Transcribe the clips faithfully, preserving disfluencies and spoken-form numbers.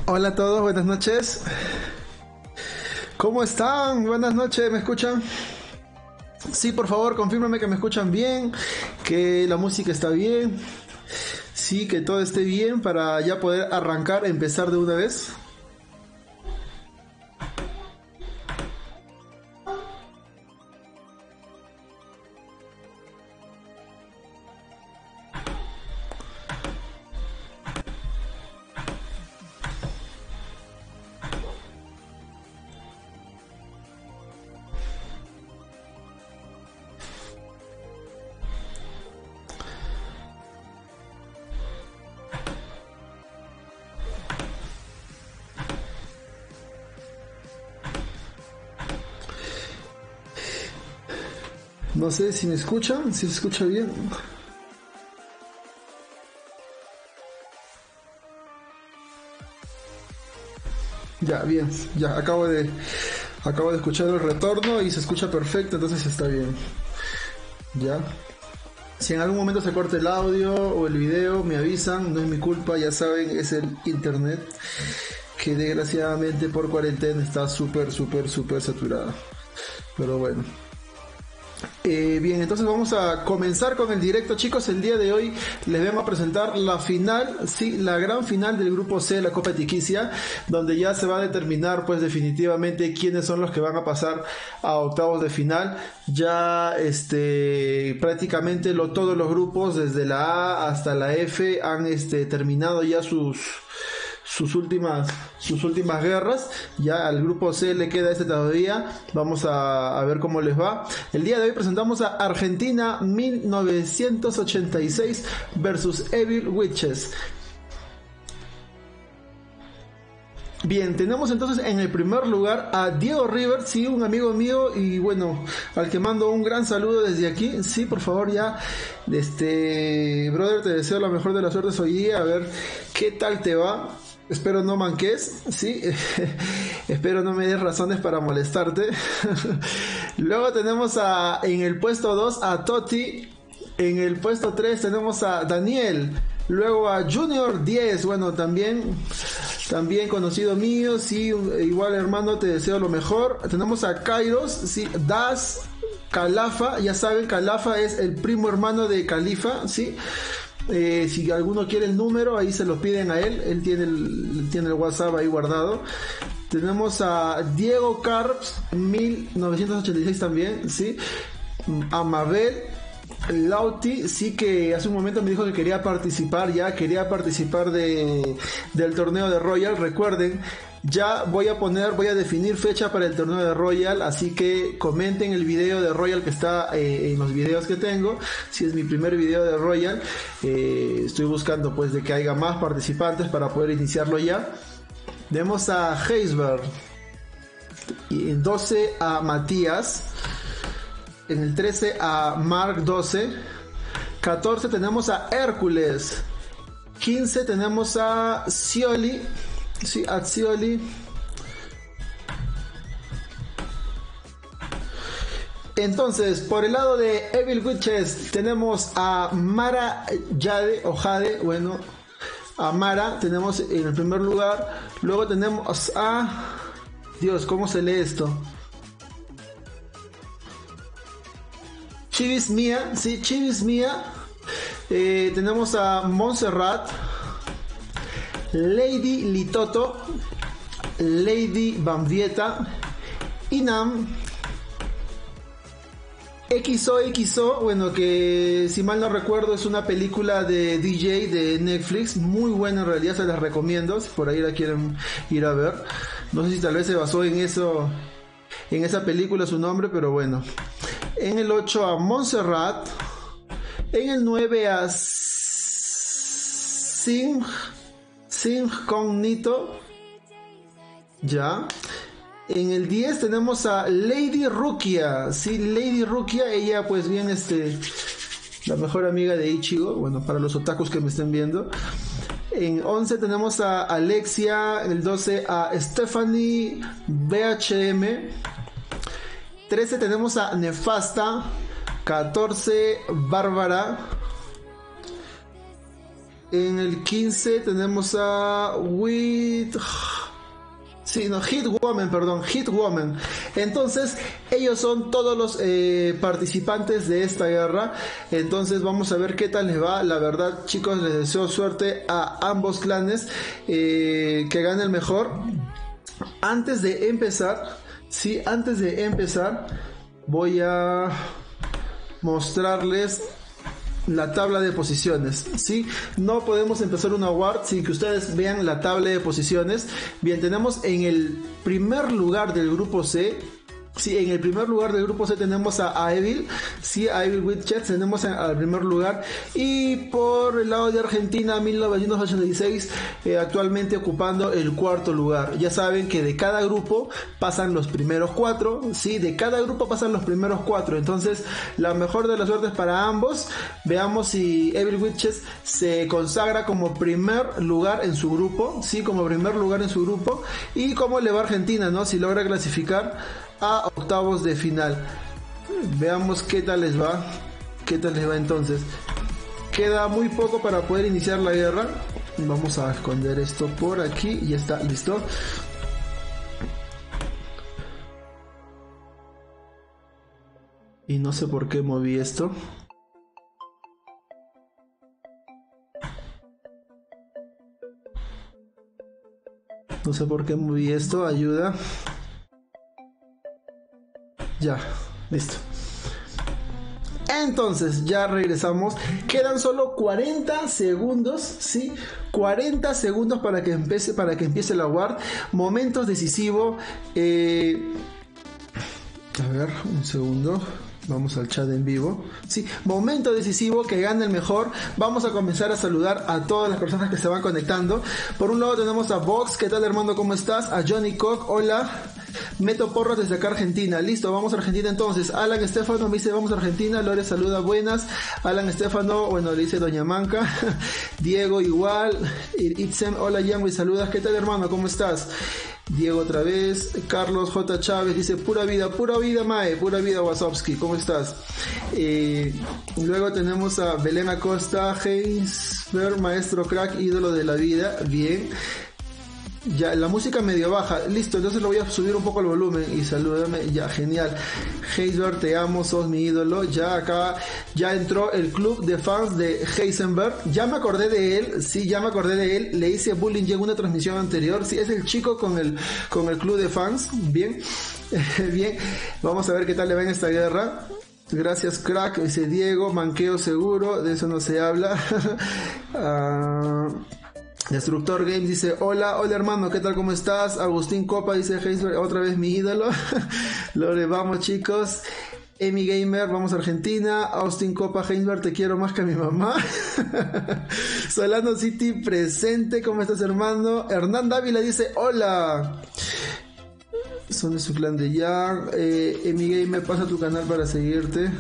Hola a todos, buenas noches. ¿Cómo están? Buenas noches, ¿me escuchan? Sí, por favor, confírmame que me escuchan bien, que la música está bien, sí, que todo esté bien para ya poder arrancar, empezar de una vez. No sé si me escuchan, si se escucha bien. Ya, bien, ya acabo de acabo de escuchar el retorno y se escucha perfecto, entonces está bien. Ya. Si en algún momento se corta el audio o el video, me avisan, no es mi culpa, ya saben, es el internet que desgraciadamente por cuarentena está súper, súper, súper saturada. Pero bueno. Eh, bien, entonces vamos a comenzar con el directo, chicos. El día de hoy les vamos a presentar la final, sí, la gran final del grupo C de la Copa Tiquicia, donde ya se va a determinar pues definitivamente quiénes son los que van a pasar a octavos de final. Ya este prácticamente lo, todos los grupos desde la A hasta la F han este terminado ya sus sus últimas sus últimas guerras. Ya al grupo C le queda este todavía. Vamos a, a ver cómo les va. El día de hoy presentamos a Argentina mil novecientos ochenta y seis versus Evil Witches. Bien, tenemos entonces en el primer lugar a Diego Rivers, sí, un amigo mío, y bueno, al que mando un gran saludo desde aquí. Sí, por favor, ya, este, brother, te deseo la mejor de las suertes hoy día, a ver qué tal te va. Espero no manques, sí, espero no me des razones para molestarte. Luego tenemos a, en el puesto dos a Toti, en el puesto tres tenemos a Daniel, luego a Junior diez, bueno, también, también conocido mío, sí, igual hermano, te deseo lo mejor. Tenemos a Kairos, sí, Das, Calafa, ya saben, Calafa es el primo hermano de Califa, sí. Eh, si alguno quiere el número, ahí se lo piden a él. Él tiene el, tiene el WhatsApp ahí guardado. Tenemos a Diego Carps, mil novecientos ochenta y seis también, ¿sí? A Mabel Lauti, sí, que hace un momento me dijo que quería participar, ya quería participar de, del torneo de Royal. Recuerden, ya voy a poner, voy a definir fecha para el torneo de Royal, así que comenten el video de Royal que está eh, en los videos que tengo. Si es mi primer video de Royal, eh, estoy buscando pues de que haya más participantes para poder iniciarlo ya. Tenemos a Heisberg, y en doce a Matías, en el trece a Mark doce, catorce tenemos a Hércules, quince tenemos a Scioli, sí, a Scioli. Entonces, por el lado de Evil Witches tenemos a Mara Jade o Jade, bueno, a Mara tenemos en el primer lugar. Luego tenemos a, Dios, ¿cómo se lee esto? Chivis Mía, sí, Chivis Mía. Eh, tenemos a Montserrat, Lady Litoto, Lady Bambieta, Inam, X O X O, bueno, que si mal no recuerdo es una película de D J de Netflix, muy buena en realidad, se las recomiendo, si por ahí la quieren ir a ver. No sé si tal vez se basó en eso, en esa película su nombre, pero bueno. En el ocho a Montserrat, en el nueve a Sing, Sing Cognito, ya. En el diez tenemos a Lady Rukia, sí, Lady Rukia, ella pues bien este, la mejor amiga de Ichigo, bueno, para los otakus que me estén viendo. En once tenemos a Alexia, en el doce a Stephanie B H M, trece tenemos a Nefasta, catorce Bárbara, En el quince tenemos a With... Sí, no, Hit Woman, perdón, Hit Woman. Entonces, ellos son todos los eh, participantes de esta guerra. Entonces, vamos a ver qué tal les va. La verdad, chicos, les deseo suerte a ambos clanes. Eh, que gane el mejor. Antes de empezar, sí, antes de empezar, voy a mostrarles la tabla de posiciones, ¿sí? No podemos empezar una award sin que ustedes vean la tabla de posiciones. Bien, tenemos en el primer lugar del grupo C. Sí, en el primer lugar del grupo C tenemos a, a Evil, sí, a Evil Witches tenemos en, al primer lugar. Y por el lado de Argentina, mil novecientos ochenta y seis, eh, actualmente ocupando el cuarto lugar. Ya saben que de cada grupo pasan los primeros cuatro, sí, de cada grupo pasan los primeros cuatro. Entonces, la mejor de las suertes para ambos. Veamos si Evil Witches se consagra como primer lugar en su grupo, sí, como primer lugar en su grupo. Y cómo le va a Argentina, ¿no? Si logra clasificar a octavos de final. Veamos qué tal les va. Qué tal les va entonces. Queda muy poco para poder iniciar la guerra. Vamos a esconder esto por aquí. Ya está, listo. Y no sé por qué moví esto. No sé por qué moví esto. Ayuda. Ya, listo. Entonces, ya regresamos. Quedan solo cuarenta segundos, ¿sí? cuarenta segundos para que empiece, para que empiece la award. Momentos decisivos. Eh... A ver, un segundo. Vamos al chat en vivo. Sí, momento decisivo, que gane el mejor. Vamos a comenzar a saludar a todas las personas que se van conectando. Por un lado tenemos a Vox. ¿Qué tal, hermano? ¿Cómo estás? A Johnny Koch. Hola. Meto porras desde acá, Argentina. Listo, vamos a Argentina entonces. Alan Estefano me dice vamos a Argentina. Lore saluda, buenas. Alan Estefano, bueno, le dice Doña Manca. Diego igual. Itzem, hola Yanwi, saludas. ¿Qué tal, hermano? ¿Cómo estás? Diego otra vez. Carlos J. Chávez dice pura vida, pura vida Mae, pura vida Wasowski, ¿cómo estás? Eh, luego tenemos a Belén Acosta, Heinsberg, maestro crack, ídolo de la vida, bien. Ya, la música medio baja, listo, entonces lo voy a subir un poco el volumen y salúdame, ya, genial. Heisenberg, te amo, sos mi ídolo. Ya acá, ya entró el club de fans de Heisenberg, ya me acordé de él, sí, ya me acordé de él, le hice bullying ya en una transmisión anterior, sí, es el chico con el, con el club de fans, bien, bien, vamos a ver qué tal le va en esta guerra. Gracias, crack, dice Diego, manqueo seguro, de eso no se habla. uh, Destructor Games dice, hola, hola hermano, ¿qué tal? ¿Cómo estás? Agustín Copa dice, Heinsberg, otra vez mi ídolo. Lore, vamos chicos. Emi Gamer, vamos a Argentina. Austin Copa, Heinsberg, te quiero más que a mi mamá. Solano City presente, ¿cómo estás hermano? Hernán Dávila dice, hola. Son de su clan de ya. Eh, Emi Gamer, pasa tu canal para seguirte.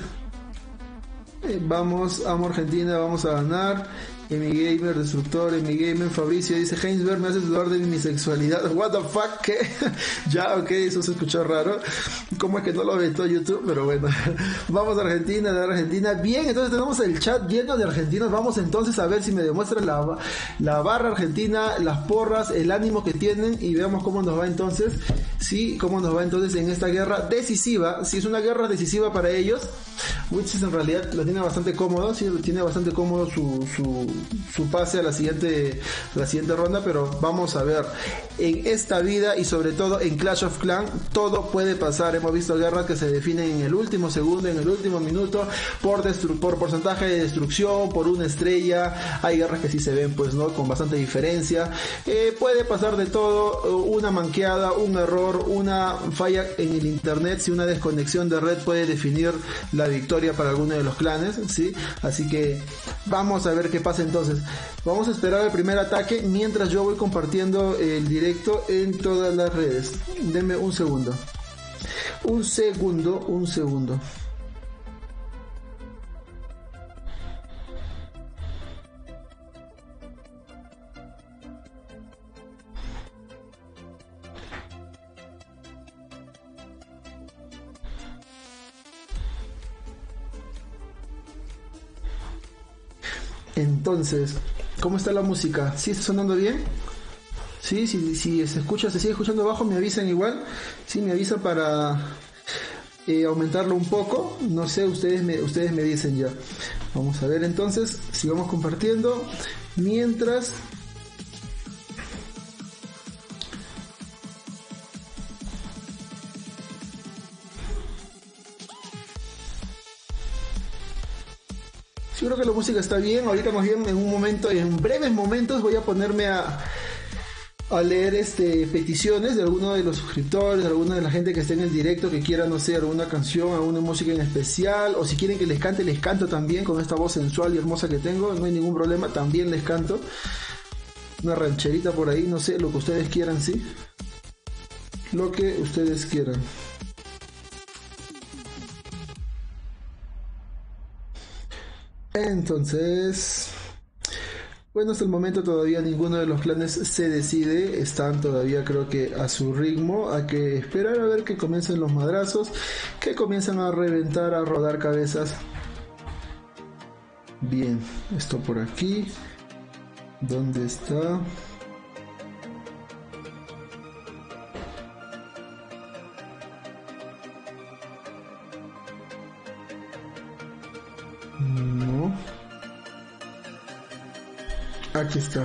Eh, vamos, amo Argentina, vamos a ganar. Emi Gamer, Destructor, Emi Gamer, Fabricio dice, Heinsberg, me haces dudar de mi sexualidad. What the fuck, ¿qué? Ya, ok, eso se escuchó raro. ¿Cómo es que no lo ve todo YouTube? Pero bueno, vamos a Argentina, de Argentina. Bien, entonces tenemos el chat lleno de argentinos. Vamos entonces a ver si me demuestran la, la barra argentina, las porras, el ánimo que tienen y veamos cómo nos va entonces. Sí, cómo nos va entonces en esta guerra decisiva. Si es una guerra decisiva para ellos, Witches en realidad lo tiene bastante cómodo, sí, tiene bastante cómodo su, su, su pase a la siguiente, la siguiente ronda, pero vamos a ver. En esta vida y sobre todo en Clash of Clans, todo puede pasar. Hemos visto guerras que se definen en el último segundo, en el último minuto, por, destru por porcentaje de destrucción, por una estrella. Hay guerras que sí se ven, pues, ¿no? Con bastante diferencia. Eh, puede pasar de todo, una manqueada, un error, una falla en el internet, si una desconexión de red puede definir la victoria para alguno de los clanes, ¿sí? Así que vamos a ver qué pasa entonces. Vamos a esperar el primer ataque mientras yo voy compartiendo el directo en todas las redes. Denme un segundo. Un segundo, un segundo. Entonces, ¿Cómo está la música? ¿Sí está sonando bien? Sí, si, si se escucha, se sigue escuchando bajo, me avisan igual. Sí, me avisan para eh, aumentarlo un poco. No sé, ustedes me, ustedes me dicen ya. Vamos a ver entonces, sigamos compartiendo. Mientras... Yo creo que la música está bien. Ahorita más bien en un momento, en breves momentos voy a ponerme a, a leer este peticiones de alguno de los suscriptores, de alguna de la gente que esté en el directo, que quiera, no sé, alguna canción, alguna música en especial, o si quieren que les cante, les canto también con esta voz sensual y hermosa que tengo, no hay ningún problema, también les canto. Una rancherita por ahí, no sé, lo que ustedes quieran, sí. Lo que ustedes quieran. Entonces, bueno, hasta el momento todavía ninguno de los clanes se decide, están todavía creo que a su ritmo, hay que esperar a ver que comiencen los madrazos, que comienzan a reventar, a rodar cabezas. Bien, esto por aquí, ¿dónde está? No. Aquí está.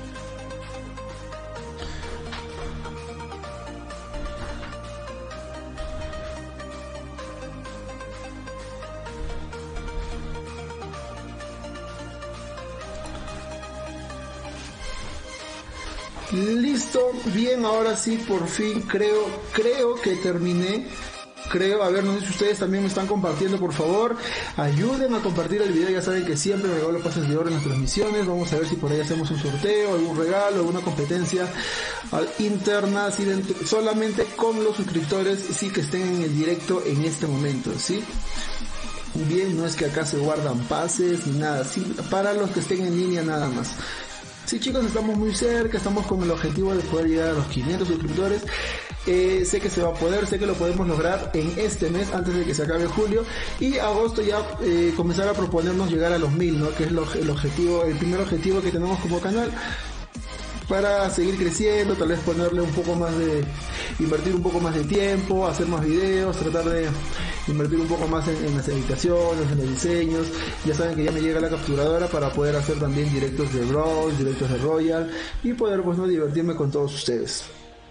Listo, bien, ahora sí, por fin creo, creo que terminé. Creo, a ver, no sé si ustedes también me están compartiendo, por favor, ayuden a compartir el video, ya saben que siempre regalo pases de oro en las transmisiones, vamos a ver si por ahí hacemos un sorteo, algún regalo, alguna competencia interna, ¿sí? Solamente con los suscriptores, sí, que estén en el directo en este momento, ¿sí? Bien, no es que acá se guardan pases ni nada, sí, para los que estén en línea nada más. Sí, chicos, estamos muy cerca, estamos con el objetivo de poder llegar a los quinientos suscriptores. Eh, sé que se va a poder, sé que lo podemos lograr en este mes antes de que se acabe julio, y agosto ya eh, comenzar a proponernos llegar a los mil, ¿no? Que es lo, el objetivo, el primer objetivo que tenemos como canal, para seguir creciendo, tal vez ponerle un poco más de, invertir un poco más de tiempo, hacer más videos, tratar de invertir un poco más en, en las editaciones, en los diseños. Ya saben que ya me llega la capturadora para poder hacer también directos de Brawl, directos de Royal, y poder, pues, no, divertirme con todos ustedes.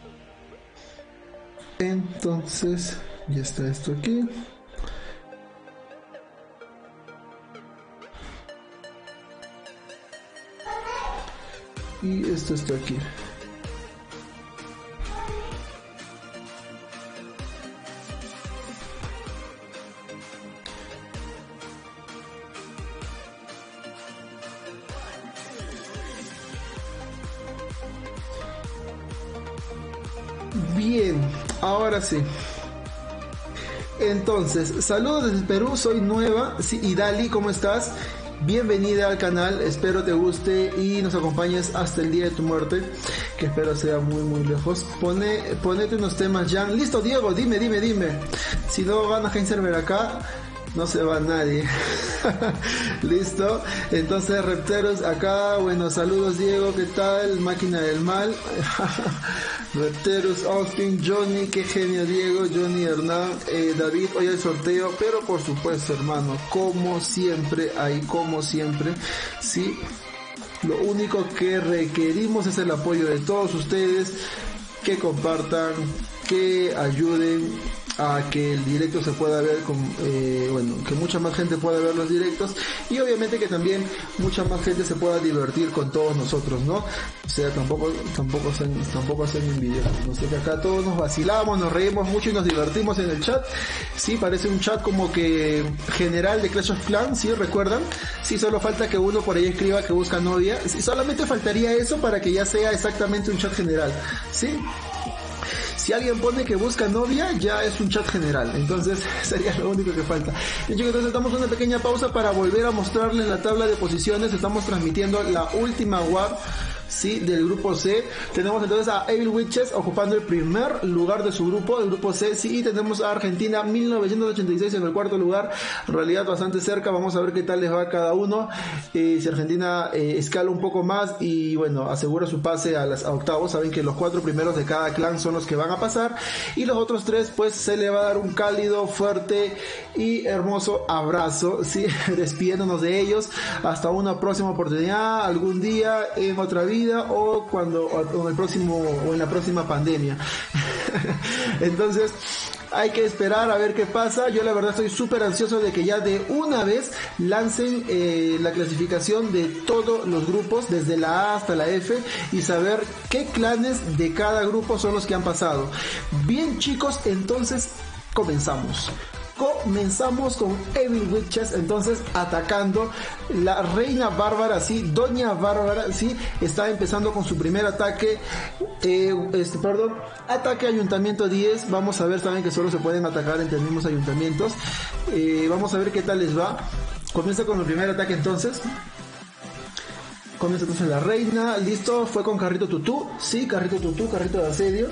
Entonces, ya está esto aquí. Y esto está aquí. Bien, ahora sí. Entonces, saludos desde Perú, soy nueva. Sí, y Dali, ¿cómo estás? Bienvenida al canal, espero te guste y nos acompañes hasta el día de tu muerte, que espero sea muy muy lejos. Pone, ponete unos temas, Jan. Listo, Diego, dime, dime, dime. Si no van a Heinzerver acá, no se va nadie. Listo, entonces Repteros acá, bueno, saludos Diego, ¿qué tal? Máquina del mal. Repteros, Austin, Johnny, qué genio Diego, Johnny, Hernán, eh, David, hoy el sorteo, pero por supuesto hermano, como siempre, ahí como siempre, sí, lo único que requerimos es el apoyo de todos ustedes, que compartan, que ayuden a que el directo se pueda ver con, eh, bueno, que mucha más gente pueda ver los directos, y obviamente que también mucha más gente se pueda divertir con todos nosotros, ¿no? O sea, tampoco, tampoco hacen, tampoco hacen envidia, no sé, que acá todos nos vacilamos, nos reímos mucho y nos divertimos en el chat. Sí, parece un chat como que general de Clash of Clans, ¿sí? ¿Recuerdan? Sí, solo falta que uno por ahí escriba que busca novia, sí, solamente faltaría eso para que ya sea exactamente un chat general, ¿sí? Si alguien pone que busca novia, ya es un chat general. Entonces, sería lo único que falta. Bien, chicos, entonces damos una pequeña pausa para volver a mostrarles la tabla de posiciones. Estamos transmitiendo la última war, sí, del grupo C. Tenemos entonces a Evil Witches ocupando el primer lugar de su grupo, el grupo C, sí, y tenemos a Argentina mil novecientos ochenta y seis en el cuarto lugar, en realidad bastante cerca. Vamos a ver qué tal les va a cada uno, eh, si Argentina eh, escala un poco más y bueno, asegura su pase a las a octavos. Saben que los cuatro primeros de cada clan son los que van a pasar, y los otros tres pues se le va a dar un cálido, fuerte y hermoso abrazo, sí, despidiéndonos de ellos hasta una próxima oportunidad, algún día, en otra vida, o cuando o en el próximo o en la próxima pandemia. Entonces hay que esperar a ver qué pasa. Yo la verdad estoy súper ansioso de que ya de una vez lancen eh, la clasificación de todos los grupos, desde la A hasta la F, y saber qué clanes de cada grupo son los que han pasado. Bien chicos, entonces comenzamos. Comenzamos con Evil Witches, entonces atacando. La reina bárbara, sí, doña bárbara, sí, está empezando con su primer ataque, eh, este, perdón, ataque ayuntamiento diez. Vamos a ver, saben que solo se pueden atacar entre los mismos ayuntamientos. Eh, vamos a ver qué tal les va. Comienza con el primer ataque entonces. Comienza entonces la reina, listo, fue con carrito tutú, sí, carrito tutú, carrito de asedio.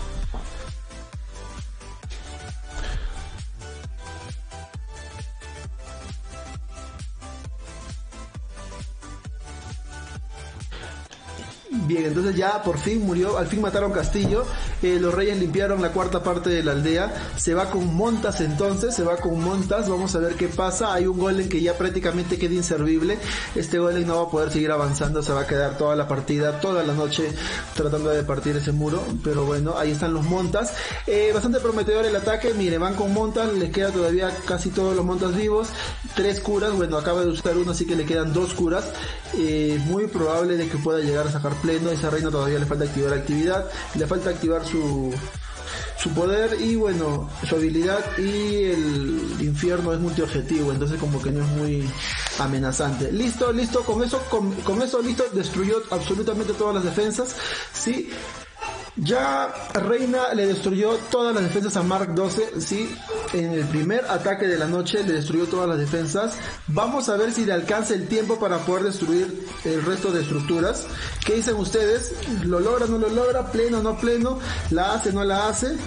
Bien, entonces ya por fin murió, al fin mataron Castillo, eh, los reyes limpiaron la cuarta parte de la aldea, se va con Montas entonces, se va con Montas, vamos a ver qué pasa. Hay un golem que ya prácticamente queda inservible, este golem no va a poder seguir avanzando, se va a quedar toda la partida, toda la noche tratando de partir ese muro, pero bueno, ahí están los Montas, eh, bastante prometedor el ataque. Mire, van con Montas, les queda todavía casi todos los Montas vivos, tres curas, bueno, acaba de usar uno, así que le quedan dos curas, eh, muy probable de que pueda llegar a sacar pleno. Esa reina todavía le falta activar actividad, le falta activar su su poder y bueno, su habilidad, y el infierno es multiobjetivo, entonces como que no es muy amenazante. Listo, listo, con eso, con, con eso listo, destruyó absolutamente todas las defensas, sí. Ya Reina le destruyó todas las defensas a Mark doce, sí, en el primer ataque de la noche le destruyó todas las defensas. Vamos a ver si le alcanza el tiempo para poder destruir el resto de estructuras. ¿Qué dicen ustedes? ¿Lo logra, no lo logra? ¿Pleno, no pleno? ¿La hace, no la hace?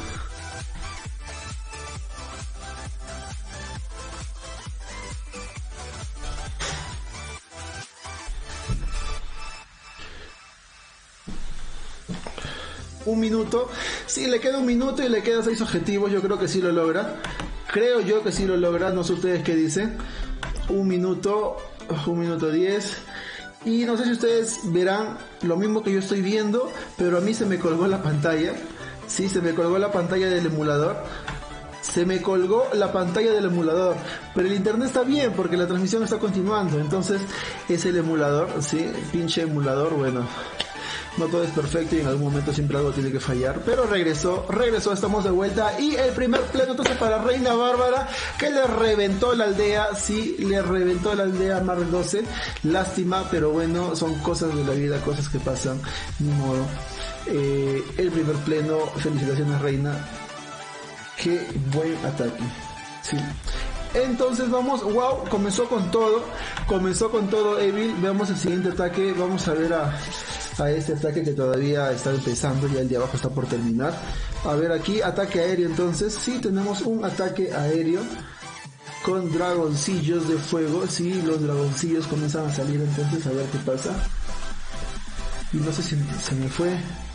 Un minuto, sí, le queda un minuto y le quedan seis objetivos. Yo creo que sí lo logra, creo yo que sí lo logra, no sé ustedes qué dicen. Un minuto, un minuto diez, y no sé si ustedes verán lo mismo que yo estoy viendo, pero a mí se me colgó la pantalla, sí, se me colgó la pantalla del emulador, se me colgó la pantalla del emulador, pero el internet está bien porque la transmisión está continuando, entonces es el emulador, sí, pinche emulador, bueno. No todo es perfecto y en algún momento siempre algo tiene que fallar, pero regresó, regresó, estamos de vuelta, y el primer pleno entonces para Reina Bárbara, que le reventó la aldea, sí, le reventó la aldea a Mark doce, lástima, pero bueno, son cosas de la vida, cosas que pasan, ni modo. Eh, el primer pleno, felicitaciones Reina, qué buen ataque, sí. Entonces vamos, wow, comenzó con todo, comenzó con todo Evil. Veamos el siguiente ataque, vamos a ver a, a este ataque que todavía está empezando, ya el de abajo está por terminar. A ver aquí, ataque aéreo entonces, sí, tenemos un ataque aéreo con dragoncillos de fuego, sí, los dragoncillos comienzan a salir entonces, a ver qué pasa. Y no sé si se me fue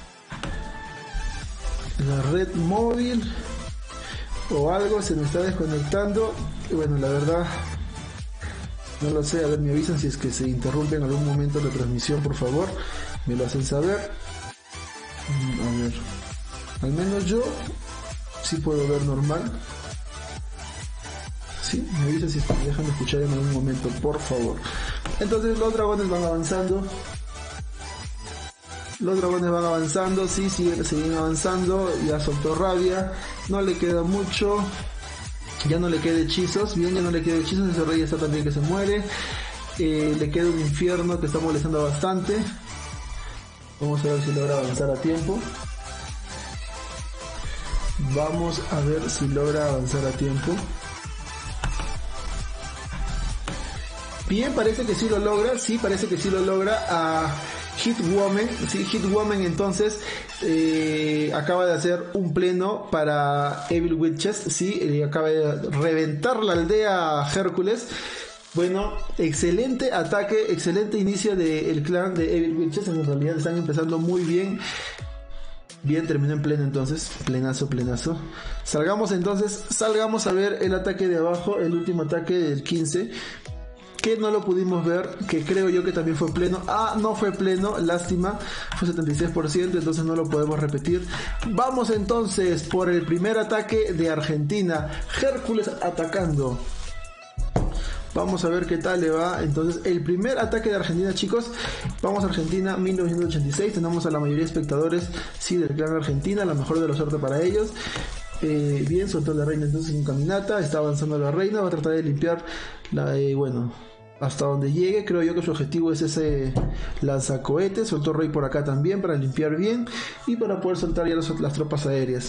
la red móvil o algo, se me está desconectando. Y bueno, la verdad no lo sé, a ver, me avisan si es que se interrumpe en algún momento la transmisión, por favor, me lo hacen saber. A ver, al menos yo sí puedo ver normal. Sí, me avisan si me dejan de escuchar en algún momento, por favor. Entonces los dragones van avanzando. Los dragones van avanzando, sí, siguen, siguen avanzando. Ya soltó rabia, no le queda mucho. Ya no le queda hechizos, bien, ya no le queda hechizos. Ese rey está también que se muere. Eh, le queda un infierno que está molestando bastante. Vamos a ver si logra avanzar a tiempo. Vamos a ver si logra avanzar a tiempo. Bien, parece que sí lo logra, sí, parece que sí lo logra. Ah, Hitwoman, sí, Hitwoman entonces eh, acaba de hacer un pleno para Evil Witches, sí, eh, acaba de reventar la aldea Hércules. Bueno, excelente ataque, excelente inicio del clan de Evil Witches, en realidad están empezando muy bien. Bien, terminó en pleno entonces, plenazo, plenazo. Salgamos entonces, salgamos a ver el ataque de abajo, el último ataque del quince, que no lo pudimos ver, que creo yo que también fue pleno. Ah, no fue pleno, lástima, fue setenta y seis por ciento, entonces no lo podemos repetir. Vamos entonces por el primer ataque de Argentina, Hércules atacando. Vamos a ver qué tal le va. Entonces, el primer ataque de Argentina, chicos. Vamos a Argentina, mil novecientos ochenta y seis. Tenemos a la mayoría de espectadores, sí, del clan Argentina. La mejor de la suerte para ellos. Eh, bien, soltó la reina entonces en caminata. Está avanzando la reina. Va a tratar de limpiar la, eh, bueno, hasta donde llegue. Creo yo que su objetivo es ese lanzacohetes. Soltó rey por acá también para limpiar bien. Y para poder soltar ya los, las tropas aéreas.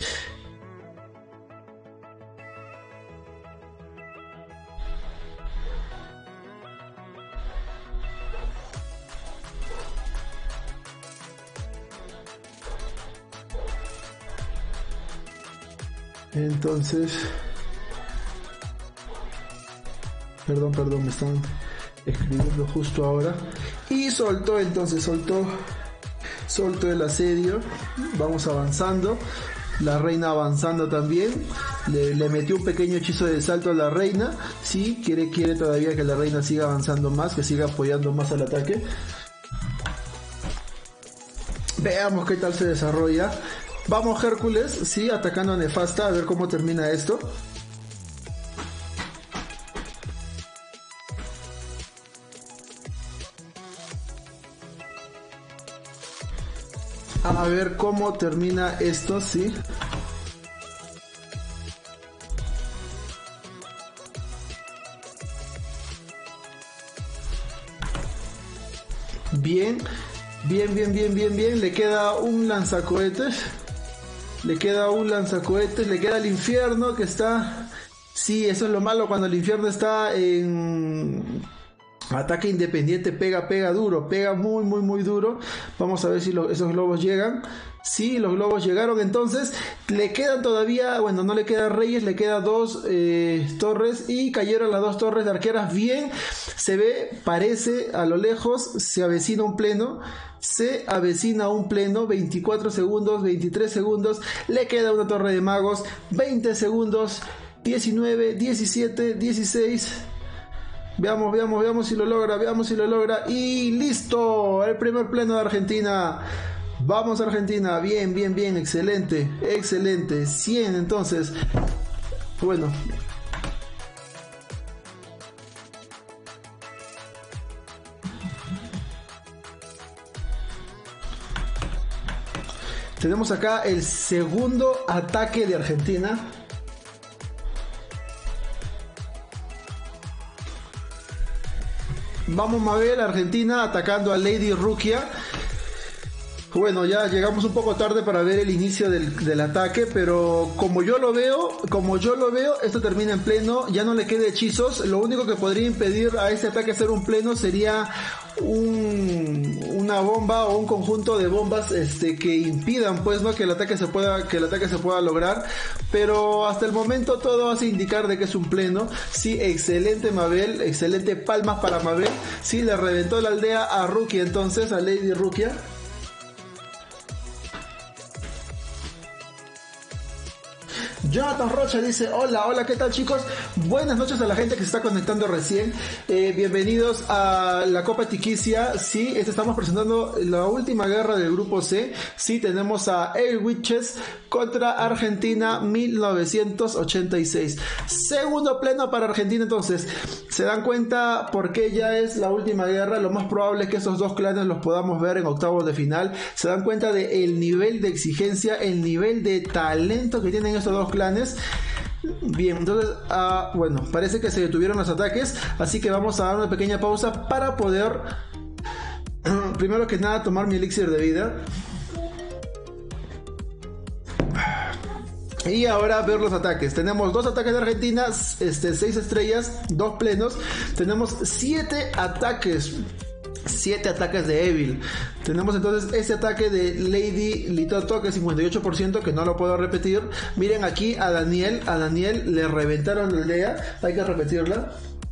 Entonces, perdón, perdón, me están escribiendo justo ahora. Y soltó, entonces, soltó, soltó el asedio. Vamos avanzando. La reina avanzando también. Le, le metió un pequeño hechizo de salto a la reina. Sí, quiere, quiere todavía que la reina siga avanzando más, que siga apoyando más al ataque. Veamos qué tal se desarrolla. Vamos Hércules, sí, atacando a Nefasta, a ver cómo termina esto. A ver cómo termina esto, sí. Bien, bien, bien, bien, bien, bien. Le queda un lanzacohetes. Le queda un lanzacohetes, le queda el infierno que está... Sí, eso es lo malo cuando el infierno está en ataque independiente, pega, pega duro, pega muy, muy, muy duro. Vamos a ver si lo, esos globos llegan. Sí, los globos llegaron, entonces le quedan todavía, bueno, no le quedan reyes, le quedan dos eh, torres y cayeron las dos torres de arqueras. Bien, se ve, parece a lo lejos, se avecina un pleno. Se avecina un pleno, veinticuatro segundos, veintitrés segundos, le queda una torre de magos, veinte segundos, diecinueve, diecisiete, dieciséis. Veamos, veamos, veamos si lo logra, veamos si lo logra. Y listo, el primer pleno de Argentina. Vamos Argentina, bien, bien, bien, excelente, excelente. cien entonces. Bueno. Tenemos acá el segundo ataque de Argentina. Vamos a ver Argentina atacando a Lady Rukia. Bueno, ya llegamos un poco tarde para ver el inicio del, del ataque, pero como yo lo veo, como yo lo veo, esto termina en pleno, ya no le queda hechizos. Lo único que podría impedir a este ataque hacer un pleno sería un, una bomba o un conjunto de bombas este, que impidan pues no que el ataque se pueda que el ataque se pueda lograr, pero hasta el momento todo hace indicar de que es un pleno. Sí, excelente Mabel, excelente, palmas para Mabel. Sí, le reventó la aldea a Rukia, entonces a Lady Rukia. Jonathan Rocha dice, hola, hola, ¿qué tal chicos? Buenas noches a la gente que se está conectando recién. Eh, bienvenidos a la Copa Tiquicia. Sí, este, estamos presentando la última guerra del grupo C. Sí, tenemos a Evil Witches contra Argentina mil novecientos ochenta y seis. Segundo pleno para Argentina, entonces. ¿Se dan cuenta por qué ya es la última guerra? Lo más probable es que esos dos clanes los podamos ver en octavos de final. ¿Se dan cuenta del nivel de exigencia, el nivel de talento que tienen estos dos clanes? Bien, entonces, uh, bueno, parece que se detuvieron los ataques, así que vamos a dar una pequeña pausa para poder, primero que nada, tomar mi elixir de vida. Y ahora ver los ataques. Tenemos dos ataques de Argentina, este, seis estrellas, dos plenos. Tenemos siete ataques siete ataques de Evil. Tenemos entonces este ataque de Lady Litoto, que es cincuenta y ocho por ciento, que no lo puedo repetir. Miren aquí a Daniel, a Daniel le reventaron la aldea, hay que repetirla.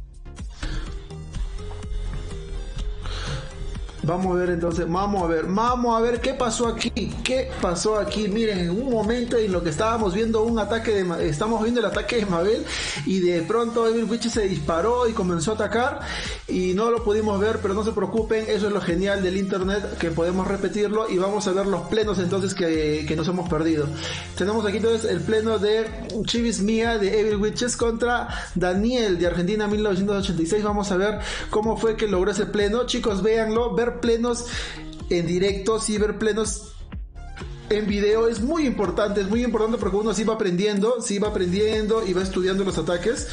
Vamos a ver entonces, vamos a ver, vamos a ver qué pasó aquí, qué pasó aquí. Miren, en un momento en lo que estábamos viendo un ataque de, estamos viendo el ataque de Mabel, y de pronto Evil Witch se disparó y comenzó a atacar y no lo pudimos ver, pero no se preocupen, eso es lo genial del internet, que podemos repetirlo y vamos a ver los plenos entonces que, que nos hemos perdido. Tenemos aquí entonces el pleno de Chivis Mia de Evil Witches contra Daniel de Argentina mil novecientos ochenta y seis. Vamos a ver cómo fue que logró ese pleno. Chicos, véanlo, ver plenos en directo, sí, ver plenos en video es muy importante, es muy importante porque uno sí va aprendiendo, sí va aprendiendo y va estudiando los ataques.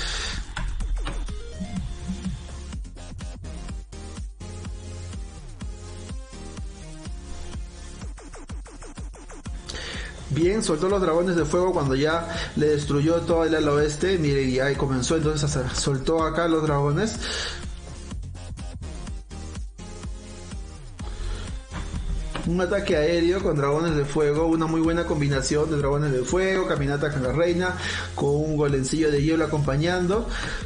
Bien, soltó los dragones de fuego cuando ya le destruyó todo el ala oeste. Mire, y ahí comenzó entonces a hacer, soltó acá los dragones. Un ataque aéreo con dragones de fuego, una muy buena combinación de dragones de fuego, caminata con la reina, con un golencillo de hielo acompañando.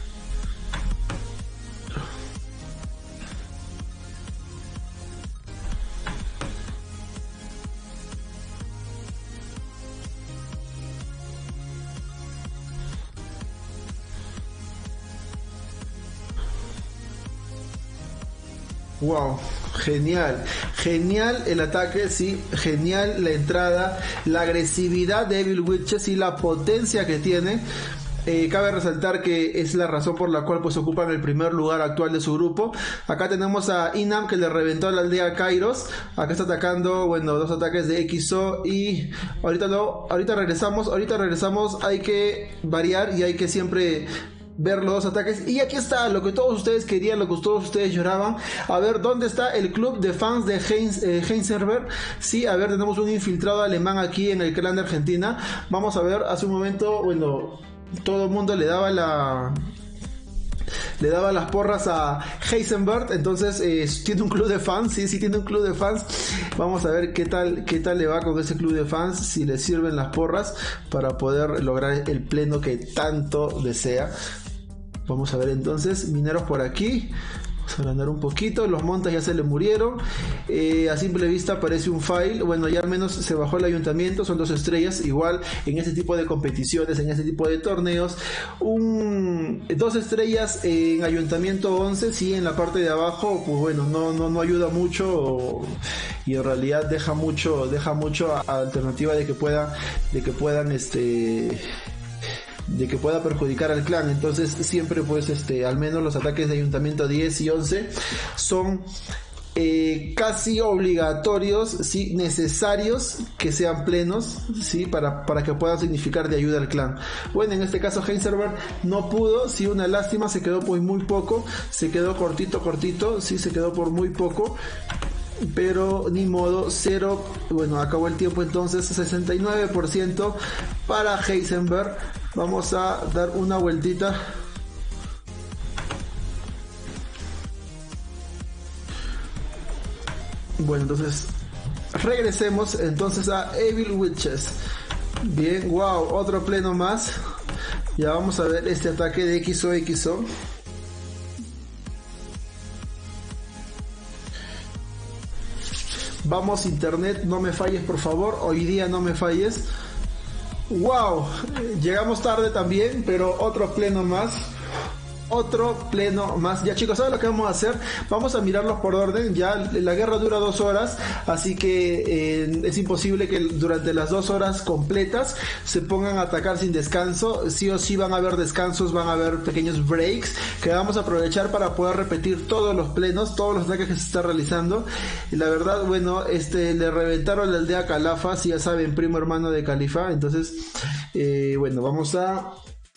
Wow, genial, genial el ataque, sí, genial la entrada, la agresividad de Evil Witches y la potencia que tiene. Eh, cabe resaltar que es la razón por la cual pues ocupan el primer lugar actual de su grupo. Acá tenemos a Inam, que le reventó la aldea a Kairos. Acá está atacando, bueno, dos ataques de X O y ahorita lo, ahorita regresamos, ahorita regresamos, hay que variar y hay que siempre ver los dos ataques. Y aquí está lo que todos ustedes querían, lo que todos ustedes lloraban. A ver, ¿dónde está el club de fans de Heinz, eh, Heinzerberg? Sí, a ver, tenemos un infiltrado alemán aquí en el clan de Argentina. Vamos a ver, hace un momento, bueno, todo el mundo le daba la... le daba las porras a Heisenberg, entonces eh, tiene un club de fans, sí, sí tiene un club de fans. Vamos a ver qué tal, qué tal le va con ese club de fans, si le sirven las porras para poder lograr el pleno que tanto desea. Vamos a ver entonces, mineros por aquí. Vamos a agrandar un poquito, los montas ya se le murieron. Eh, a simple vista parece un fail. Bueno, ya al menos se bajó el ayuntamiento, son dos estrellas. Igual en este tipo de competiciones, en este tipo de torneos, un, dos estrellas en ayuntamiento once, sí, en la parte de abajo, pues bueno, no, no, no ayuda mucho, y en realidad deja mucho, deja mucho a, a alternativa de que pueda, de que puedan este de que pueda perjudicar al clan. Entonces siempre pues este al menos los ataques de ayuntamiento diez y once son eh, casi obligatorios, sí, necesarios que sean plenos, sí, para, para que puedan significar de ayuda al clan. Bueno, en este caso Heinzerberg no pudo, sí, una lástima, se quedó por muy poco, se quedó cortito, cortito, sí, se quedó por muy poco. Pero ni modo, cero, bueno, acabó el tiempo entonces, sesenta y nueve por ciento para Heisenberg. Vamos a dar una vueltita. Bueno, entonces regresemos entonces a Evil Witches. Bien, wow, otro pleno más. Ya vamos a ver este ataque de X O X O. Vamos, internet, no me falles por favor, hoy día no me falles. Wow, llegamos tarde también, pero otro pleno más. Otro pleno más. Ya chicos, ¿saben lo que vamos a hacer? Vamos a mirarlos por orden. Ya la guerra dura dos horas, así que eh, es imposible que durante las dos horas completas se pongan a atacar sin descanso. Sí o sí van a haber descansos, van a haber pequeños breaks que vamos a aprovechar para poder repetir todos los plenos, todos los ataques que se están realizando. Y la verdad, bueno, este le reventaron la aldea Calafa, si ya saben, primo hermano de Califa. Entonces, eh, bueno, vamos a...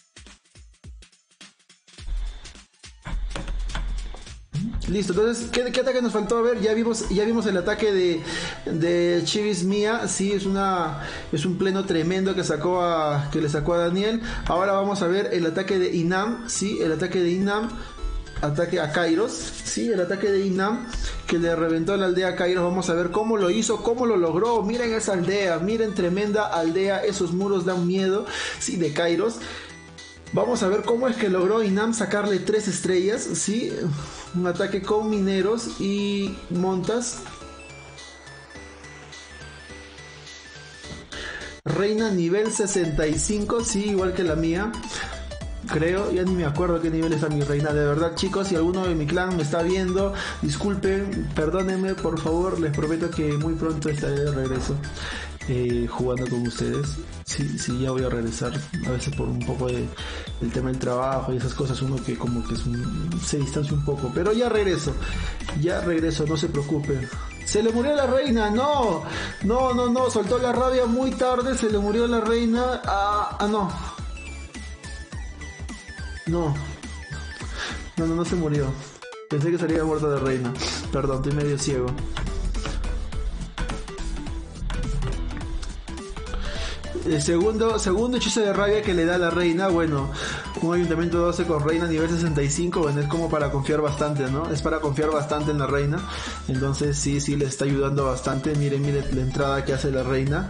Listo, entonces, ¿qué, ¿qué ataque nos faltó? A ver, ya vimos, ya vimos el ataque de, de Chivis Mia. Sí, es una es un pleno tremendo que sacó a, que le sacó a Daniel. Ahora vamos a ver el ataque de Inam. Sí, el ataque de Inam. ataque a Kairos, sí, el ataque de Inam que le reventó la aldea a Kairos. Vamos a ver cómo lo hizo, cómo lo logró. Miren esa aldea, miren, tremenda aldea, esos muros dan miedo, sí, de Kairos. Vamos a ver cómo es que logró Inam sacarle tres estrellas, sí, un ataque con mineros y montas. Reina nivel sesenta y cinco, sí, igual que la mía. Creo, ya ni me acuerdo qué nivel está mi reina. De verdad, chicos, si alguno de mi clan me está viendo, disculpen, perdónenme, por favor. Les prometo que muy pronto estaré de regreso eh, jugando con ustedes. Sí, sí, ya voy a regresar. A veces por un poco de, el tema del trabajo y esas cosas, uno que como que es un, se distancia un poco. Pero ya regreso, ya regreso, no se preocupen. Se le murió la reina, no, no, no, no, soltó la rabia muy tarde, se le murió la reina. Ah, ah no. No, no, no, no se murió. Pensé que sería muerta de reina. Perdón, estoy medio ciego. El segundo, segundo hechizo de rabia que le da a la reina, bueno, un ayuntamiento doce con reina nivel sesenta y cinco, bueno, es como para confiar bastante, ¿no? Es para confiar bastante en la reina. Entonces sí, sí, le está ayudando bastante. Miren, miren la entrada que hace la reina.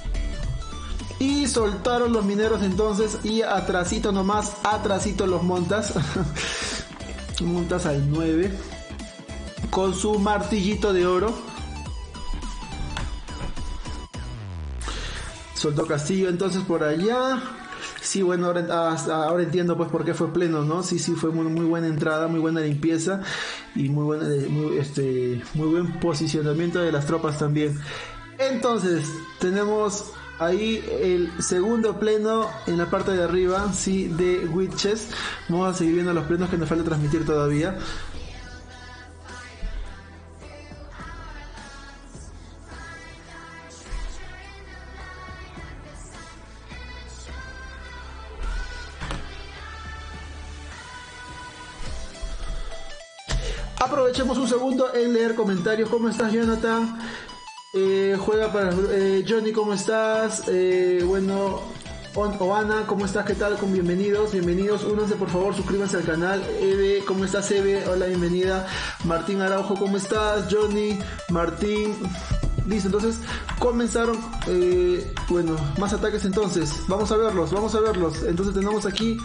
Y soltaron los mineros entonces, y atrasito nomás, atrasito los montas. Montas al nueve con su martillito de oro. Soltó castillo entonces por allá. Sí, bueno, ahora, hasta ahora entiendo pues por qué fue pleno, ¿no? Sí, sí, fue muy, muy buena entrada, muy buena limpieza y muy buena, muy, este, muy buen posicionamiento de las tropas también. Entonces, tenemos ahí el segundo pleno en la parte de arriba, sí, de Witches. Vamos a seguir viendo los plenos que nos falta transmitir todavía. Aprovechemos un segundo en leer comentarios. ¿Cómo estás, Jonathan? Eh, juega para eh, Johnny, ¿cómo estás? Eh, bueno, Oana, ¿cómo estás? ¿Qué tal? Con bienvenidos, bienvenidos. Únanse por favor, suscríbanse al canal. Eve, ¿cómo estás, Eve? Hola, bienvenida. Martín Araujo, ¿cómo estás? Johnny, Martín. Listo, entonces comenzaron, eh, bueno, más ataques entonces. Vamos a verlos, vamos a verlos. Entonces tenemos aquí,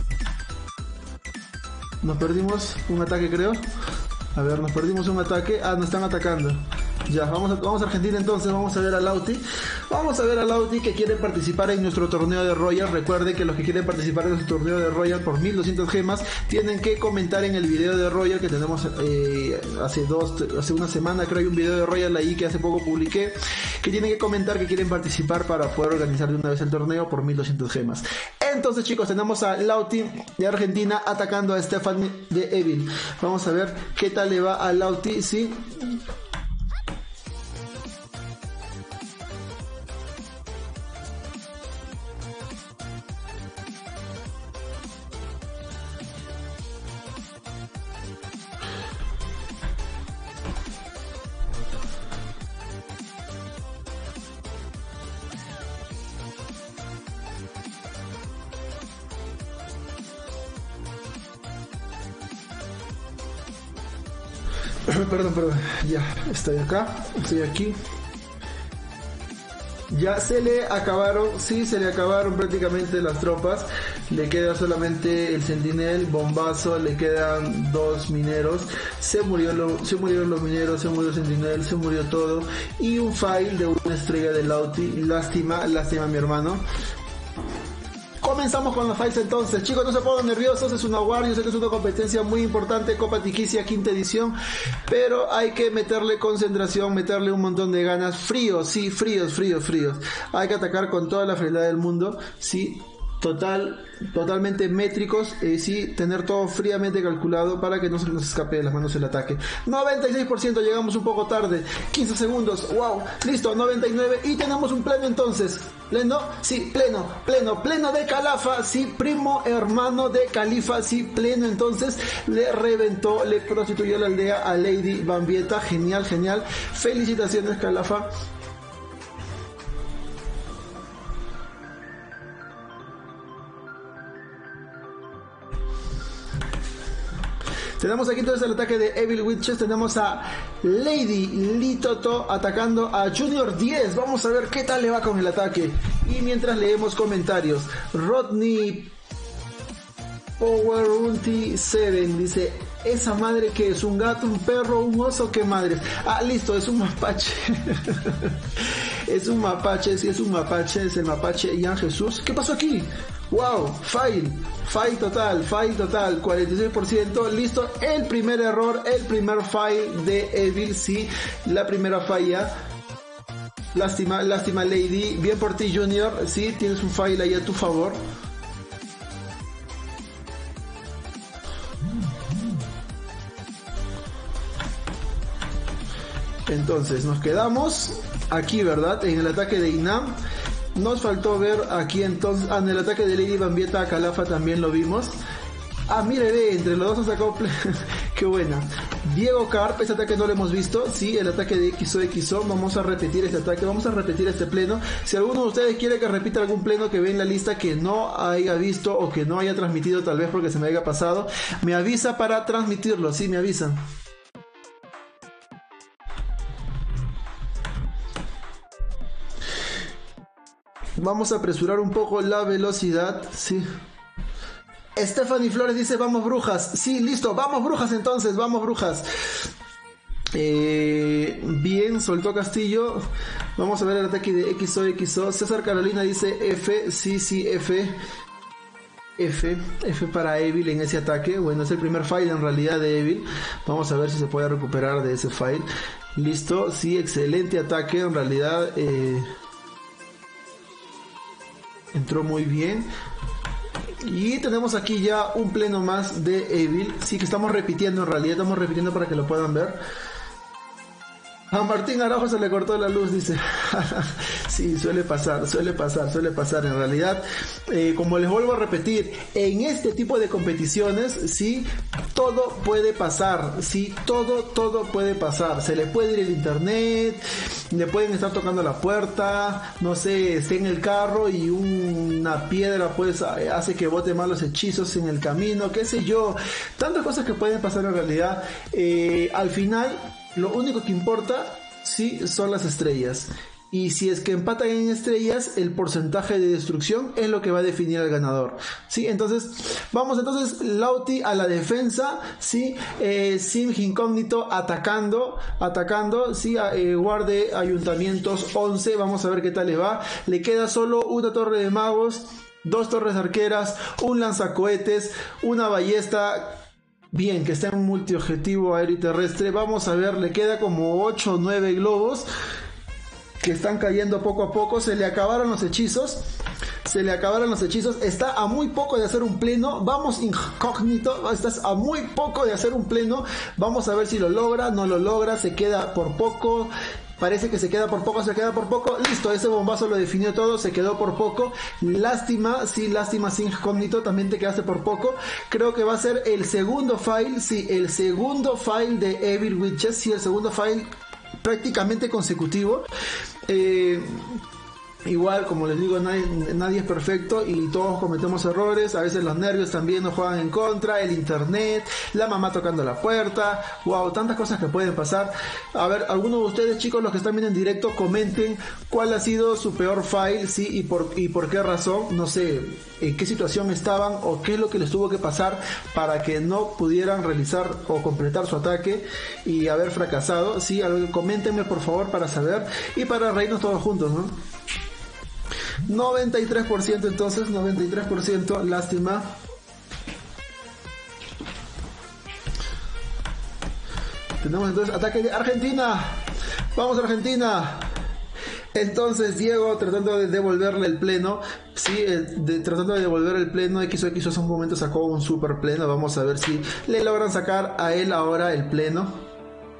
nos perdimos un ataque, creo. A ver, nos perdimos un ataque. Ah, nos están atacando. Ya, vamos a, vamos a Argentina entonces, vamos a ver a Lauti. Vamos a ver a Lauti que quiere participar en nuestro torneo de Royal. Recuerde que los que quieren participar en nuestro torneo de Royal por mil doscientas gemas tienen que comentar en el video de Royal que tenemos eh, hace dos, hace una semana creo hay un video de Royal ahí que hace poco publiqué, que tienen que comentar que quieren participar para poder organizar de una vez el torneo por mil doscientas gemas. Entonces, chicos, tenemos a Lauti de Argentina atacando a Stephanie de Evil. Vamos a ver qué tal le va a Lauti, sí. Perdón, perdón, ya estoy acá, estoy aquí. Ya se le acabaron, sí, se le acabaron prácticamente las tropas. Le queda solamente el sentinel, bombazo, le quedan dos mineros. Se murió lo, se murieron los mineros, se murió el sentinel, se murió todo. Y un file de una estrella de Lauti. Lástima, lástima mi hermano. Comenzamos con los fights entonces. Chicos, no se pongan nerviosos, es una war, yo sé que es una competencia muy importante, Copa Tiquicia, quinta edición, pero hay que meterle concentración, meterle un montón de ganas, fríos, sí, fríos, fríos, fríos. Hay que atacar con toda la frialdad del mundo, sí, total, totalmente métricos, eh, sí, tener todo fríamente calculado para que no se nos escape de las manos el ataque. noventa y seis por ciento, llegamos un poco tarde, quince segundos, wow, listo, noventa y nueve y tenemos un pleno entonces. Pleno, sí, pleno, pleno, pleno de Calafa, sí, primo hermano de Califa, sí, pleno, entonces le reventó, le prostituyó la aldea a Lady Bambieta, genial, genial, felicitaciones Calafa. Tenemos aquí entonces el ataque de Evil Witches. Tenemos a Lady Litoto atacando a Junior diez. Vamos a ver qué tal le va con el ataque. Y mientras leemos comentarios, Rodney Power Ulti siete dice: esa madre que es un gato, un perro, un oso, qué madre. Ah, listo, es un mapache. Es un mapache, sí, es un mapache, es el mapache Ian Jesús. ¿Qué pasó aquí? Wow, fail, fail total, fail total, cuarenta y seis por ciento, listo, el primer error, el primer fail de Evil, sí, la primera falla. Lástima, lástima Lady, bien por ti Junior, sí, tienes un fail ahí a tu favor. Entonces nos quedamos aquí, ¿verdad? En el ataque de Inam. Nos faltó ver aquí entonces, ah, en el ataque de Lady Bambieta a Calafa también lo vimos. Ah, mire, ve, entre los dos han sacado qué buena. Diego Carp, ese ataque no lo hemos visto. Sí, el ataque de X O X O. Vamos a repetir este ataque, vamos a repetir este pleno. Si alguno de ustedes quiere que repita algún pleno que ve en la lista que no haya visto o que no haya transmitido, tal vez porque se me haya pasado, me avisa para transmitirlo, sí, me avisan. Vamos a apresurar un poco la velocidad, sí. Stephanie Flores dice: vamos brujas. Sí, listo, vamos brujas entonces, vamos brujas. Eh, bien, soltó Castillo. Vamos a ver el ataque de X O X O. César Carolina dice F, sí, sí, F. F, F para Evil en ese ataque. Bueno, es el primer fail en realidad de Evil. Vamos a ver si se puede recuperar de ese fail. Listo, sí, excelente ataque en realidad. Eh... Entró muy bien. Y tenemos aquí ya un pleno más de Evil. Sí, que estamos repitiendo en realidad. Estamos repitiendo para que lo puedan ver. A Martín Araujo se le cortó la luz, dice. Sí, suele pasar, suele pasar, suele pasar. En realidad, eh, como les vuelvo a repetir, en este tipo de competiciones, sí, todo puede pasar. Sí, todo, todo puede pasar. Se le puede ir el internet, le pueden estar tocando la puerta, no sé, esté en el carro y una piedra pues hace que bote mal los hechizos en el camino, qué sé yo. Tantas cosas que pueden pasar en realidad. Eh, al final, lo único que importa, sí, son las estrellas. Y si es que empatan en estrellas, el porcentaje de destrucción es lo que va a definir al ganador. Sí, entonces, vamos entonces, Lauti a la defensa, sí, eh, Sim Incógnito atacando, atacando, sí, eh, guarde ayuntamientos once, vamos a ver qué tal le va. Le queda solo una torre de magos, dos torres arqueras, un lanzacohetes, una ballesta. Bien, que está en un multiobjetivo aéreo y terrestre. Vamos a ver, le queda como ocho o nueve globos que están cayendo poco a poco. Se le acabaron los hechizos. Se le acabaron los hechizos. Está a muy poco de hacer un pleno. Vamos Incógnito. Estás a muy poco de hacer un pleno. Vamos a ver si lo logra. No lo logra. Se queda por poco. Parece que se queda por poco, se queda por poco. Listo, ese bombazo lo definió todo, se quedó por poco. Lástima, sí, lástima, sin incógnito, también te quedaste por poco. Creo que va a ser el segundo file, sí, el segundo file de Evil Witches, sí, el segundo file prácticamente consecutivo. Eh... Igual, como les digo, nadie, nadie es perfecto y todos cometemos errores. A veces los nervios también nos juegan en contra, el internet, la mamá tocando la puerta. Wow, tantas cosas que pueden pasar. A ver, algunos de ustedes, chicos, los que están viendo en directo, comenten cuál ha sido su peor file, sí, y por, y por qué razón. No sé en qué situación estaban o qué es lo que les tuvo que pasar para que no pudieran realizar o completar su ataque y haber fracasado. Sí, coméntenme por favor para saber y para reírnos todos juntos, ¿no? noventa y tres por ciento entonces, noventa y tres por ciento, lástima. Tenemos entonces ataque de Argentina. Vamos a Argentina. Entonces Diego tratando de devolverle el pleno. Sí, eh, de, tratando de devolver el pleno. X O X O hace un momento sacó un super pleno. Vamos a ver si le logran sacar a él ahora el pleno.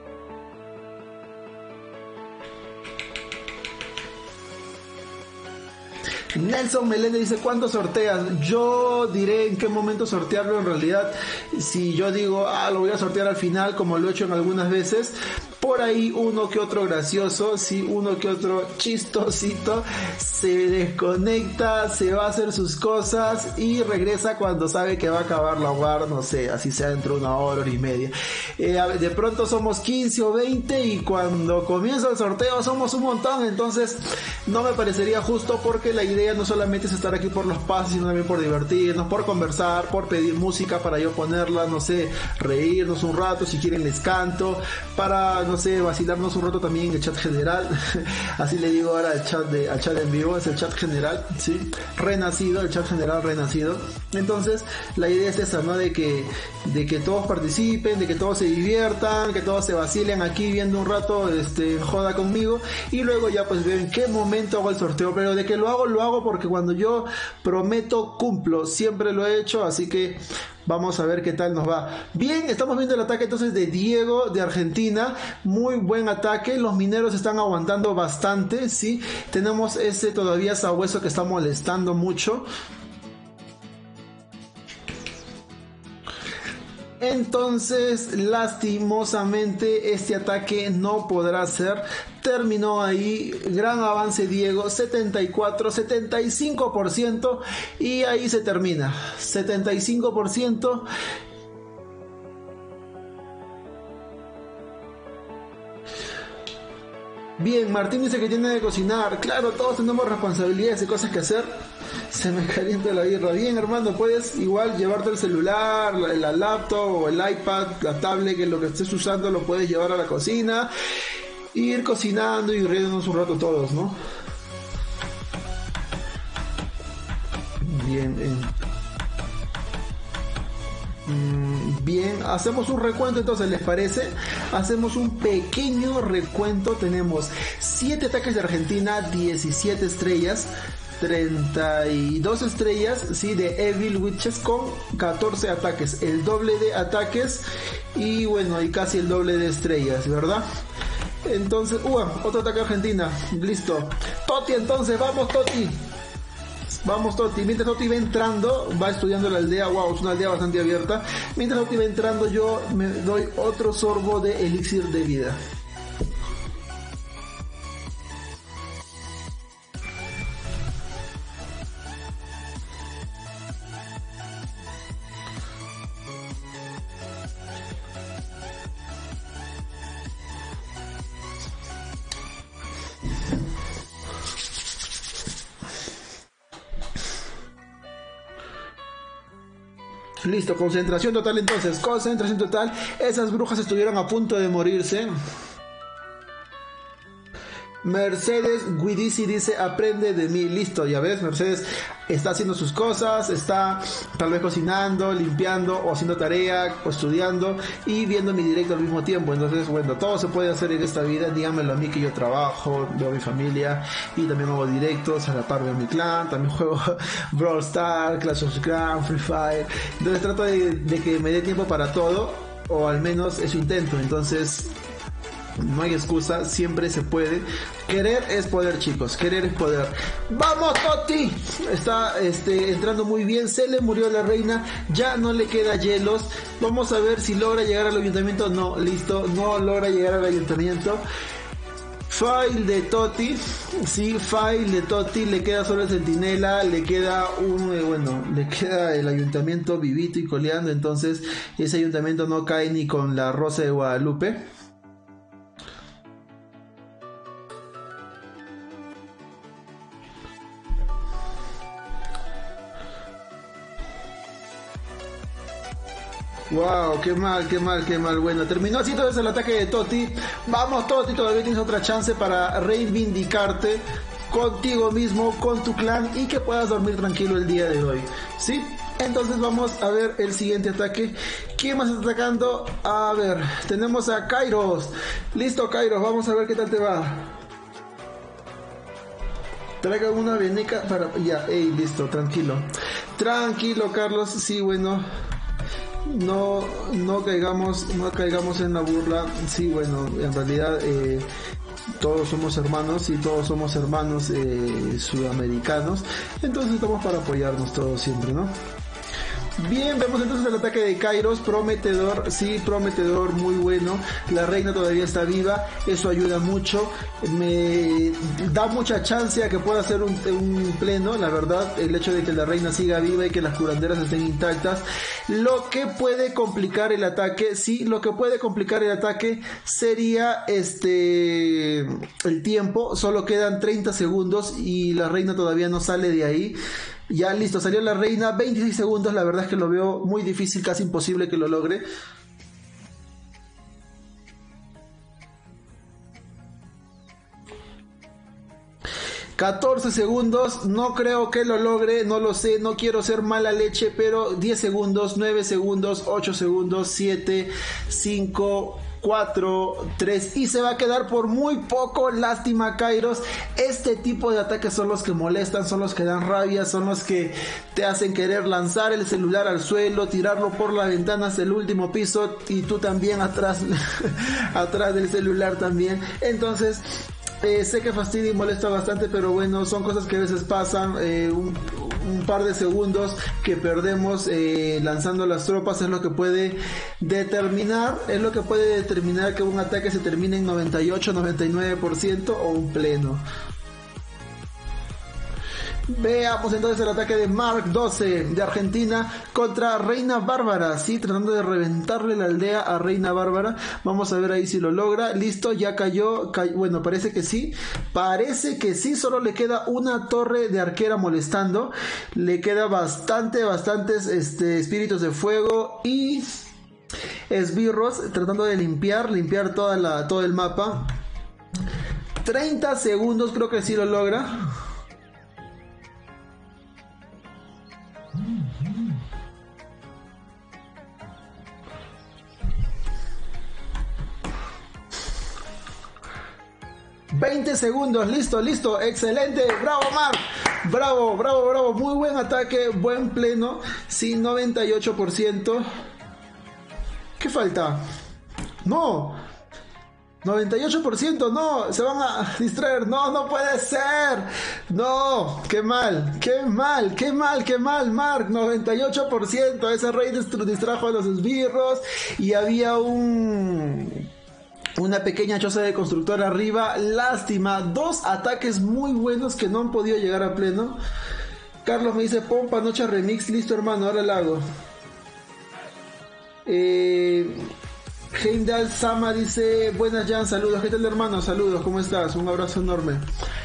Nelson Melende dice: ¿cuánto sorteas? Yo diré en qué momento sortearlo. En realidad, si yo digo, ah, lo voy a sortear al final, como lo he hecho en algunas veces, por ahí uno que otro gracioso, sí, uno que otro chistosito se desconecta, se va a hacer sus cosas y regresa cuando sabe que va a acabar la guarda, no sé, así sea dentro de una hora, hora y media. Eh, de pronto somos quince o veinte y cuando comienza el sorteo somos un montón, entonces no me parecería justo porque la idea no solamente es estar aquí por los pases, sino también por divertirnos, por conversar, por pedir música para yo ponerla, no sé, reírnos un rato, si quieren les canto, para, no sé, vacilarnos un rato también en el chat general, así le digo ahora al chat de, al chat en vivo, es el chat general, sí, renacido, el chat general renacido. Entonces, la idea es esa, ¿no? De que, de que todos participen, de que todos se diviertan, que todos se vacilen aquí viendo un rato, este, joda conmigo, y luego ya pues veo en qué momento hago el sorteo, pero de que lo hago, lo hago porque cuando yo prometo, cumplo, siempre lo he hecho, así que vamos a ver qué tal nos va. Bien, estamos viendo el ataque entonces de Diego de Argentina, muy buen ataque, los mineros están aguantando bastante, sí, tenemos ese todavía sabueso que está molestando mucho. Entonces, lastimosamente, este ataque no podrá ser. Terminó ahí, gran avance Diego, setenta y cuatro, setenta y cinco por ciento y ahí se termina, setenta y cinco por ciento. Bien, Martín dice que tiene que cocinar. Claro, todos tenemos responsabilidades y cosas que hacer. Se me calienta la birra. Bien, hermano, puedes igual llevarte el celular, la, la laptop o el iPad, la tablet, que lo que estés usando lo puedes llevar a la cocina, ir cocinando y riéndonos un rato todos, ¿no? Bien, eh. Bien, hacemos un recuento entonces, ¿les parece? Hacemos un pequeño recuento. Tenemos siete ataques de Argentina, diecisiete estrellas, treinta y dos estrellas, sí, de Evil Witches con catorce ataques, el doble de ataques y bueno, y casi el doble de estrellas, ¿verdad? Entonces, uh, otro ataque Argentina, listo. Toti, entonces, vamos Toti. Vamos Toti, mientras Toti va entrando, va estudiando la aldea, wow, es una aldea bastante abierta. Mientras Toti va entrando yo me doy otro sorbo de elixir de vida. Listo, concentración total entonces, concentración total. Esas brujas estuvieron a punto de morirse. Mercedes Guidici dice, aprende de mí. Listo, ya ves, Mercedes está haciendo sus cosas, está tal vez cocinando, limpiando, o haciendo tarea, o estudiando, y viendo mi directo al mismo tiempo. Entonces, bueno, todo se puede hacer en esta vida. Díganmelo a mí, que yo trabajo, veo a mi familia, y también hago directos, a la par veo mi clan, también juego Brawl Stars, Clash of Clans, Free Fire. Entonces trato de, de que me dé tiempo para todo, o al menos eso intento. Entonces, no hay excusa, siempre se puede. Querer es poder, chicos, querer es poder. ¡Vamos, Toti! Está este, entrando muy bien, se le murió la reina, ya no le queda hielos. Vamos a ver si logra llegar al ayuntamiento. No, listo, no logra llegar al ayuntamiento. Fail de Toti, sí, fail de Toti, le queda solo el centinela, le queda un, eh, bueno, le queda el ayuntamiento vivito y coleando. Entonces ese ayuntamiento no cae ni con la Rosa de Guadalupe. Wow, qué mal, qué mal, qué mal. Bueno, terminó así todo el ataque de Toti. Vamos, Toti, todavía tienes otra chance para reivindicarte contigo mismo, con tu clan, y que puedas dormir tranquilo el día de hoy, ¿sí? Entonces vamos a ver el siguiente ataque. ¿Quién más está atacando? A ver, tenemos a Kairos. Listo, Kairos, vamos a ver qué tal te va. Traiga una veneca para... Ya, ey, listo, tranquilo. Tranquilo, Carlos, sí, bueno... No, no caigamos, no caigamos en la burla. Sí, bueno, en realidad eh, todos somos hermanos y todos somos hermanos eh, sudamericanos. Entonces estamos para apoyarnos todos siempre, ¿no? Bien, vemos entonces el ataque de Kairos, prometedor, sí, prometedor, muy bueno. La reina todavía está viva, eso ayuda mucho. Me da mucha chance a que pueda hacer un, un pleno, la verdad, el hecho de que la reina siga viva y que las curanderas estén intactas. Lo que puede complicar el ataque, sí, lo que puede complicar el ataque sería este el tiempo. Solo quedan treinta segundos y la reina todavía no sale de ahí. Ya listo, salió la reina, veintiséis segundos, la verdad es que lo veo muy difícil, casi imposible que lo logre. catorce segundos, no creo que lo logre, no lo sé, no quiero ser mala leche, pero diez segundos, nueve segundos, ocho segundos, siete, cinco, cuatro, tres y se va a quedar por muy poco. Lástima, Kairos. Este tipo de ataques son los que molestan, son los que dan rabia, son los que te hacen querer lanzar el celular al suelo, tirarlo por la ventana hasta el último piso y tú también atrás atrás del celular también. Entonces Eh, sé que fastidia y molesta bastante, pero bueno, son cosas que a veces pasan. Eh, un, un par de segundos que perdemos eh, lanzando las tropas es lo que puede determinar, es lo que puede determinar que un ataque se termine en noventa y ocho, noventa y nueve por ciento o un pleno. Veamos entonces el ataque de Mark doce de Argentina contra Reina Bárbara, sí, tratando de reventarle la aldea a Reina Bárbara. Vamos a ver ahí si lo logra. Listo, ya cayó, cay... bueno, parece que sí, parece que sí, solo le queda una torre de arquera molestando, le queda bastante, bastantes este, espíritus de fuego y esbirros tratando de limpiar, limpiar toda la, todo el mapa. treinta segundos, creo que sí lo logra. veinte segundos, listo, listo, excelente, bravo Mark, bravo, bravo, bravo, muy buen ataque, buen pleno, sí, noventa y ocho por ciento. ¿Qué falta? No, noventa y ocho por ciento, no, se van a distraer, no, no puede ser, no, qué mal, qué mal, qué mal, qué mal, Mark, noventa y ocho por ciento, ese rey distrajo a los esbirros y había un... una pequeña choza de constructor arriba. Lástima, dos ataques muy buenos que no han podido llegar a pleno. Carlos me dice, Pompa Noche Remix, listo hermano, ahora lo hago. Eh, Heimdall Sama dice, buenas Jan, saludos, ¿qué tal hermano? Saludos, ¿cómo estás? Un abrazo enorme.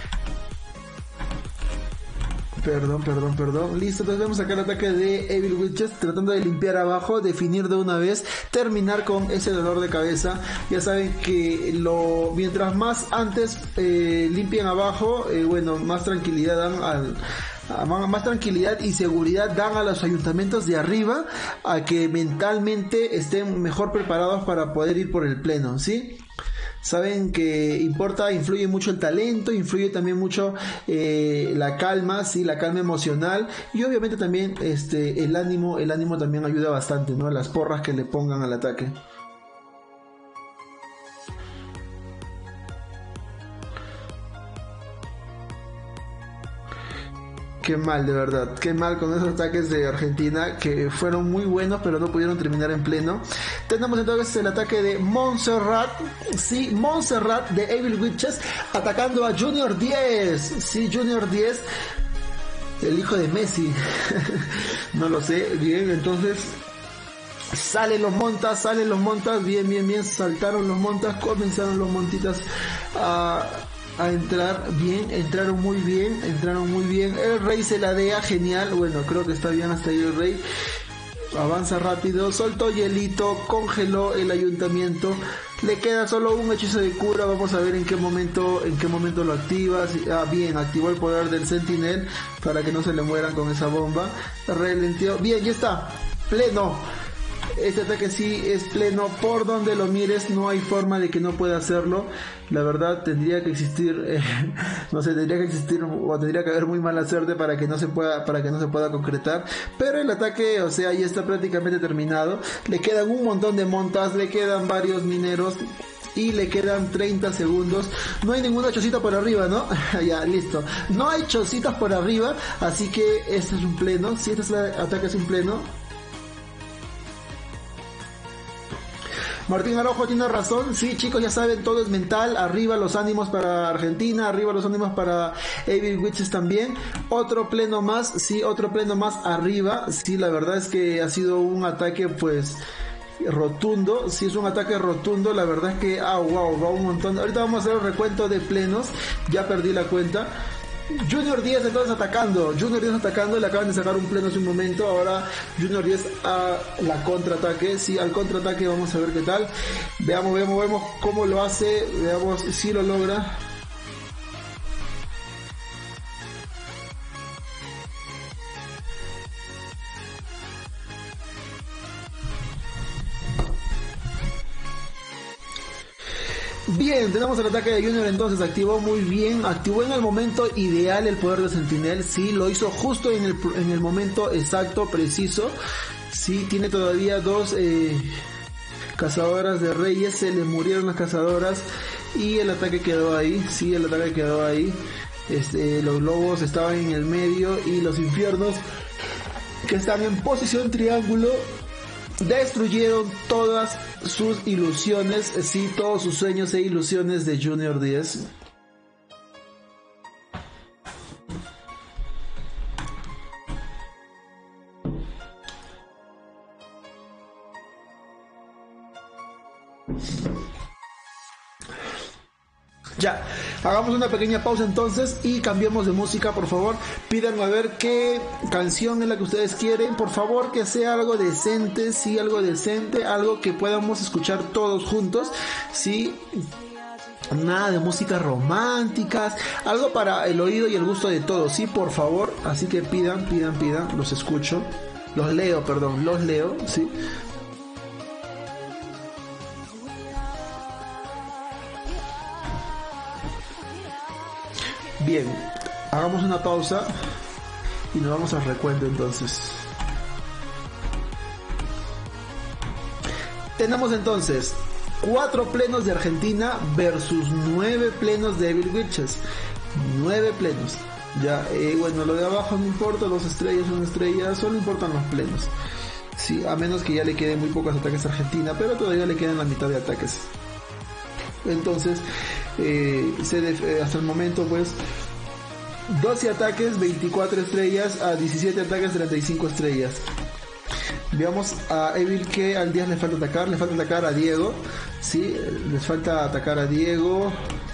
Perdón, perdón, perdón. Listo, entonces vemos acá el ataque de Evil Witches, tratando de limpiar abajo, definir de una vez, terminar con ese dolor de cabeza. Ya saben que lo mientras más antes eh, limpian abajo, eh, bueno, más tranquilidad dan al... más tranquilidad y seguridad dan a los ayuntamientos de arriba a que mentalmente estén mejor preparados para poder ir por el pleno, ¿sí? Saben que importa, influye mucho el talento, influye también mucho eh, la calma, sí, la calma emocional y obviamente también este el ánimo, el ánimo también ayuda bastante, ¿no? Las porras que le pongan al ataque. Qué mal, de verdad, qué mal con esos ataques de Argentina que fueron muy buenos pero no pudieron terminar en pleno. Tenemos entonces el ataque de Montserrat, sí, Montserrat de Evil Witches atacando a Junior diez, sí, Junior diez, el hijo de Messi, no lo sé, bien, entonces... Salen los montas, salen los montas, bien, bien, bien, saltaron los montas, comenzaron los montitas a... a entrar bien, entraron muy bien, entraron muy bien, el rey se la dea, genial, bueno, creo que está bien hasta ahí el rey, avanza rápido, soltó hielito, congeló el ayuntamiento, le queda solo un hechizo de cura, vamos a ver en qué momento, en qué momento lo activas, ah bien, activó el poder del sentinel para que no se le mueran con esa bomba, relenteó, bien, ya está, pleno. Este ataque sí es pleno, por donde lo mires, no hay forma de que no pueda hacerlo. La verdad tendría que existir, eh, no sé, tendría que existir o tendría que haber muy mala suerte para que no se pueda, para que no se pueda concretar. Pero el ataque, o sea, ya está prácticamente terminado. Le quedan un montón de montas, le quedan varios mineros. Y le quedan treinta segundos. No hay ninguna chocita por arriba, ¿no? Ya, listo. No hay chocitas por arriba. Así que este es un pleno. Si este es el ataque es un pleno. Martín Araujo tiene razón. Sí, chicos, ya saben, todo es mental. Arriba los ánimos para Argentina, arriba los ánimos para Evil Witches también. Otro pleno más, sí, otro pleno más arriba. Sí, la verdad es que ha sido un ataque, pues, rotundo. Sí, es un ataque rotundo. La verdad es que, ah, wow, va un montón. Ahorita vamos a hacer el recuento de plenos. Ya perdí la cuenta. Junior Díaz entonces atacando, Junior Díaz atacando, le acaban de sacar un pleno hace un momento, ahora Junior Díaz a la contraataque, sí, al contraataque, vamos a ver qué tal, veamos, veamos, veamos cómo lo hace, veamos si lo logra. Bien, tenemos el ataque de Junior entonces, activó muy bien, activó en el momento ideal el poder de Sentinel, sí, lo hizo justo en el, en el momento exacto, preciso, sí, tiene todavía dos eh, cazadoras de reyes, se le murieron las cazadoras y el ataque quedó ahí, sí, el ataque quedó ahí, este, los lobos estaban en el medio y los infiernos que están en posición triángulo destruyeron todas sus ilusiones, sí, todos sus sueños e ilusiones de Junior Díaz. Ya, hagamos una pequeña pausa entonces y cambiemos de música, por favor. Pídanme a ver qué canción es la que ustedes quieren. Por favor, que sea algo decente, sí, algo decente, algo que podamos escuchar todos juntos, sí. Nada de músicas románticas, algo para el oído y el gusto de todos, sí, por favor. Así que pidan, pidan, pidan, los escucho. Los leo, perdón, los leo, sí. Bien, hagamos una pausa y nos vamos al recuento entonces. Tenemos entonces cuatro plenos de Argentina versus nueve plenos de Evil Witches. Nueve plenos. Ya, eh, bueno, lo de abajo no importa, dos estrellas son estrellas, solo importan los plenos. Sí, a menos que ya le queden muy pocos ataques a Argentina, pero todavía le quedan la mitad de ataques. Entonces, eh, se def- eh, hasta el momento, pues, doce ataques, veinticuatro estrellas, a diecisiete ataques, treinta y cinco estrellas. Veamos a Evil que al diez le falta atacar, le falta atacar a Diego, sí, les falta atacar a Diego.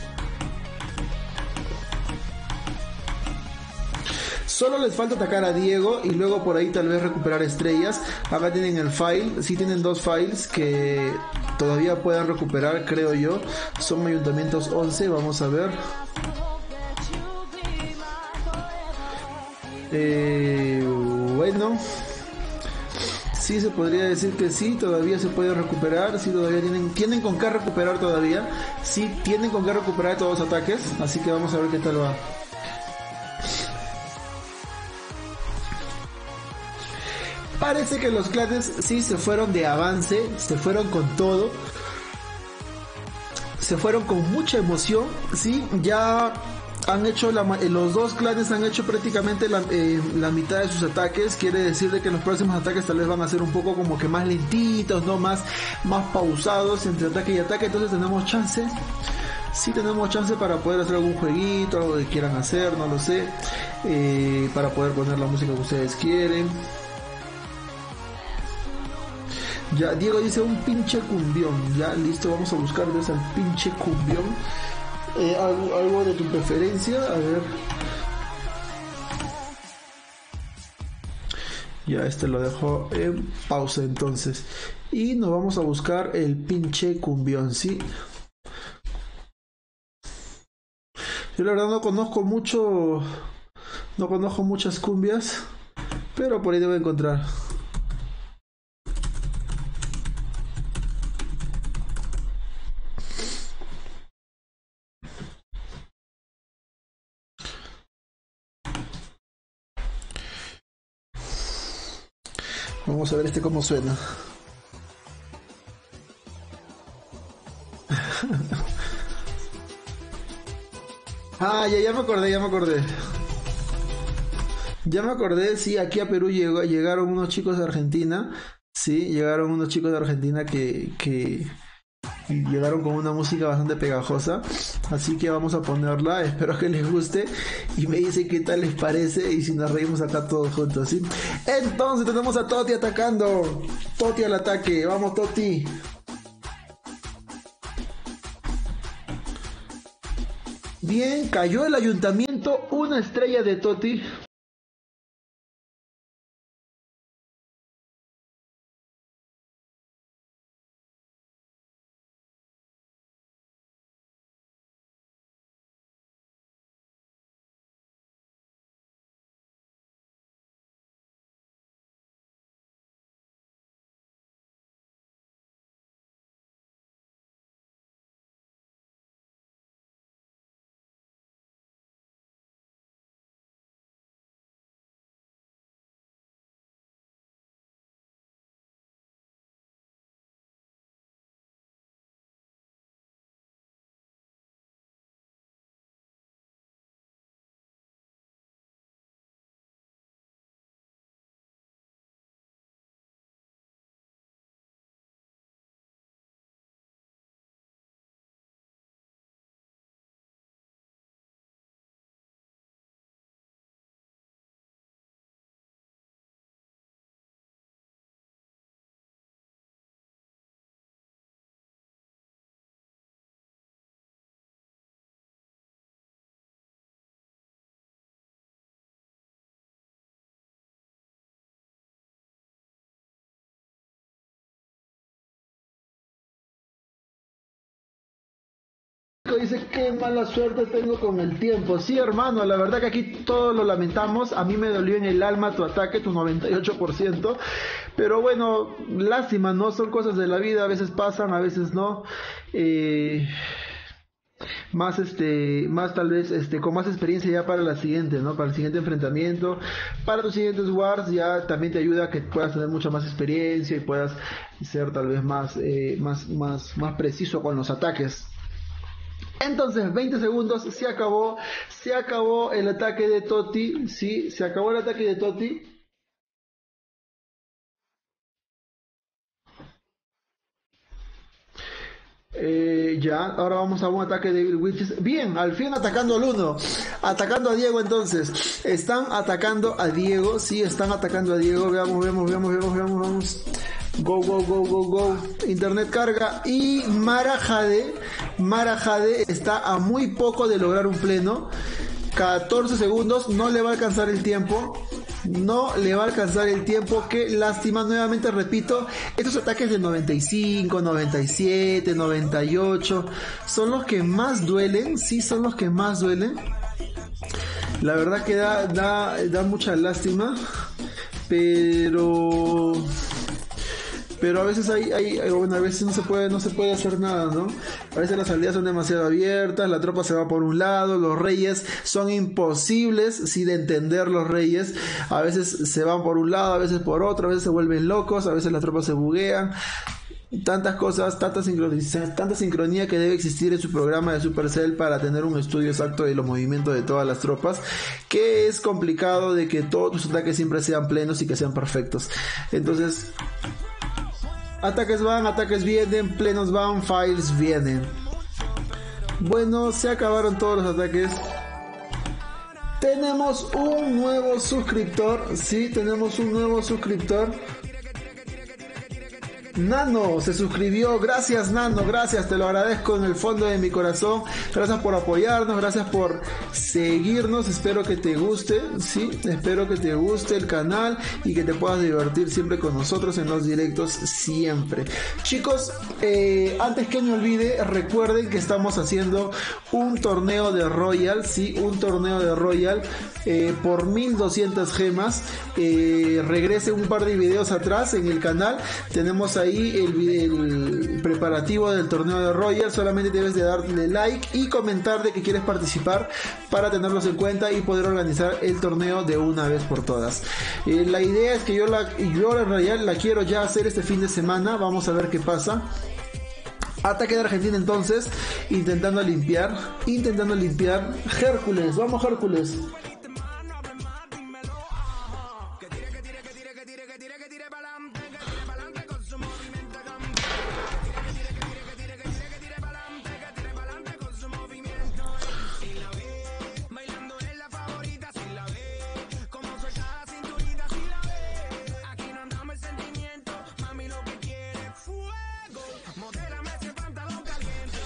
Solo les falta atacar a Diego y luego por ahí tal vez recuperar estrellas. Acá tienen el file, sí tienen dos files que todavía puedan recuperar, creo yo. Son ayuntamientos once, vamos a ver. Eh, bueno, sí se podría decir que sí, todavía se puede recuperar, sí todavía tienen, tienen con qué recuperar todavía, sí tienen con qué recuperar todos los ataques, así que vamos a ver qué tal va. Parece que los clanes sí se fueron de avance, se fueron con todo, se fueron con mucha emoción, sí, ya han hecho la, los dos clanes han hecho prácticamente la, eh, la mitad de sus ataques. Quiere decir de que los próximos ataques tal vez van a ser un poco como que más lentitos, no más, más pausados entre ataque y ataque. Entonces tenemos chance, sí tenemos chance para poder hacer algún jueguito, algo que quieran hacer, no lo sé, eh, para poder poner la música que ustedes quieren. Ya, Diego dice un pinche cumbión. Ya, listo, vamos a buscar entonces al pinche cumbión. Eh, algo, algo de tu preferencia, a ver. Ya, este lo dejo en pausa entonces. Y nos vamos a buscar el pinche cumbión, ¿sí? Yo la verdad no conozco mucho, no conozco muchas cumbias, pero por ahí debo encontrar. Vamos a ver este cómo suena. Ah, ya, ya me acordé, ya me acordé. Ya me acordé, sí, aquí a Perú llegó, llegaron unos chicos de Argentina. Sí, llegaron unos chicos de Argentina que, que llegaron con una música bastante pegajosa, así que vamos a ponerla, espero que les guste y me dicen qué tal les parece y si nos reímos acá todos juntos, ¿sí? Entonces tenemos a Toti atacando, Toti al ataque, vamos Toti. Bien, cayó el ayuntamiento, una estrella de Toti. Dice qué mala suerte tengo con el tiempo. Sí, hermano, la verdad que aquí todos lo lamentamos. A mí me dolió en el alma tu ataque, tu noventa y ocho por ciento. Pero bueno, lástima, ¿no? Son cosas de la vida, a veces pasan, a veces no. Eh, más este, más tal vez este, con más experiencia ya para la siguiente, ¿no? Para el siguiente enfrentamiento, para tus siguientes wars ya también te ayuda a que puedas tener mucha más experiencia y puedas ser tal vez más, eh, más, más, más preciso con los ataques. Entonces, veinte segundos, se acabó, se acabó el ataque de Toti, sí, se acabó el ataque de Toti. Eh, ya, ahora vamos a un ataque de Evil Witches. Bien, al fin atacando al uno, atacando a Diego entonces. Están atacando a Diego, sí, están atacando a Diego, veamos, veamos, veamos, veamos, veamos, vamos. Go, go, go, go, go. Internet carga. Y Mara Jade. Mara Jade está a muy poco de lograr un pleno. catorce segundos. No le va a alcanzar el tiempo. No le va a alcanzar el tiempo. Qué lástima. Nuevamente repito. Estos ataques de noventa y cinco, noventa y siete, noventa y ocho. Son los que más duelen. Sí, son los que más duelen. La verdad que da, da, da mucha lástima. Pero... pero a veces hay, hay, bueno, a veces no se puede, no se puede hacer nada, ¿no? A veces las salidas son demasiado abiertas, la tropa se va por un lado, los reyes son imposibles, sí, de entender los reyes, a veces se van por un lado, a veces por otro, a veces se vuelven locos, a veces las tropas se buguean, tantas cosas, tanta sincronía, tanta sincronía que debe existir en su programa de Supercell para tener un estudio exacto de los movimientos de todas las tropas, que es complicado de que todos tus ataques siempre sean plenos y que sean perfectos. Entonces, ataques van, ataques vienen, plenos van, files vienen. Bueno, se acabaron todos los ataques. Tenemos un nuevo suscriptor, sí, tenemos un nuevo suscriptor. Nano se suscribió, gracias Nano, gracias, te lo agradezco en el fondo de mi corazón, gracias por apoyarnos, gracias por seguirnos, espero que te guste, sí, espero que te guste el canal y que te puedas divertir siempre con nosotros en los directos, siempre. Chicos, eh, antes que me olvide, recuerden que estamos haciendo un torneo de Royal, sí, un torneo de Royal eh, por mil doscientas gemas, eh, regrese un par de videos atrás en el canal, tenemos ahí el, el preparativo del torneo de Royal, solamente debes de darle like y comentar de que quieres participar para tenerlos en cuenta y poder organizar el torneo de una vez por todas. Eh, la idea es que yo la, yo en realidad la quiero ya hacer este fin de semana, vamos a ver qué pasa. Ataque de Argentina entonces, intentando limpiar, intentando limpiar. Hércules, vamos Hércules.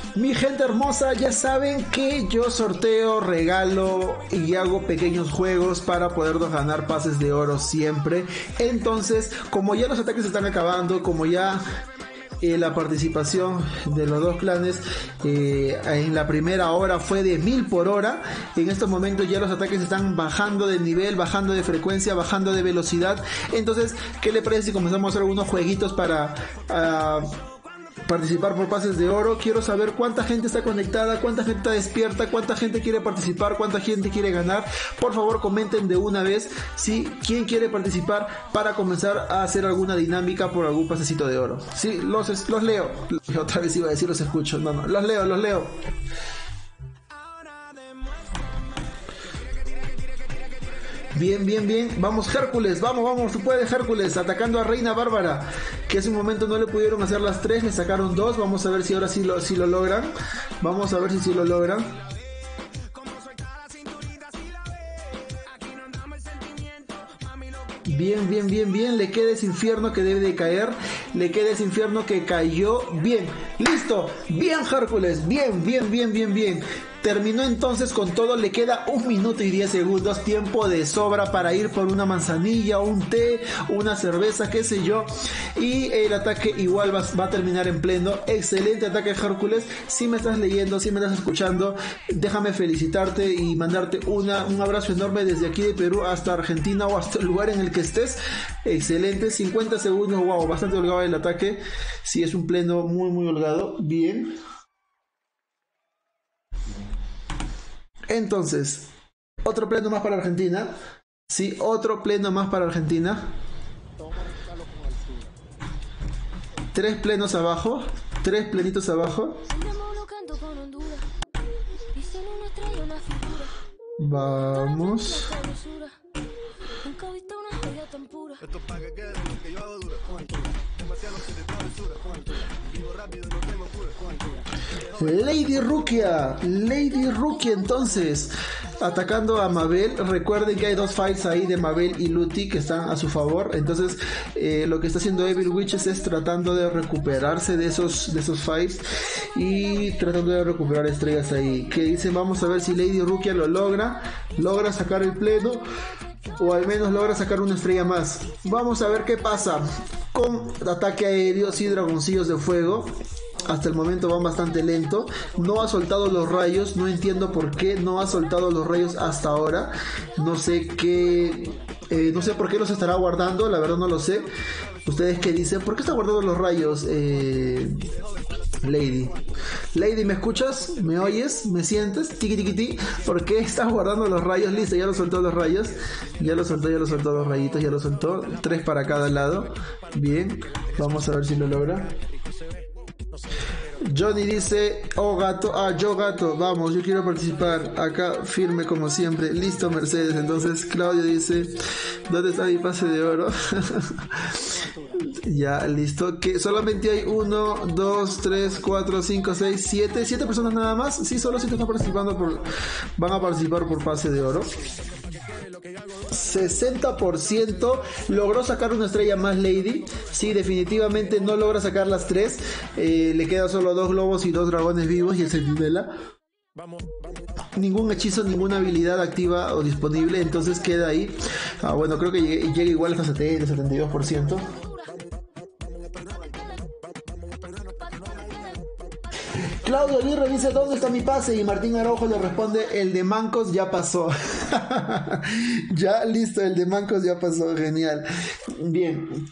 Mi gente hermosa, ya saben que yo sorteo, regalo y hago pequeños juegos para podernos ganar pases de oro siempre. Entonces, como ya los ataques se están acabando, como ya eh, la participación de los dos clanes eh, en la primera hora fue de mil por hora, en estos momentos ya los ataques están bajando de nivel, bajando de frecuencia, bajando de velocidad. Entonces, ¿qué le parece si comenzamos a hacer algunos jueguitos para... Uh, participar por pases de oro? Quiero saber cuánta gente está conectada, cuánta gente está despierta, cuánta gente quiere participar, cuánta gente quiere ganar. Por favor, comenten de una vez si quién quiere participar para comenzar a hacer alguna dinámica por algún pasecito de oro. Sí, los, los leo. Otra vez iba a decir los escucho. No, no, los leo, los leo. Bien, bien, bien. Vamos, Hércules. Vamos, vamos. Tú puedes, Hércules. Atacando a Reina Bárbara. Que hace un momento no le pudieron hacer las tres. Le sacaron dos. Vamos a ver si ahora sí lo, sí lo logran. Vamos a ver si sí lo logran. Bien, bien, bien, bien. Le queda ese infierno que debe de caer. Le queda ese infierno que cayó. Bien. Listo. Bien, Hércules. Bien, bien, bien, bien, bien. Terminó entonces con todo, le queda un minuto y diez segundos, tiempo de sobra para ir por una manzanilla, un té, una cerveza, qué sé yo. Y el ataque igual va, va a terminar en pleno. Excelente ataque, Hércules. Si me estás leyendo, si me estás escuchando, déjame felicitarte y mandarte una, un abrazo enorme desde aquí de Perú hasta Argentina o hasta el lugar en el que estés. Excelente, cincuenta segundos, wow, bastante holgado el ataque. Sí, es un pleno muy, muy holgado. Bien. Entonces, otro pleno más para Argentina. Sí, otro pleno más para Argentina. Tres plenos abajo. Tres plenitos abajo. Vamos. Lady Rukia, Lady Rukia entonces atacando a Mabel. Recuerden que hay dos fights ahí de Mabel y Luti que están a su favor. Entonces eh, lo que está haciendo Evil Witches es tratando de recuperarse de esos, de esos fights y tratando de recuperar estrellas ahí. Que dicen, vamos a ver si Lady Rukia lo logra, logra sacar el pleno o al menos logra sacar una estrella más. Vamos a ver qué pasa con ataque aéreo y dragoncillos de fuego. Hasta el momento van bastante lento. No ha soltado los rayos. No entiendo por qué no ha soltado los rayos hasta ahora. No sé qué... Eh, no sé por qué los estará guardando. La verdad no lo sé. ¿Ustedes qué dicen? ¿Por qué está guardando los rayos? Eh... Lady. Lady, ¿me escuchas? ¿Me oyes? ¿Me sientes? Tiki tiki tiki. ¿Por qué estás guardando los rayos? Listo, ya lo soltó los rayos. Ya lo soltó, ya lo soltó los rayitos, ya lo soltó. Tres para cada lado. Bien. Vamos a ver si lo logra. Johnny dice, oh gato, ah yo gato, vamos, yo quiero participar, acá firme como siempre, listo Mercedes. Entonces Claudio dice, ¿dónde está mi pase de oro? Ya, listo, que solamente hay uno, dos, tres, cuatro, cinco, seis, siete, siete personas nada más. Sí, solo siete están participando por, van a participar por pase de oro. sesenta por ciento logró sacar una estrella más Lady. Sí, definitivamente no logra sacar las tres. Eh, le quedan solo dos globos y dos dragones vivos y el centinela. Ningún hechizo, ninguna habilidad activa o disponible, entonces queda ahí. Ah, bueno, creo que llegue, llega igual hasta setenta, setenta y dos por ciento. Claudio Aguirre dice, ¿dónde está mi pase? Y Martín Araujo le responde, el de Mancos ya pasó. Ya, listo, el de Mancos ya pasó, genial. Bien.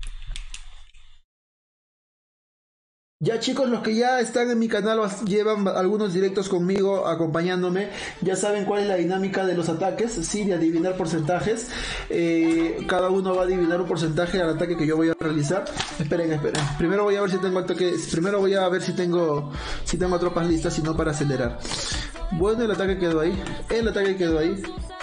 Ya chicos, los que ya están en mi canal llevan algunos directos conmigo acompañándome, ya saben cuál es la dinámica de los ataques, sí, de adivinar porcentajes. Eh, cada uno va a adivinar un porcentaje al ataque que yo voy a realizar. Esperen, esperen. Primero voy a ver si tengo ataque, primero voy a ver si tengo si tengo tropas listas, si no para acelerar. Bueno, el ataque quedó ahí. El ataque quedó ahí.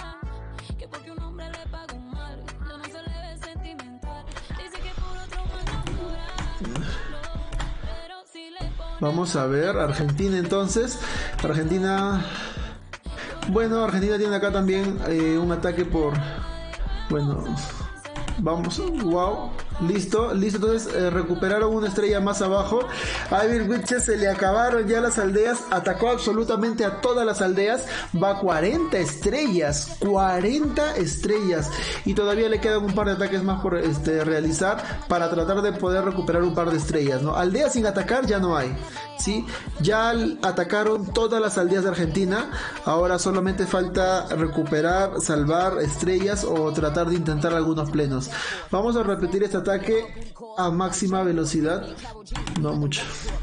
Vamos a ver, Argentina entonces. Argentina... Bueno, Argentina tiene acá también eh, un ataque por... Bueno, vamos, wow. Listo, listo, entonces eh, recuperaron una estrella más abajo. A Evil Witches se le acabaron ya las aldeas, atacó absolutamente a todas las aldeas, va a cuarenta estrellas, cuarenta estrellas, y todavía le quedan un par de ataques más por este, realizar para tratar de poder recuperar un par de estrellas, ¿no? Aldeas sin atacar ya no hay, ¿sí? Ya atacaron todas las aldeas de Argentina, ahora solamente falta recuperar, salvar estrellas o tratar de intentar algunos plenos. Vamos a repetir este ataque a máxima velocidad, no mucho.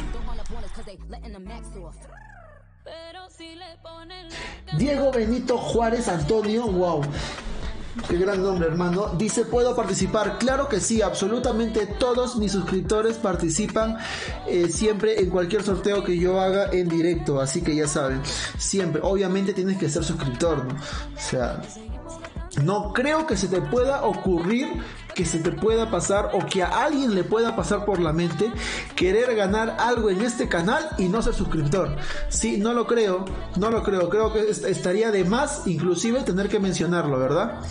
Diego Benito Juárez Antonio, wow, qué gran nombre, hermano. Dice, ¿puedo participar? Claro que sí, absolutamente todos mis suscriptores participan eh, siempre en cualquier sorteo que yo haga en directo, así que ya saben, siempre, obviamente tienes que ser suscriptor, ¿no? O sea, no creo que se te pueda ocurrir, que se te pueda pasar o que a alguien le pueda pasar por la mente querer ganar algo en este canal y no ser suscriptor. Sí, no lo creo, no lo creo, creo que estaría de más inclusive tener que mencionarlo, ¿verdad?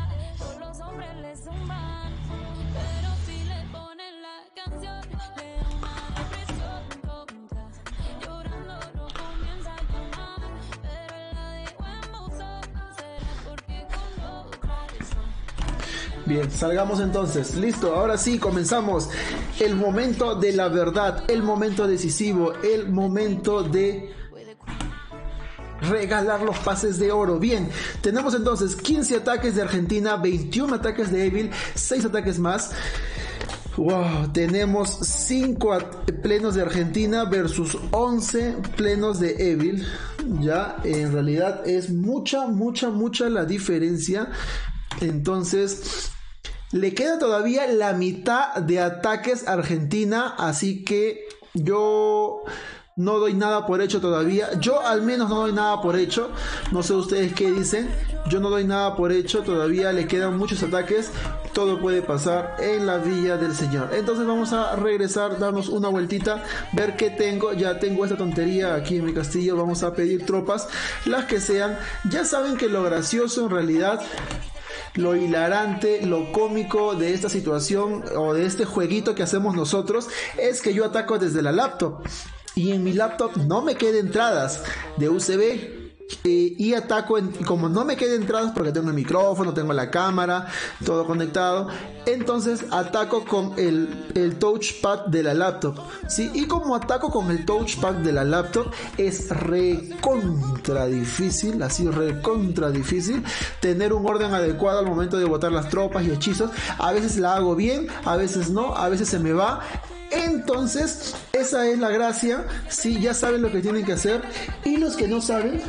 Bien, salgamos entonces. Listo, ahora sí, comenzamos. El momento de la verdad, el momento decisivo, el momento de regalar los pases de oro. Bien, tenemos entonces quince ataques de Argentina, veintiún ataques de Evil, seis ataques más. Wow, tenemos cinco plenos de Argentina versus once plenos de Evil. Ya, en realidad es mucha, mucha, mucha la diferencia. Entonces, le queda todavía la mitad de ataques a Argentina, así que yo no doy nada por hecho todavía. Yo al menos no doy nada por hecho. No sé ustedes qué dicen. Yo no doy nada por hecho. Todavía le quedan muchos ataques. Todo puede pasar en la Villa del Señor. Entonces vamos a regresar, darnos una vueltita, ver qué tengo. Ya tengo esta tontería aquí en mi castillo. Vamos a pedir tropas, las que sean. Ya saben que lo gracioso en realidad, lo hilarante, lo cómico de esta situación o de este jueguito que hacemos nosotros es que yo ataco desde la laptop y en mi laptop no me quedan entradas de U S B. Eh, y ataco en, como no me quedan entradas porque tengo el micrófono, tengo la cámara, todo conectado, entonces ataco con el, el touchpad de la laptop, ¿sí? Y como ataco con el touchpad de la laptop es recontra difícil, así recontra difícil tener un orden adecuado al momento de botar las tropas y hechizos. A veces la hago bien, a veces no, a veces se me va. Entonces, esa es la gracia. Sí, ya saben lo que tienen que hacer. Y los que no saben,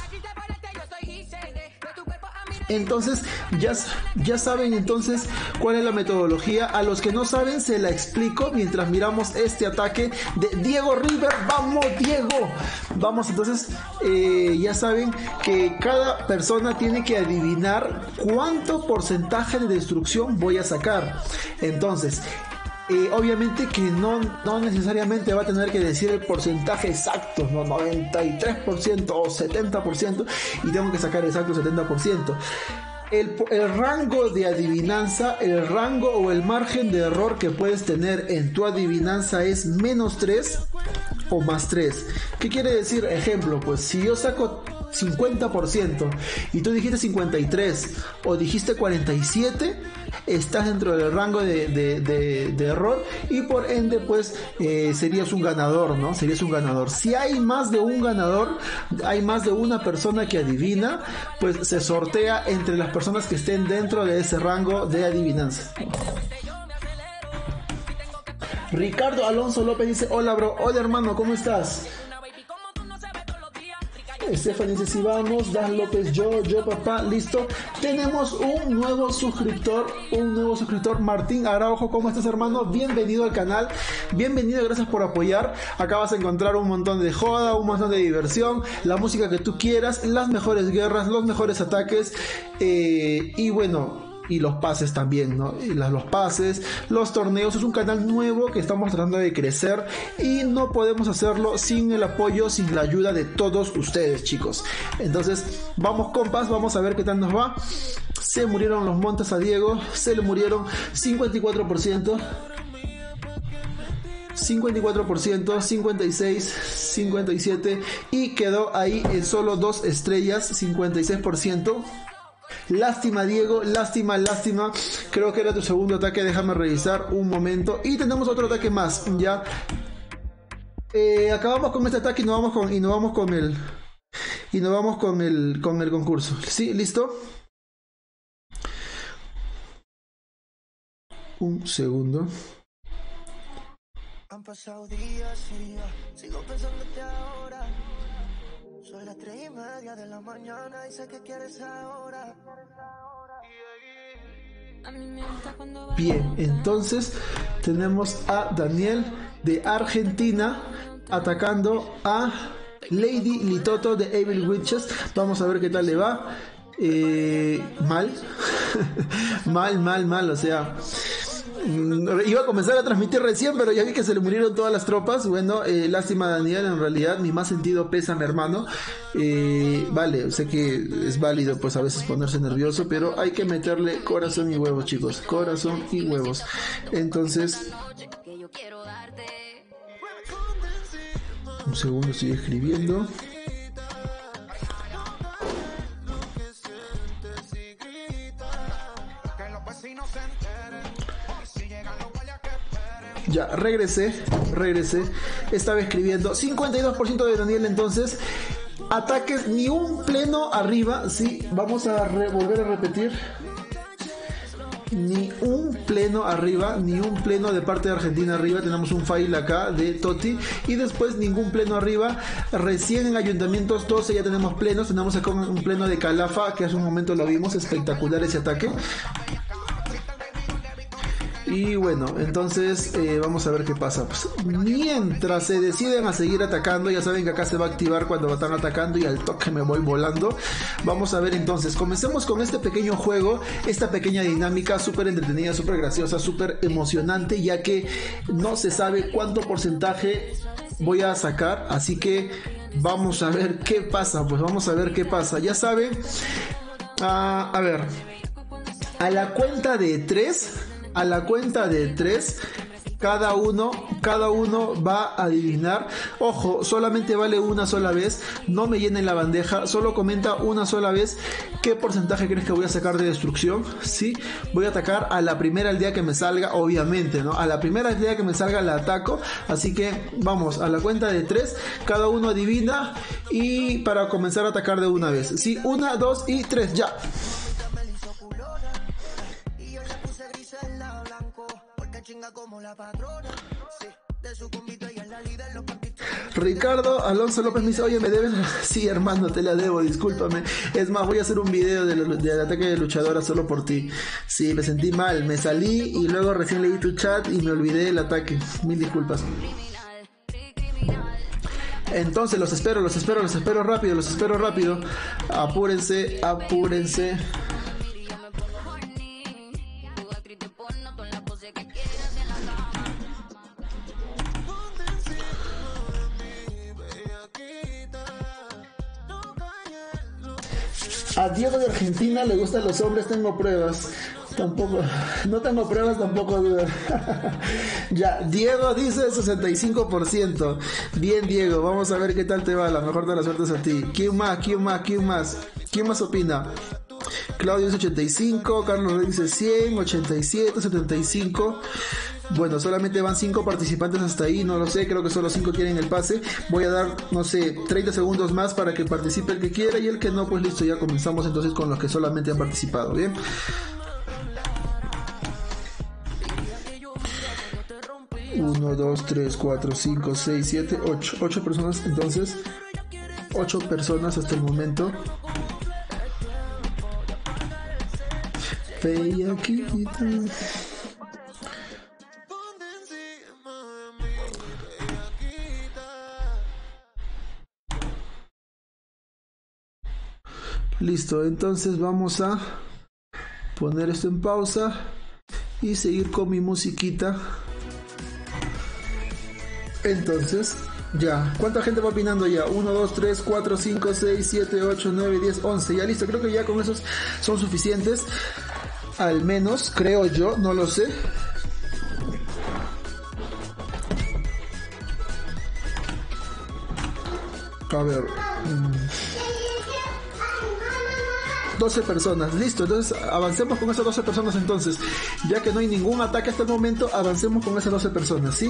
entonces ya, ya saben entonces cuál es la metodología. A los que no saben se la explico mientras miramos este ataque de Diego River. ¡Vamos, Diego! Vamos, entonces eh, ya saben que cada persona tiene que adivinar cuánto porcentaje de destrucción voy a sacar. Entonces, Eh, obviamente que no, no necesariamente va a tener que decir el porcentaje exacto, no noventa y tres por ciento o setenta por ciento, y tengo que sacar exacto setenta por ciento. El, el rango de adivinanza, el rango o el margen de error que puedes tener en tu adivinanza es menos tres o más tres. ¿Qué quiere decir? Ejemplo, pues si yo saco cincuenta por ciento y tú dijiste cincuenta y tres o dijiste cuarenta y siete, estás dentro del rango de, de, de, de error y por ende pues eh, serías un ganador, ¿no? Serías un ganador. Si hay más de un ganador, hay más de una persona que adivina, pues se sortea entre las personas que estén dentro de ese rango de adivinanza. Ricardo Alonso López dice: hola bro, hola hermano, ¿cómo estás? Estefan dice: si vamos. Dan López: yo, yo papá, listo. Tenemos un nuevo suscriptor, un nuevo suscriptor, Martín Araujo. ¿Cómo estás, hermano? Bienvenido al canal, bienvenido, gracias por apoyar. Acá vas a encontrar un montón de joda, un montón de diversión, la música que tú quieras, las mejores guerras, los mejores ataques, eh, y bueno, y los pases también, ¿no? Y las, los pases, los torneos, es un canal nuevo que estamos tratando de crecer y no podemos hacerlo sin el apoyo, sin la ayuda de todos ustedes, chicos. Entonces, vamos compas, vamos a ver qué tal nos va. Se murieron los montes a Diego, se le murieron cincuenta y cuatro por ciento. cincuenta y cuatro por ciento, cincuenta y seis, cincuenta y siete y quedó ahí en solo dos estrellas, cincuenta y seis por ciento. Lástima Diego, lástima, lástima. Creo que era tu segundo ataque, déjame revisar un momento. Y tenemos otro ataque más, ya. Eh, acabamos con este ataque y nos vamos con, y nos vamos con el y nos vamos con el con el concurso. ¿Sí? ¿Listo? Un segundo. Han pasado días y días, sigo pensándote ahora. Son las tres y media de la mañana y sé que quieres ahora. Bien, entonces tenemos a Daniel de Argentina atacando a Lady Litoto de Evil Witches. Vamos a ver qué tal le va. Eh, mal. mal, mal, mal, o sea... Iba a comenzar a transmitir recién, pero ya vi que se le murieron todas las tropas. Bueno, eh, lástima Daniel, en realidad mi más sentido pésame, hermano. eh, Vale, sé que es válido pues a veces ponerse nervioso, pero hay que meterle corazón y huevos, chicos. Corazón y huevos. Entonces, un segundo, estoy escribiendo. Ya, regresé, regresé. Estaba escribiendo cincuenta y dos por ciento de Daniel, entonces. Ataques, ni un pleno arriba. Sí, vamos a volver a repetir. Ni un pleno arriba, ni un pleno de parte de Argentina arriba. Tenemos un fail acá de Totti. Y después ningún pleno arriba. Recién en Ayuntamientos doce ya tenemos plenos. Tenemos acá un pleno de Calafa, que hace un momento lo vimos. Espectacular ese ataque. Y bueno, entonces eh, vamos a ver qué pasa. Pues, mientras se deciden a seguir atacando, ya saben que acá se va a activar cuando están atacando y al toque me voy volando. Vamos a ver entonces, comencemos con este pequeño juego, esta pequeña dinámica súper entretenida, súper graciosa, súper emocionante, ya que no se sabe cuánto porcentaje voy a sacar, así que vamos a ver qué pasa. Pues vamos a ver qué pasa, ya saben. uh, A ver, a la cuenta de tres. A la cuenta de tres, cada uno, cada uno va a adivinar. Ojo, solamente vale una sola vez. No me llenen la bandeja. Solo comenta una sola vez qué porcentaje crees que voy a sacar de destrucción. Sí, voy a atacar a la primera aldea que me salga, obviamente, ¿no? A la primera aldea que me salga la ataco. Así que vamos, a la cuenta de tres, cada uno adivina. Y para comenzar a atacar de una vez. Sí, una, dos y tres, ya. Ricardo Alonso López me dice, oye, ¿me deben? Sí, hermano, te la debo, discúlpame. Es más, voy a hacer un video del, del ataque de luchadora solo por ti. Sí, me sentí mal, me salí y luego recién leí tu chat y me olvidé del ataque. Mil disculpas. Entonces los espero, los espero, los espero rápido, los espero rápido. Apúrense, apúrense. A Diego de Argentina le gustan los hombres, tengo pruebas. Tampoco, no tengo pruebas, tampoco duda. Ya, Diego dice sesenta y cinco por ciento. Bien, Diego, vamos a ver qué tal te va. La mejor de las suertes a ti. ¿Quién más? ¿Quién más? ¿Quién más? ¿Quién más opina? Claudio dice ochenta y cinco, Carlos dice cien, ochenta y siete, setenta y cinco. Bueno, solamente van cinco participantes hasta ahí, no lo sé, creo que solo cinco quieren el pase. Voy a dar, no sé, treinta segundos más para que participe el que quiera y el que no, pues listo, ya comenzamos entonces con los que solamente han participado, ¿bien? uno, dos, tres, cuatro, cinco, seis, siete, ocho. ocho personas, entonces. ocho personas hasta el momento. Feyaquita. Listo, entonces vamos a poner esto en pausa y seguir con mi musiquita. Entonces, ya, ¿cuánta gente va opinando ya? uno, dos, tres, cuatro, cinco, seis, siete, ocho, nueve, diez, once. Ya listo, creo que ya con esos son suficientes. Al menos, creo yo, no lo sé. A ver. doce personas, listo, entonces avancemos con esas doce personas entonces. Ya que no hay ningún ataque hasta el momento, avancemos con esas doce personas, ¿sí?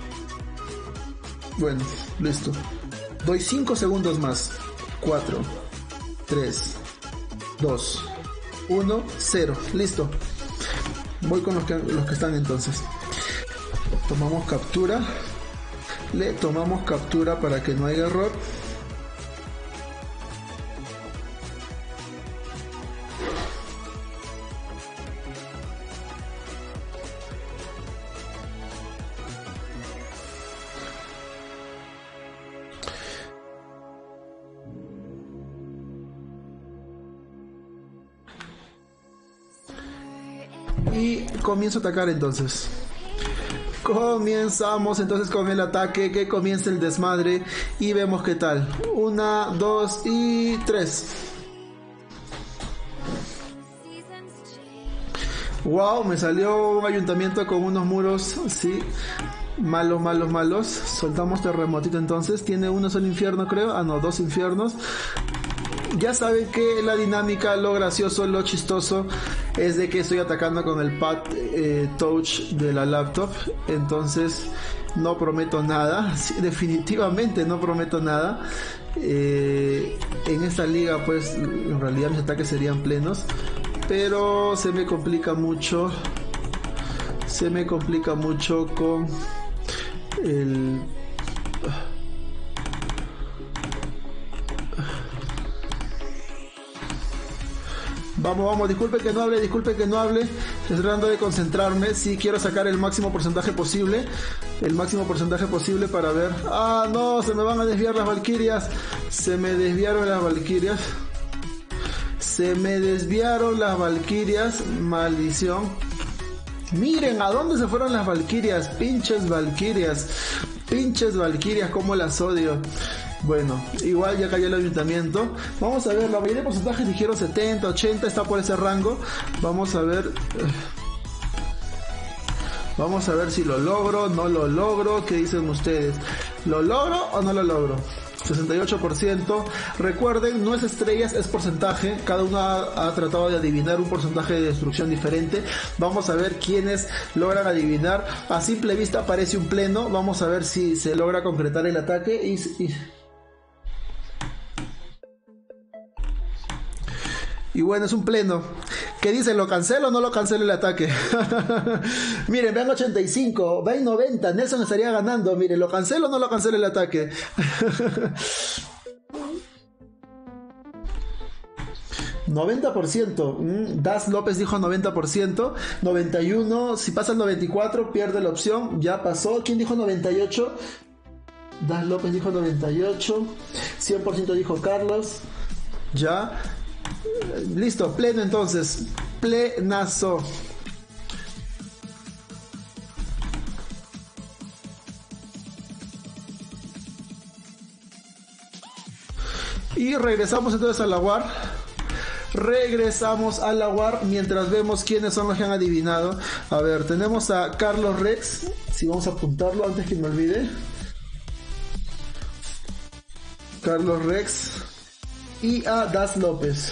Bueno, listo. Doy cinco segundos más. cuatro, tres, dos, uno, cero. Listo. Voy con los que, los que están entonces. Tomamos captura. Le tomamos captura para que no haya error. Y comienzo a atacar entonces. Comenzamos entonces con el ataque, que comience el desmadre y vemos qué tal. Una, dos y tres. Wow, me salió un ayuntamiento con unos muros, sí, malos, malos, malos. Soltamos terremotito entonces. Tiene uno solo infierno, creo. Ah, no, dos infiernos. Ya saben que la dinámica, lo gracioso, lo chistoso es de que estoy atacando con el pad eh, touch de la laptop. Entonces no prometo nada, sí, definitivamente no prometo nada. Eh, en esta liga pues en realidad mis ataques serían plenos, pero se me complica mucho, se me complica mucho con el... Vamos, vamos, disculpe que no hable, disculpe que no hable. Estoy tratando de concentrarme. Sí, quiero sacar el máximo porcentaje posible. El máximo porcentaje posible para ver. Ah, no, se me van a desviar las valquirias. Se me desviaron las valquirias. Se me desviaron las valquirias. Maldición. Miren, ¿a dónde se fueron las valquirias? Pinches valquirias. Pinches valquirias, cómo las odio. Bueno, igual ya cayó el ayuntamiento. Vamos a ver, la mayoría de porcentajes dijeron setenta, ochenta, está por ese rango. Vamos a ver. Vamos a ver si lo logro, no lo logro. ¿Qué dicen ustedes? ¿Lo logro o no lo logro? sesenta y ocho por ciento. Recuerden, no es estrellas, es porcentaje. Cada uno ha, ha tratado de adivinar un porcentaje de destrucción diferente. Vamos a ver quiénes logran adivinar. A simple vista parece un pleno. Vamos a ver si se logra concretar el ataque. Y, y... Y bueno, es un pleno. ¿Qué dice? ¿Lo cancelo o no lo cancelo el ataque? Miren, vean ochenta y cinco, vean noventa. Nelson estaría ganando. Miren, ¿lo cancelo o no lo cancelo el ataque? noventa por ciento. Mm, Das López dijo noventa por ciento. noventa y uno. Si pasa el noventa y cuatro, pierde la opción. Ya pasó. ¿Quién dijo noventa y ocho? Das López dijo noventa y ocho. cien por ciento dijo Carlos. Ya. Listo, pleno entonces. Plenazo. Y regresamos entonces a la war. Regresamos a la war mientras vemos quiénes son los que han adivinado. A ver, tenemos a Carlos Rex. Si vamos a apuntarlo antes que me olvide. Carlos Rex. Y a Das López.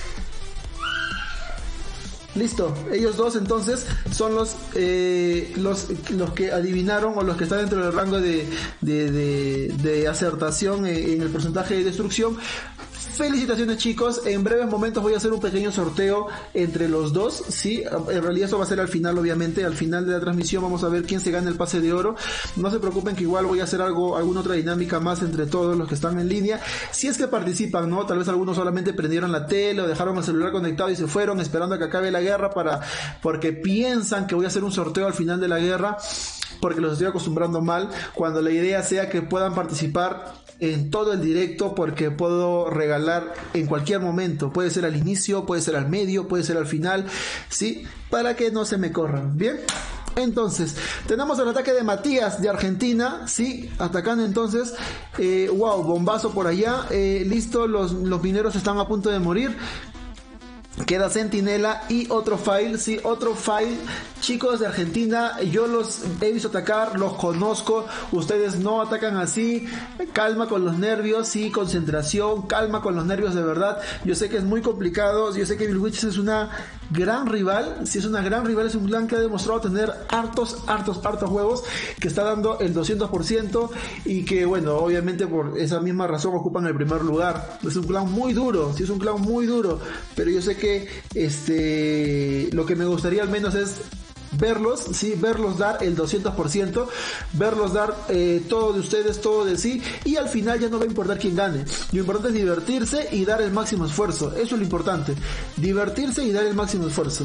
Listo, ellos dos entonces son los, eh, los los que adivinaron o los que están dentro del rango de, de, de, de acertación en, en el porcentaje de destrucción. Felicitaciones, chicos, en breves momentos voy a hacer un pequeño sorteo entre los dos, sí, en realidad eso va a ser al final, obviamente, al final de la transmisión vamos a ver quién se gana el pase de oro. No se preocupen que igual voy a hacer algo, alguna otra dinámica más entre todos los que están en línea, si es que participan, ¿no? Tal vez algunos solamente prendieron la tele o dejaron el celular conectado y se fueron esperando a que acabe la guerra para, porque piensan que voy a hacer un sorteo al final de la guerra, porque los estoy acostumbrando mal, cuando la idea sea que puedan participar en todo el directo porque puedo regalar en cualquier momento. Puede ser al inicio, puede ser al medio, puede ser al final, ¿sí? Para que no se me corran, ¿bien? Entonces, tenemos el ataque de Matías de Argentina, sí, atacando entonces, eh, wow, bombazo por allá, eh, listo, los, los mineros están a punto de morir. Queda Centinela y otro file, sí, otro file. Chicos de Argentina, yo los he visto atacar, los conozco. Ustedes no atacan así. Calma con los nervios, sí, concentración, calma con los nervios de verdad. Yo sé que es muy complicado. Yo sé que Evil Witches es una gran rival. Sí, es una gran rival. Es un clan que ha demostrado tener hartos, hartos, hartos huevos. Que está dando el doscientos por ciento. Y que, bueno, obviamente por esa misma razón ocupan el primer lugar. Es un clan muy duro. Sí, es un clan muy duro. Pero yo sé que este lo que me gustaría al menos es verlos, sí, verlos dar el doscientos por ciento, verlos dar eh, todo de ustedes, todo de sí, y al final ya no va a importar quién gane. Lo importante es divertirse y dar el máximo esfuerzo. Eso es lo importante, divertirse y dar el máximo esfuerzo.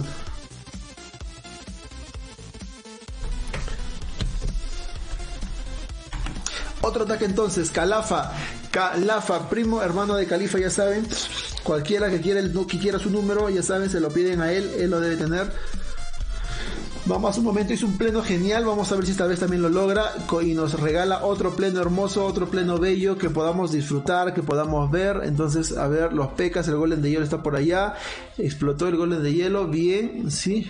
Otro ataque entonces, Calafa, Calafa, primo hermano de Califa, ya saben, cualquiera que quiera, el, que quiera su número, ya saben, se lo piden a él, él lo debe tener. Vamos a un momento, hizo un pleno genial, vamos a ver si esta vez también lo logra y nos regala otro pleno hermoso, otro pleno bello que podamos disfrutar, que podamos ver. Entonces, a ver, los pecas, el golem de hielo está por allá, explotó el golem de hielo, bien, sí.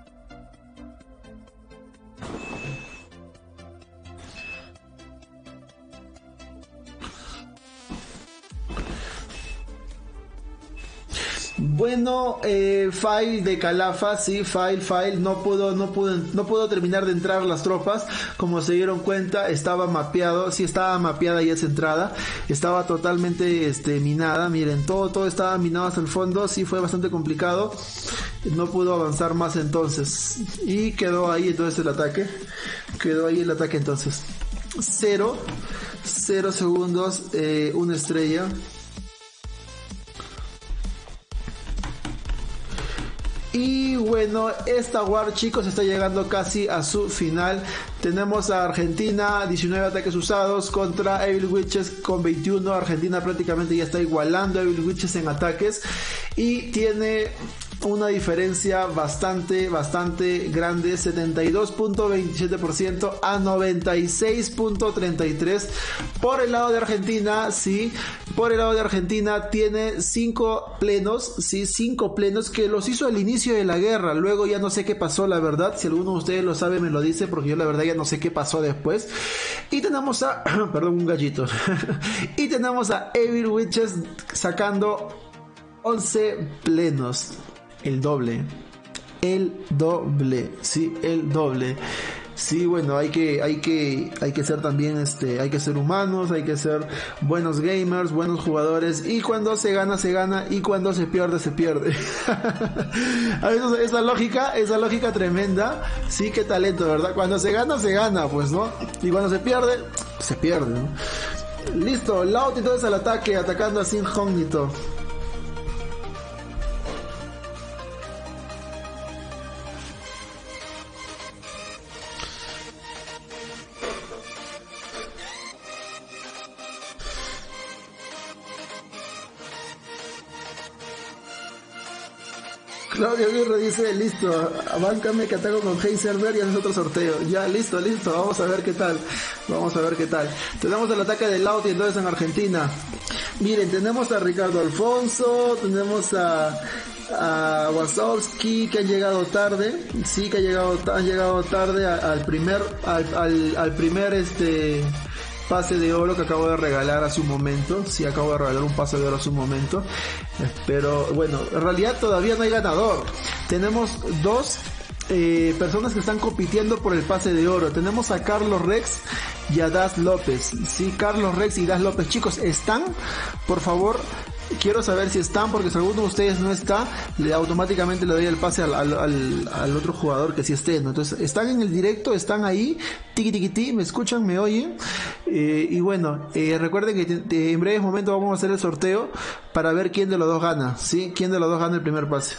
Bueno, eh, file de Calafa, sí, file, file, no pudo, no pudo, no pudo terminar de entrar las tropas, como se dieron cuenta, estaba mapeado, sí estaba mapeada ya esa entrada, estaba totalmente, este, minada, miren, todo, todo estaba minado hasta el fondo, sí fue bastante complicado, no pudo avanzar más entonces, y quedó ahí entonces el ataque, quedó ahí el ataque entonces, cero, cero segundos, eh, una estrella. Y bueno, esta war, chicos, está llegando casi a su final. Tenemos a Argentina, diecinueve ataques usados contra Evil Witches con veintiuno. Argentina prácticamente ya está igualando a Evil Witches en ataques y tiene una diferencia bastante, bastante grande, setenta y dos punto veintisiete por ciento a noventa y seis punto treinta y tres por el lado de Argentina, sí, por el lado de Argentina tiene cinco plenos, sí, cinco plenos que los hizo al inicio de la guerra, luego ya no sé qué pasó, la verdad, si alguno de ustedes lo sabe me lo dice, porque yo la verdad ya no sé qué pasó después, y tenemos a, perdón, un gallito, y tenemos a Evil Witches sacando once plenos. El doble, el doble, sí, el doble. Sí, bueno, hay que, hay que, hay que ser también, este, hay que ser humanos, hay que ser buenos gamers, buenos jugadores, y cuando se gana, se gana, y cuando se pierde, se pierde. A veces esa lógica, esa lógica tremenda, sí, qué talento, ¿verdad? Cuando se gana, se gana, pues, ¿no? Y cuando se pierde, se pierde, ¿no? Listo, Laut entonces al ataque, atacando a Sin Hógnito. Claudio Aguirre dice, listo, báncame que ataco con Heiserberg y haces otro sorteo. Ya, listo, listo, vamos a ver qué tal. Vamos a ver qué tal. Tenemos el ataque de Lauti entonces en Argentina. Miren, tenemos a Ricardo Alfonso, tenemos a, a Wasowski que han llegado tarde, sí que han llegado, han llegado tarde al primer, al, al, al primer este pase de oro que acabo de regalar hace un momento. Sí, acabo de regalar un pase de oro hace un momento. Pero bueno, en realidad todavía no hay ganador. Tenemos dos eh, personas que están compitiendo por el pase de oro. Tenemos a Carlos Rex y a Das López. Sí, Carlos Rex y Das López. Chicos, ¿están? Por favor, quiero saber si están, porque si alguno de ustedes no está, le automáticamente le doy el pase al, al, al, al otro jugador que sí esté, ¿no? Entonces, están en el directo, están ahí, tiqui tiqui ti, me escuchan, me oyen, eh, y bueno, eh, recuerden que te, te, en breves momentos vamos a hacer el sorteo para ver quién de los dos gana, ¿sí? Quién de los dos gana el primer pase.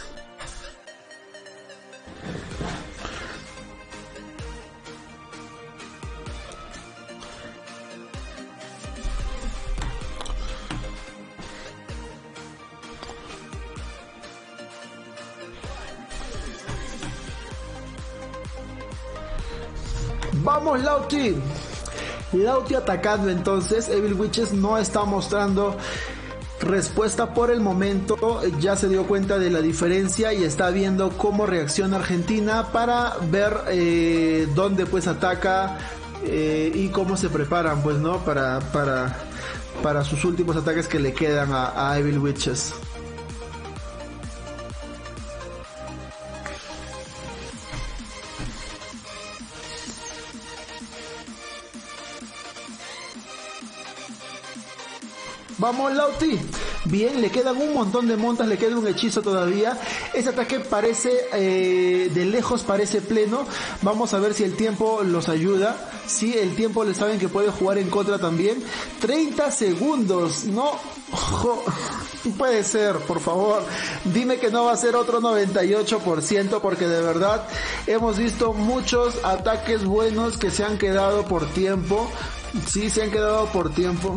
Vamos Lauti. Lauti atacando entonces. Evil Witches no está mostrando respuesta por el momento, ya se dio cuenta de la diferencia y está viendo cómo reacciona Argentina para ver eh, dónde pues ataca eh, y cómo se preparan pues no para para para sus últimos ataques que le quedan a, a Evil Witches. Vamos Lauti. Bien, le quedan un montón de montas, le queda un hechizo todavía. Ese ataque parece, eh, de lejos parece pleno. Vamos a ver si el tiempo los ayuda. Sí, el tiempo le saben que puede jugar en contra también. treinta segundos, no. Jo, puede ser, por favor. Dime que no va a ser otro noventa y ocho por ciento porque de verdad hemos visto muchos ataques buenos que se han quedado por tiempo. Sí, se han quedado por tiempo.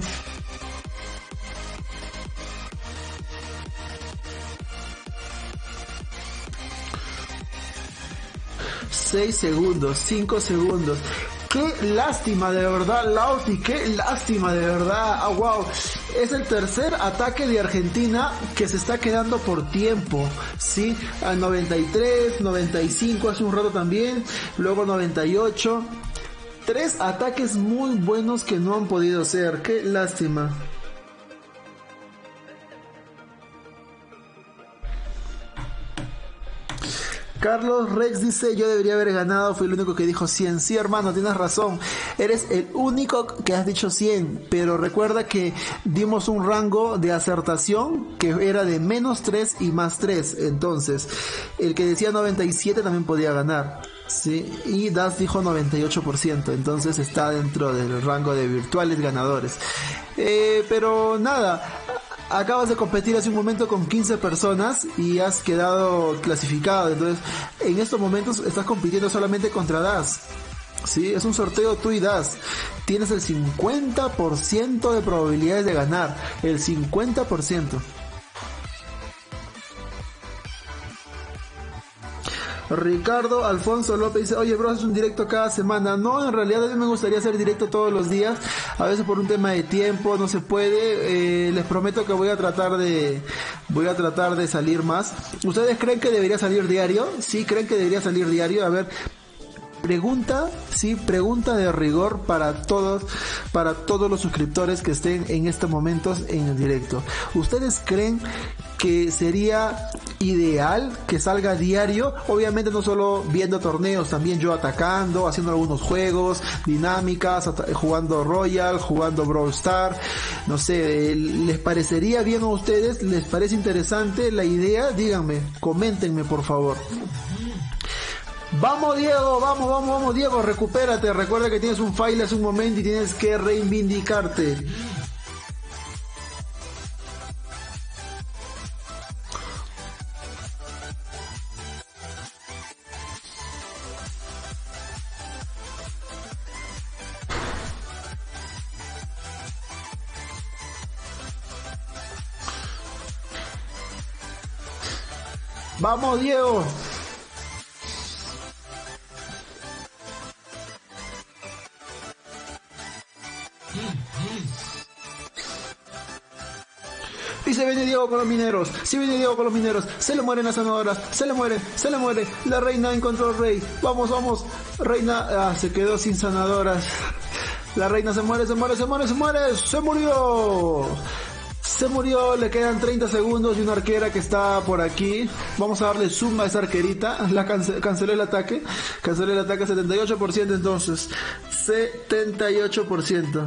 seis segundos, cinco segundos. Qué lástima de verdad, Lauti, qué lástima de verdad. Ah, wow. Es el tercer ataque de Argentina que se está quedando por tiempo. Sí, a noventa y tres, noventa y cinco hace un rato también, luego noventa y ocho. Tres ataques muy buenos que no han podido ser. Qué lástima. Carlos Rex dice, yo debería haber ganado, fui el único que dijo cien. Sí, hermano, tienes razón, eres el único que has dicho cien, pero recuerda que dimos un rango de acertación que era de menos tres y más tres, entonces el que decía noventa y siete también podía ganar. Sí, y Das dijo noventa y ocho por ciento, entonces está dentro del rango de virtuales ganadores. Eh, pero nada, acabas de competir hace un momento con quince personas y has quedado clasificado, entonces en estos momentos estás compitiendo solamente contra Das. Sí, es un sorteo tú y Das. Tienes el cincuenta por ciento de probabilidades de ganar, el cincuenta por ciento. Ricardo Alfonso López dice, oye bro, es un directo cada semana. No, en realidad a mí me gustaría hacer directo todos los días. A veces por un tema de tiempo no se puede. Eh, les prometo que voy a tratar de voy a tratar de salir más. ¿Ustedes creen que debería salir diario? ¿Sí creen que debería salir diario? A ver, pregunta, sí, pregunta de rigor para todos, para todos los suscriptores que estén en estos momentos en el directo. ¿Ustedes creen que sería ideal que salga diario? Obviamente no solo viendo torneos, también yo atacando, haciendo algunos juegos, dinámicas, jugando Royal, jugando Brawl Star, no sé, ¿les parecería bien a ustedes? ¿Les parece interesante la idea? Díganme, coméntenme por favor. Vamos Diego, vamos, vamos, vamos Diego, recupérate, recuerda que tienes un fail hace un momento y tienes que reivindicarte. Vamos Diego. Y se viene Diego con los mineros, se viene Diego con los mineros, se le mueren las sanadoras, se le muere, se le muere, la reina encontró al rey, vamos, vamos, reina, ah, se quedó sin sanadoras, la reina se muere, se muere, se muere, se muere, se murió, se murió, le quedan treinta segundos y una arquera que está por aquí, vamos a darle zoom a esa arquerita, la cance cancelé el ataque, cancelé el ataque, setenta y ocho por ciento entonces, setenta y ocho por ciento.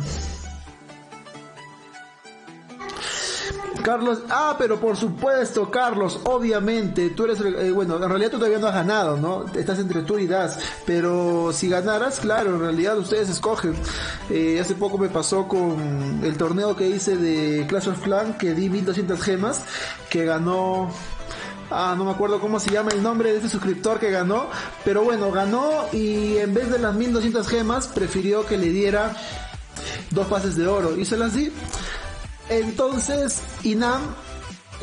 Carlos, ah, pero por supuesto, Carlos, obviamente, tú eres, eh, bueno, en realidad tú todavía no has ganado, ¿no? Estás entre tú y Das, pero si ganaras, claro, en realidad ustedes escogen. Eh, hace poco me pasó con el torneo que hice de Clash of Clans, que di mil doscientas gemas, que ganó... Ah, no me acuerdo cómo se llama el nombre de ese suscriptor que ganó, pero bueno, ganó y en vez de las mil doscientas gemas, prefirió que le diera dos pases de oro, y se las di. Entonces, Inam,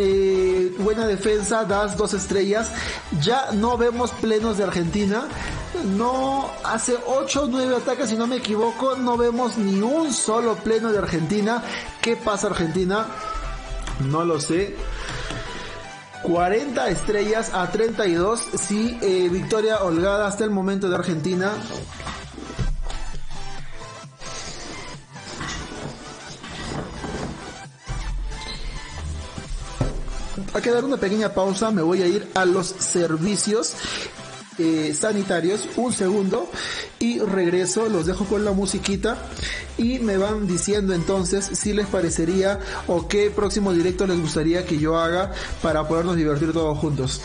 eh, buena defensa, Das dos estrellas. Ya no vemos plenos de Argentina. no hace ocho o nueve ataques, si no me equivoco, no vemos ni un solo pleno de Argentina. ¿Qué pasa Argentina? No lo sé. cuarenta estrellas a treinta y dos, sí, eh, victoria holgada hasta el momento de Argentina. Hay que dar una pequeña pausa, me voy a ir a los servicios eh, sanitarios, un segundo, y regreso, los dejo con la musiquita y me van diciendo entonces si les parecería o qué próximo directo les gustaría que yo haga para podernos divertir todos juntos.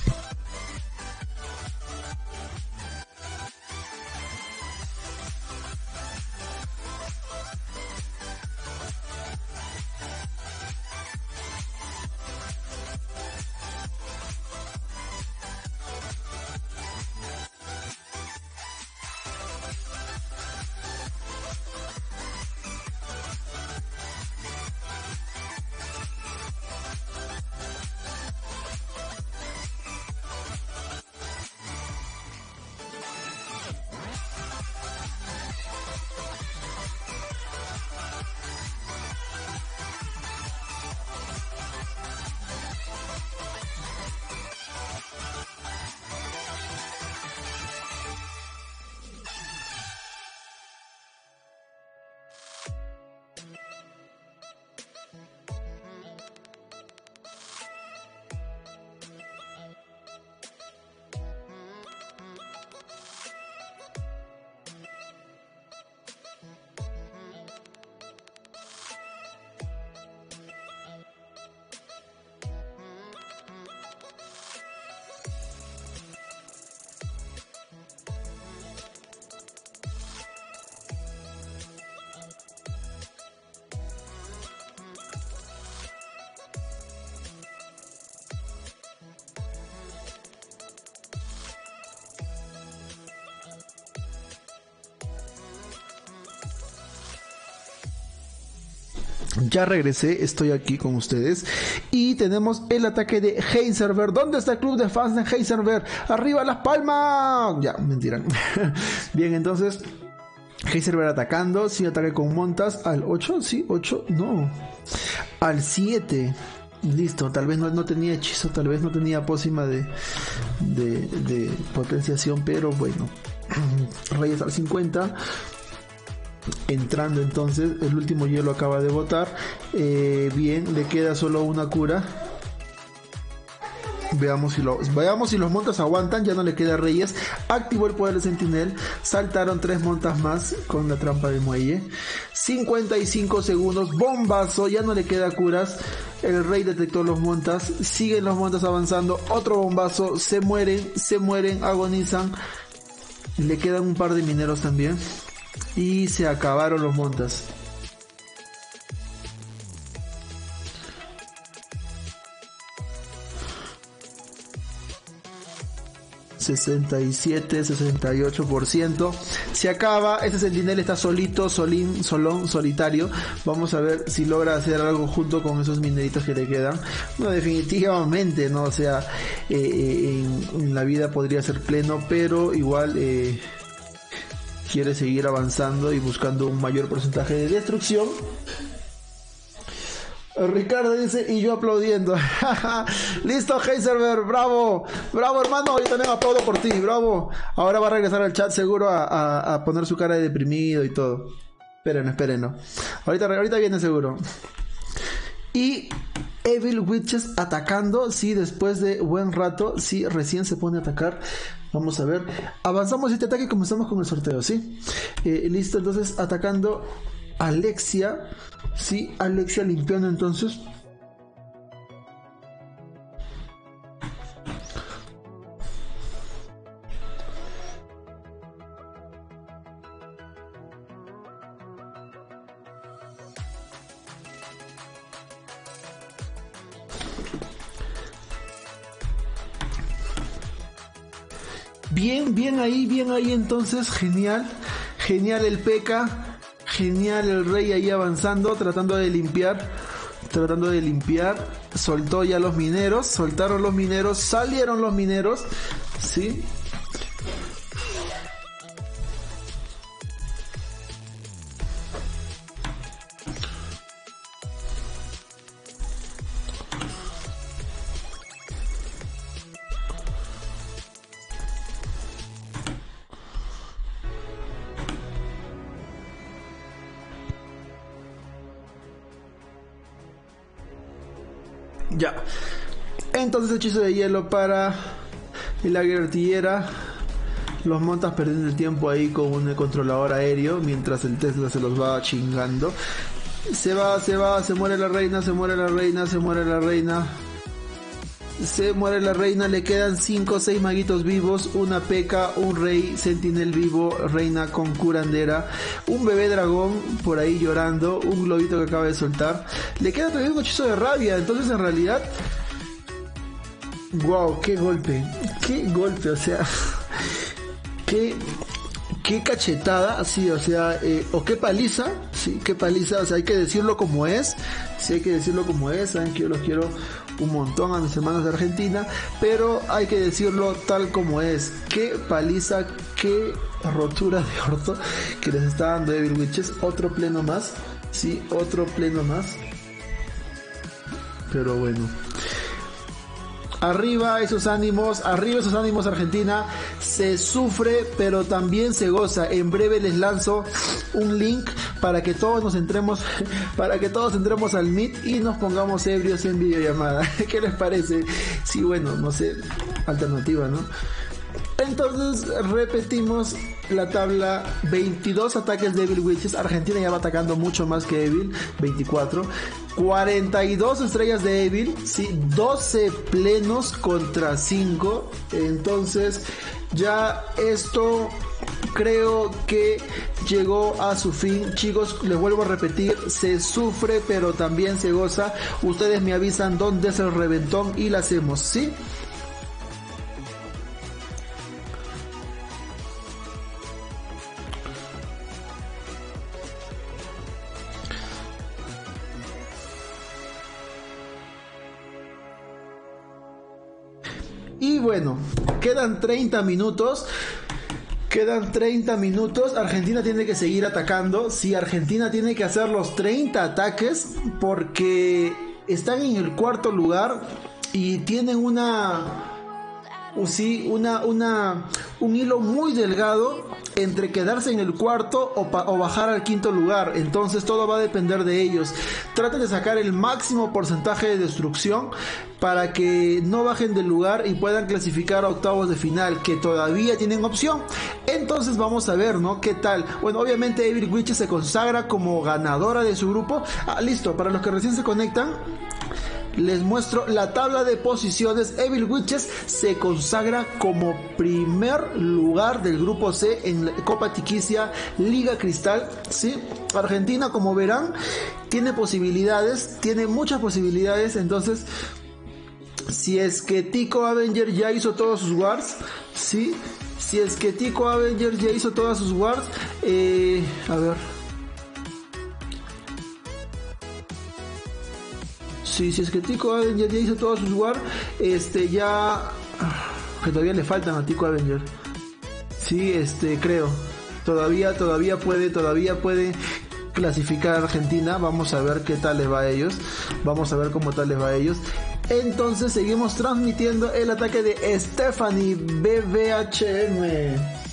Ya regresé, estoy aquí con ustedes y tenemos el ataque de Heisenberg. ¿Dónde está el club de fans de Heisenberg? ¡Arriba Las Palmas! Ya, mentira. Bien, entonces Heisenberg atacando, sí, ataque con montas al ocho, sí, ocho, no, al siete. Listo, tal vez no, no tenía hechizo, tal vez no tenía pócima de, de, de potenciación, pero bueno. Reyes al cincuenta. Entrando entonces, el último hielo acaba de botar. Eh, bien, le queda solo una cura. Veamos si, lo, veamos si los montas aguantan. Ya no le queda Reyes. Activó el poder de Sentinel. Saltaron tres montas más con la trampa de muelle. cincuenta y cinco segundos. Bombazo. Ya no le queda curas. El rey detectó los montas. Siguen los montas avanzando. Otro bombazo. Se mueren. Se mueren. Agonizan. Le quedan un par de mineros también. Y se acabaron los montas. sesenta y siete, sesenta y ocho por ciento. Se acaba. Este sentinel está solito, solín, solón, solitario. Vamos a ver si logra hacer algo junto con esos mineritos que le quedan. No, definitivamente, no. O sea, eh, en, en la vida podría ser pleno, pero igual eh, quiere seguir avanzando y buscando un mayor porcentaje de destrucción. Ricardo dice, y yo aplaudiendo. Listo, Heisenberg, bravo, bravo hermano, yo también aplaudo por ti, bravo. Ahora va a regresar al chat seguro a, a, a poner su cara de deprimido y todo. Esperen, esperen, no. Ahorita, ahorita viene seguro. Y Evil Witches atacando, sí, después de buen rato, sí, recién se pone a atacar. Vamos a ver, avanzamos este ataque y comenzamos con el sorteo, ¿sí? Eh, listo, entonces atacando Alexia. Sí, Alexia limpiando entonces. Bien, bien ahí, bien ahí entonces, genial. Genial el P K. Genial el rey ahí avanzando, tratando de limpiar, tratando de limpiar, soltó ya los mineros, soltaron los mineros, salieron los mineros, ¿sí? Ya. Entonces hechizo de hielo para el águila artillera. Los montas perdiendo el tiempo ahí con un controlador aéreo mientras el Tesla se los va chingando. Se va, se va, se muere la reina, se muere la reina, se muere la reina. Se muere la reina, le quedan cinco o seis maguitos vivos, una P.E.K.K.A, un rey, sentinel vivo, reina con curandera, un bebé dragón por ahí llorando, un globito que acaba de soltar. Le queda todavía un hechizo de rabia, entonces en realidad... Wow, qué golpe, qué golpe, o sea... Qué, qué cachetada, sí, o sea, eh, o qué paliza, sí, qué paliza, o sea, hay que decirlo como es, sí, hay que decirlo como es, saben que yo los quiero un montón a mis hermanos de Argentina, pero hay que decirlo tal como es, qué paliza, qué rotura de orto que les está dando Evil Witches, otro pleno más, sí, otro pleno más, pero bueno. Arriba esos ánimos, arriba esos ánimos Argentina, se sufre pero también se goza. En breve les lanzo un link para que todos nos entremos, para que todos entremos al Meet y nos pongamos ebrios en videollamada. ¿Qué les parece? Sí, bueno, no sé, alternativa, ¿no? Entonces repetimos la tabla: veintidós ataques de Evil Witches. Argentina ya va atacando mucho más que Evil, veinticuatro. cuarenta y dos estrellas de Evil, sí, doce plenos contra cinco. Entonces ya esto creo que llegó a su fin, chicos. Les vuelvo a repetir, se sufre pero también se goza. Ustedes me avisan dónde es el reventón y la hacemos, ¿sí? Y bueno, quedan treinta minutos. Quedan treinta minutos. Argentina tiene que seguir atacando. Sí, Argentina tiene que hacer los treinta ataques porque están en el cuarto lugar y tienen una... Sí, una, una, un hilo muy delgado entre quedarse en el cuarto o, pa, o bajar al quinto lugar. Entonces todo va a depender de ellos. Traten de sacar el máximo porcentaje de destrucción para que no bajen del lugar y puedan clasificar a octavos de final, que todavía tienen opción. Entonces vamos a ver, ¿no? ¿Qué tal? Bueno, obviamente Evil Witches se consagra como ganadora de su grupo. Ah, listo, para los que recién se conectan, les muestro la tabla de posiciones. Evil Witches se consagra como primer lugar del grupo C en la Copa Tiquicia Liga Cristal, ¿sí? Argentina, como verán, tiene posibilidades, tiene muchas posibilidades. Entonces, si es que Tico Avenger ya hizo todos sus wards, ¿sí? Si es que Tico Avenger ya hizo todas sus wards, eh, a ver... Sí, si es que Tico Avenger ya hizo todos sus war, este ya que todavía le faltan a Tico Avenger. Sí, este creo. Todavía, todavía puede, todavía puede clasificar a Argentina. Vamos a ver qué tal les va a ellos. Vamos a ver cómo tal les va a ellos. Entonces seguimos transmitiendo el ataque de Stephanie B B H M.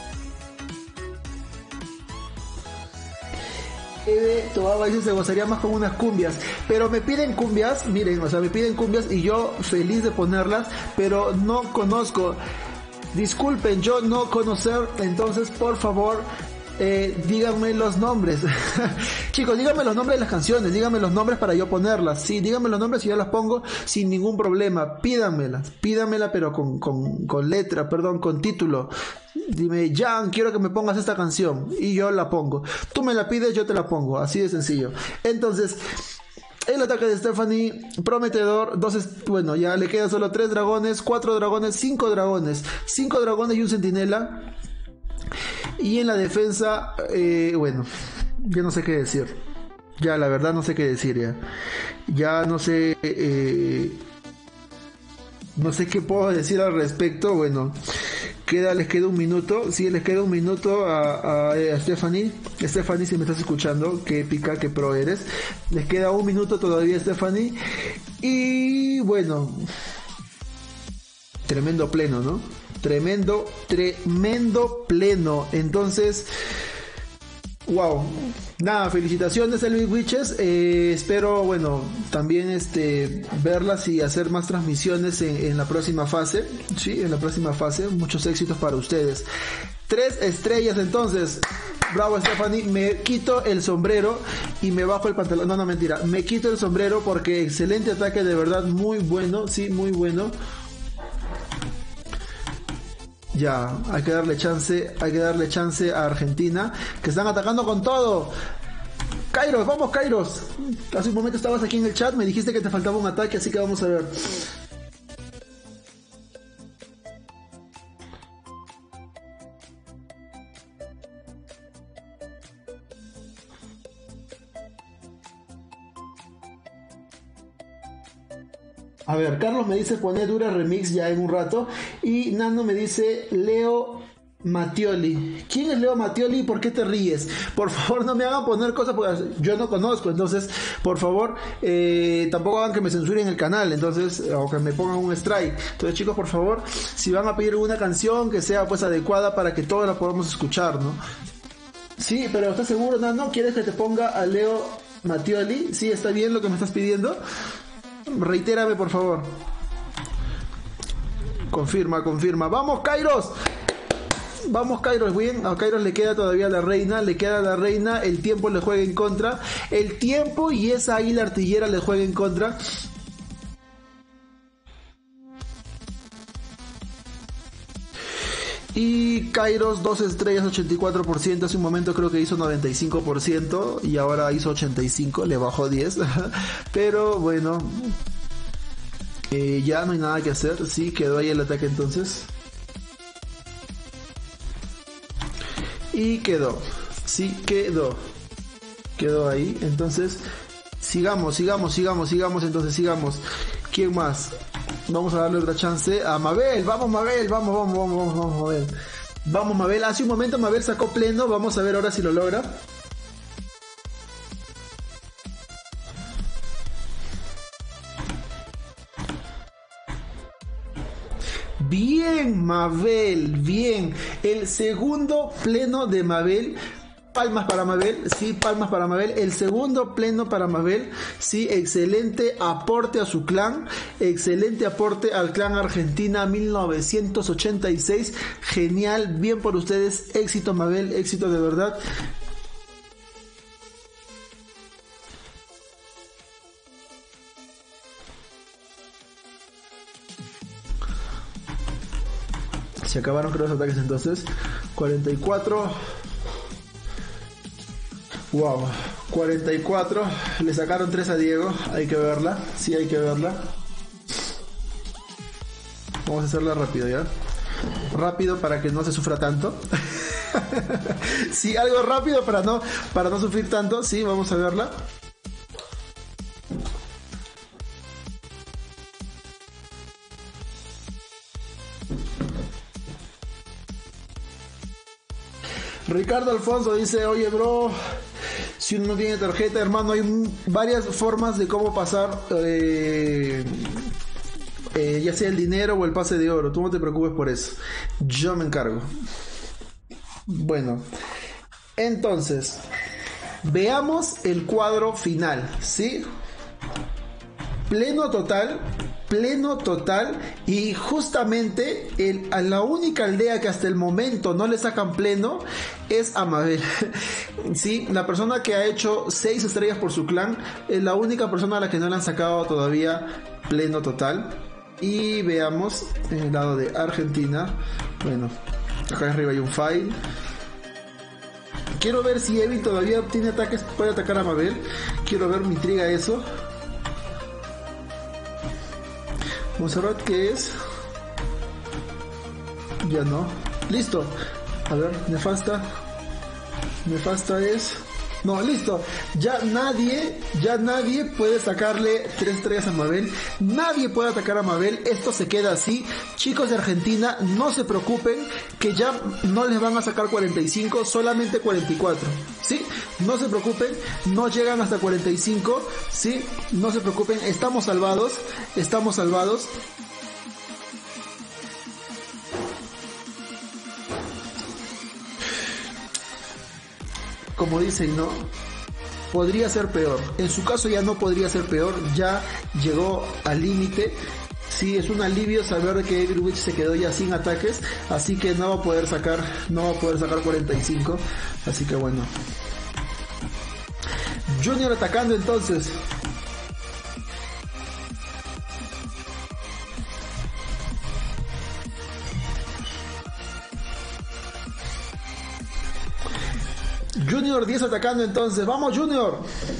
Eve Toaba dice: se gozaría más con unas cumbias, pero me piden cumbias, miren, o sea, me piden cumbias y yo feliz de ponerlas, pero no conozco, disculpen, yo no conocer, entonces por favor, eh, díganme los nombres. Chicos, díganme los nombres de las canciones, díganme los nombres para yo ponerlas, sí, díganme los nombres y yo las pongo sin ningún problema, pídanmelas, pídanmela pero con, con, con letra, perdón, con título. Dime: Jan, quiero que me pongas esta canción, y yo la pongo. Tú me la pides, yo te la pongo, así de sencillo. Entonces, el ataque de Stephanie, prometedor. Dos, bueno, ya le quedan solo tres dragones, cuatro dragones, cinco dragones, cinco dragones y un centinela. Y en la defensa, eh, bueno, ya no sé qué decir. Ya, la verdad, no sé qué decir ya. Ya no sé, eh, no sé qué puedo decir al respecto. Bueno, queda, les queda un minuto. Sí, les queda un minuto a, a, a Stephanie. Stephanie, si me estás escuchando, qué épica, qué pro eres. Les queda un minuto todavía, Stephanie. Y bueno, tremendo pleno, ¿no? Tremendo, tremendo pleno. Entonces, Wow, nada, felicitaciones Elvis Witches, eh, espero, bueno, también este verlas y hacer más transmisiones en, en la próxima fase, sí, en la próxima fase, muchos éxitos para ustedes. Tres estrellas entonces, bravo Stephanie, me quito el sombrero y me bajo el pantalón, no, no, mentira, me quito el sombrero porque excelente ataque, de verdad, muy bueno, sí, muy bueno. Ya, hay que darle chance, hay que darle chance a Argentina, que están atacando con todo. Kairos, vamos Kairos. Hace un momento estabas aquí en el chat, me dijiste que te faltaba un ataque, así que vamos a ver. A ver, Carlos me dice poner Dura Remix ya en un rato. Y Nando me dice Leo Mattioli. ¿Quién es Leo Mattioli y por qué te ríes? Por favor, no me hagan poner cosas porque yo no conozco. Entonces, por favor, eh, tampoco hagan que me censuren el canal. Entonces, o que me pongan un strike. Entonces, chicos, por favor, si van a pedir una canción que sea pues adecuada para que todos la podamos escuchar, ¿no? Sí, pero ¿estás seguro, Nando? ¿Quieres que te ponga a Leo Mattioli? ¿Sí? ¿Está bien lo que me estás pidiendo? Reitérame, por favor. Confirma, confirma. ¡Vamos, Kairos! Vamos, Kairos. Bien, a Kairos le queda todavía la reina. Le queda la reina. El tiempo le juega en contra. El tiempo y esa águila artillera le juega en contra. Y Kairos, dos estrellas, ochenta y cuatro por ciento. Hace un momento creo que hizo noventa y cinco por ciento. Y ahora hizo ochenta y cinco por ciento. Le bajó diez. Pero bueno. Eh, ya no hay nada que hacer. Sí, quedó ahí el ataque entonces. Y quedó. Sí, quedó. Quedó ahí. Entonces, sigamos, sigamos, sigamos, sigamos. Entonces, sigamos. ¿Quién más? Vamos a darle otra chance a Mabel. Vamos, Mabel. Vamos, vamos, vamos, vamos, vamos, Mabel. Vamos, Mabel. Hace un momento Mabel sacó pleno. Vamos a ver ahora si lo logra. Bien, Mabel. Bien. El segundo pleno de Mabel. Palmas para Mabel, sí, palmas para Mabel. El segundo pleno para Mabel, sí, excelente aporte a su clan, excelente aporte al clan Argentina mil novecientos ochenta y seis. Genial, bien por ustedes, éxito Mabel, éxito de verdad. Se acabaron creo los ataques entonces. cuarenta y cuatro. Wow, cuarenta y cuatro, le sacaron tres a Diego, hay que verla, sí hay que verla. Vamos a hacerla rápido ya. Rápido para que no se sufra tanto. Sí, algo rápido para no, para no sufrir tanto, sí, vamos a verla. Ricardo Alfonso dice, oye bro, si uno no tiene tarjeta, hermano, hay varias formas de cómo pasar, eh, eh, ya sea el dinero o el pase de oro. Tú no te preocupes por eso, yo me encargo. Bueno, entonces, veamos el cuadro final, ¿sí? Pleno total, pleno total, y justamente el, a la única aldea que hasta el momento no le sacan pleno es a Mabel. Sí, la persona que ha hecho seis estrellas por su clan es la única persona a la que no le han sacado todavía pleno total. Y veamos en el lado de Argentina. Bueno, acá arriba hay un file. Quiero ver si Evil todavía tiene ataques, puede atacar a Mabel. Quiero ver, me intriga eso. Monserrat, ¿qué es? Ya no. Listo. A ver, nefasta. Nefasta es... No, listo. Ya nadie, ya nadie puede sacarle tres estrellas a Mabel. Nadie puede atacar a Mabel. Esto se queda así. Chicos de Argentina, no se preocupen que ya no les van a sacar cuarenta y cinco, solamente cuarenta y cuatro. ¿Sí? No se preocupen, no llegan hasta cuarenta y cinco. ¿Sí? No se preocupen, estamos salvados. Estamos salvados. como dicen, ¿no? Podría ser peor. En su caso ya no podría ser peor, ya llegó al límite. Sí, es un alivio saber que Evil Witch se quedó ya sin ataques, así que no va a poder sacar, no va a poder sacar cuarenta y cinco, así que bueno. Junior atacando entonces. Junior diez atacando entonces. ¡Vamos, Junior!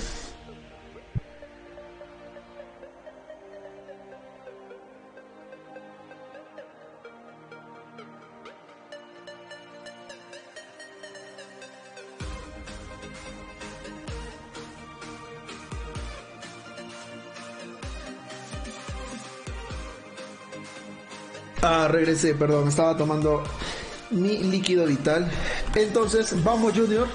Ah, regresé, perdón, estaba tomando mi líquido vital. Entonces, vamos, Junior.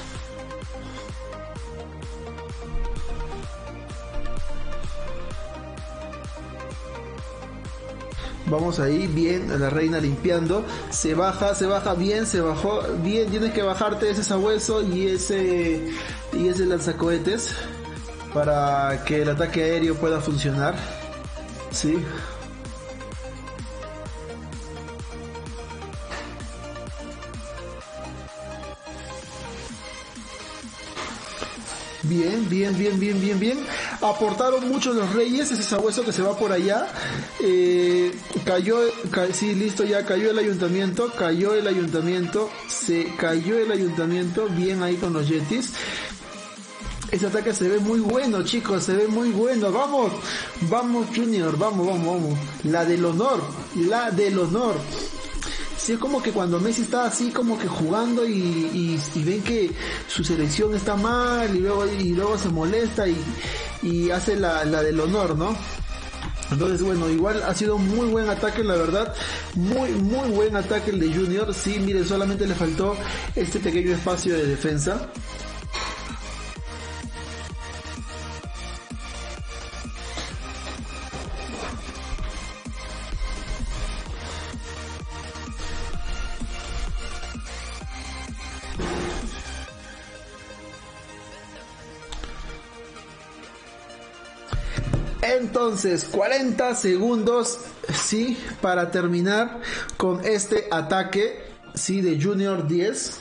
Vamos ahí, bien, la reina limpiando. Se baja, se baja bien, se bajó bien. Tienes que bajarte ese sabueso y ese y ese lanzacohetes para que el ataque aéreo pueda funcionar. Sí. Bien, bien, bien, bien, bien, bien. Aportaron mucho los reyes, ese sabueso que se va por allá. Eh, cayó, ca sí, listo, ya cayó el ayuntamiento, cayó el ayuntamiento, se cayó el ayuntamiento, bien ahí con los yetis. Ese ataque se ve muy bueno, chicos, se ve muy bueno. Vamos, vamos, Junior, vamos, vamos, vamos. La del honor, la del honor. Sí, es como que cuando Messi está así como que jugando y, y, y ven que su selección está mal y luego, y luego se molesta y, y hace la, la del honor, ¿no? Entonces, bueno, igual ha sido un muy buen ataque, la verdad. Muy, muy buen ataque el de Junior. Sí, miren, solamente le faltó este pequeño espacio de defensa. Entonces, cuarenta segundos, sí, para terminar con este ataque, sí, de Junior diez.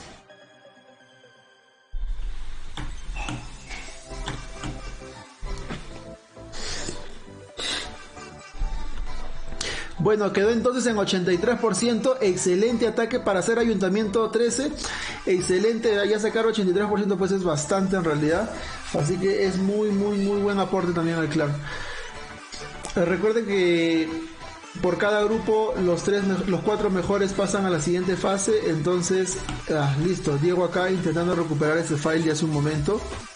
Bueno, quedó entonces en ochenta y tres por ciento. Excelente ataque para hacer Ayuntamiento trece. Excelente, ya sacar ochenta y tres por ciento pues es bastante en realidad. Así que es muy, muy, muy buen aporte también al clan. Eh, recuerden que por cada grupo los tres, los cuatro mejores pasan a la siguiente fase. Entonces, ah, listo. Diego acá intentando recuperar ese file de hace un momento.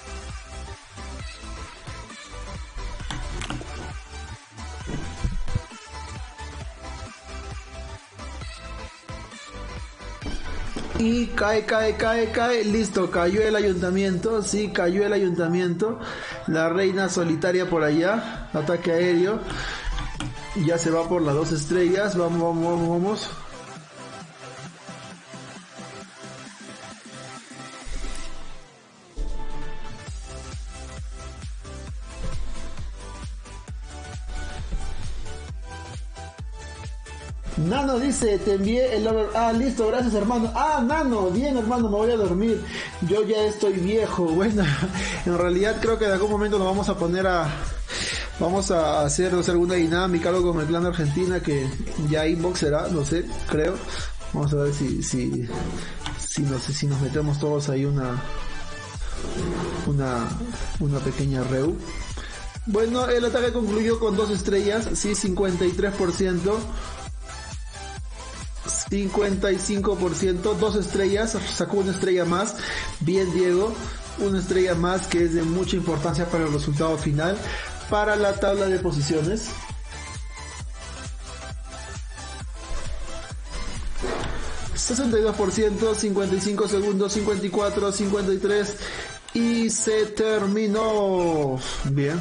Y cae, cae, cae, cae, listo, cayó el ayuntamiento, sí, cayó el ayuntamiento, la reina solitaria por allá, ataque aéreo, ya se va por las dos estrellas, vamos, vamos, vamos, vamos. Nano dice, te envié el over... Ah, listo, gracias hermano. Ah, Nano, bien hermano, me voy a dormir. Yo ya estoy viejo. Bueno, en realidad creo que en algún momento nos vamos a poner a... Vamos a hacer, no sé, alguna dinámica, algo con el clan de Argentina que ya inbox será, no sé, creo. Vamos a ver si, si, si, no sé, si nos metemos todos ahí una, una, una pequeña reu. Bueno, el ataque concluyó con dos estrellas, sí, cincuenta y tres por ciento. cincuenta y cinco por ciento, dos estrellas, sacó una estrella más, bien Diego, una estrella más que es de mucha importancia para el resultado final, para la tabla de posiciones. sesenta y dos por ciento, cincuenta y cinco segundos, cincuenta y cuatro, cincuenta y tres y se terminó. Bien.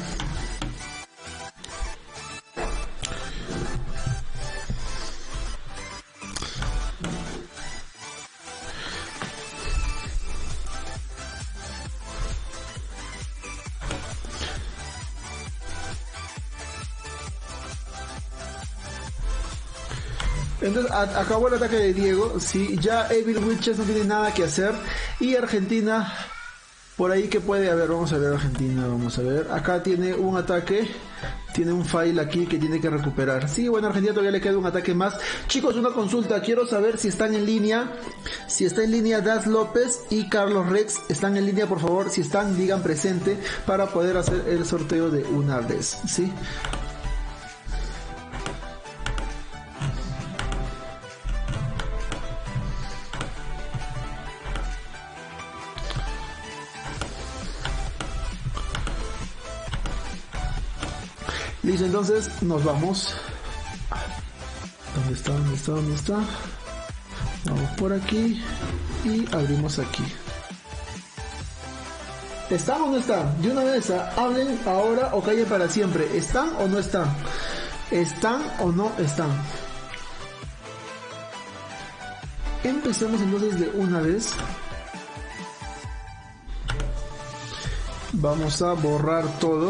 Entonces a, acabó el ataque de Diego, sí, ya Evil Witches no tiene nada que hacer. Y Argentina, por ahí que puede haber, vamos a ver Argentina, vamos a ver. Acá tiene un ataque, tiene un file aquí que tiene que recuperar. Sí, bueno, a Argentina todavía le queda un ataque más. Chicos, una consulta, quiero saber si están en línea. Si está en línea Daz López y Carlos Rex, están en línea, por favor. Si están, digan presente para poder hacer el sorteo de una vez, ¿sí? Listo, entonces nos vamos. ¿Dónde está? ¿Dónde está? ¿Dónde está? Vamos por aquí y abrimos aquí. ¿Están o no están? De una vez, hablen ahora o callen para siempre. ¿Están o no están? ¿Están o no están? Empecemos entonces de una vez. Vamos a borrar todo.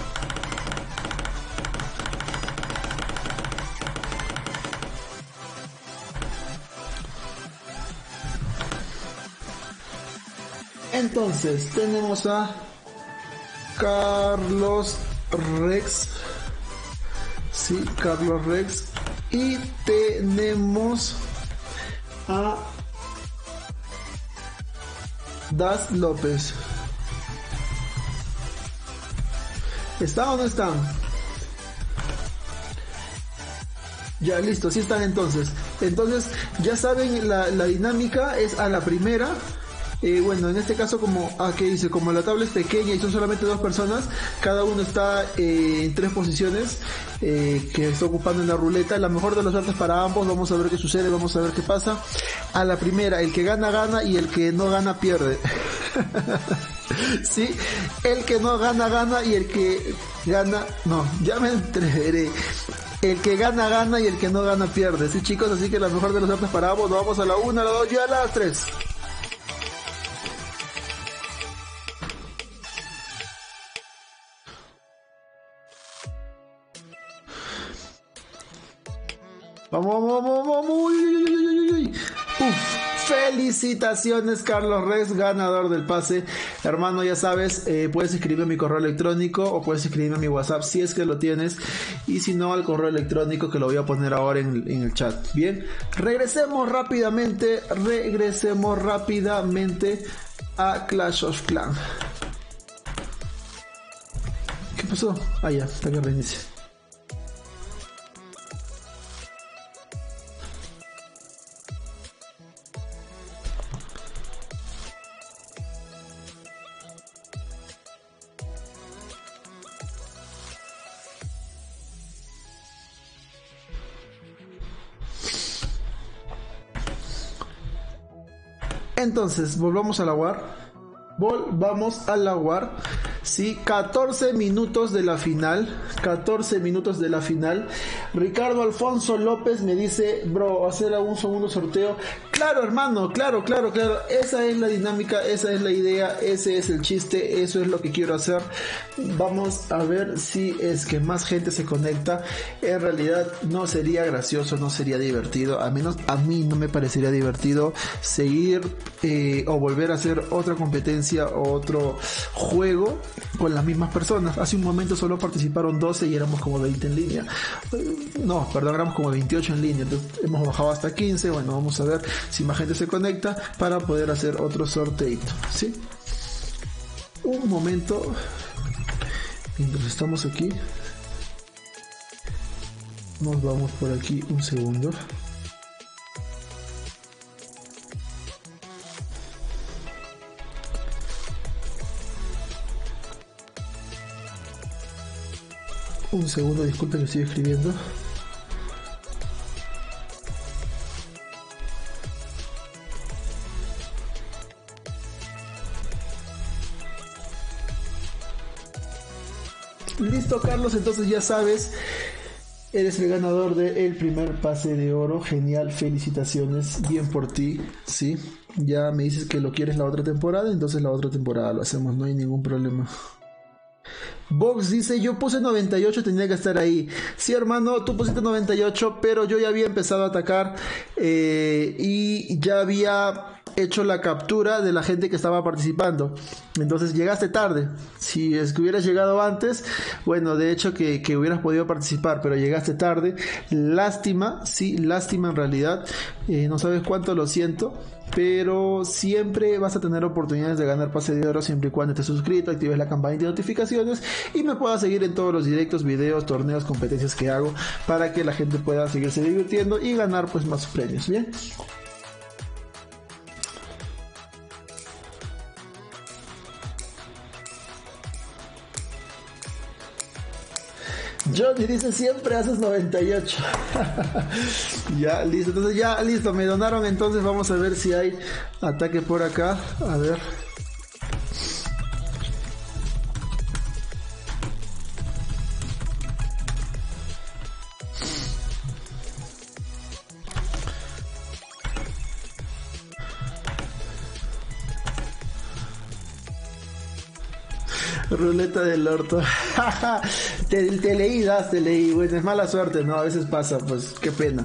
Entonces tenemos a Carlos Rex, sí, Carlos Rex, y tenemos a Daz López. ¿Están o no están? Ya, listo, sí están entonces. Entonces, ya saben, la, la dinámica es a la primera. Eh, bueno, en este caso, como aquí dice, como la tabla es pequeña y son solamente dos personas, cada uno está eh, en tres posiciones eh, que está ocupando en la ruleta. La mejor de los suertes para ambos. Vamos a ver qué sucede, vamos a ver qué pasa. A la primera, el que gana, gana, y el que no gana, pierde. Sí, el que no gana, gana, y el que gana, no, ya me entreveré. El que gana, gana, y el que no gana, pierde. Sí, chicos, así que la mejor de los suertes para ambos. Nos vamos a la una, a la dos y a las tres. Vamos, vamos, vamos, vamos. Uy, uy, uy, uy, uy. Uf. Felicitaciones, Carlos Rex, ganador del pase. Hermano, ya sabes, eh, puedes escribirme a mi correo electrónico o puedes escribirme a mi WhatsApp si es que lo tienes, y si no, al correo electrónico que lo voy a poner ahora en, en el chat. Bien, regresemos rápidamente, regresemos rápidamente a Clash of Clans. ¿Qué pasó? Ah, ya, está que reinicia. Entonces, volvamos a la war. Volvamos a la war. Sí, catorce minutos de la final. catorce minutos de la final. Ricardo Alfonso López me dice, bro, hacer un segundo sorteo. Claro, hermano, claro, claro, claro. Esa es la dinámica, esa es la idea, ese es el chiste, eso es lo que quiero hacer. Vamos a ver si es que más gente se conecta. En realidad no sería gracioso, no sería divertido. A menos a mí no me parecería divertido seguir eh, o volver a hacer otra competencia o otro juego con las mismas personas. Hace un momento solo participaron doce y éramos como veinte en línea. No, perdón, éramos como veintiocho en línea. Entonces hemos bajado hasta quince. Bueno, vamos a ver si más gente se conecta para poder hacer otro sorteito, ¿sí? Un momento. Mientras estamos aquí, nos vamos por aquí un segundo. Un segundo, disculpen que estoy escribiendo. Listo, Carlos, entonces ya sabes, eres el ganador del primer pase de oro. Genial, felicitaciones, bien por ti, sí. Ya me dices que lo quieres la otra temporada, entonces la otra temporada lo hacemos, no hay ningún problema. Vox dice, yo puse noventa y ocho, tenía que estar ahí. Sí, hermano, tú pusiste noventa y ocho, pero yo ya había empezado a atacar eh, y ya había hecho la captura de la gente que estaba participando. Entonces llegaste tarde. Si es que hubieras llegado antes, bueno, de hecho que, que hubieras podido participar, pero llegaste tarde. Lástima, sí, lástima en realidad. Eh, no sabes cuánto lo siento, pero siempre vas a tener oportunidades de ganar pase de oro siempre y cuando estés suscrito, actives la campanita de notificaciones y me puedas seguir en todos los directos, videos, torneos, competencias que hago para que la gente pueda seguirse divirtiendo y ganar pues más premios, ¿bien? Johnny dice, siempre haces noventa y ocho. Ya, listo. Entonces ya, listo. Me donaron. Entonces vamos a ver si hay ataque por acá. A ver. Ruleta del orto. te, te leí, das, te leí. Bueno, es mala suerte, ¿no? A veces pasa, pues, qué pena.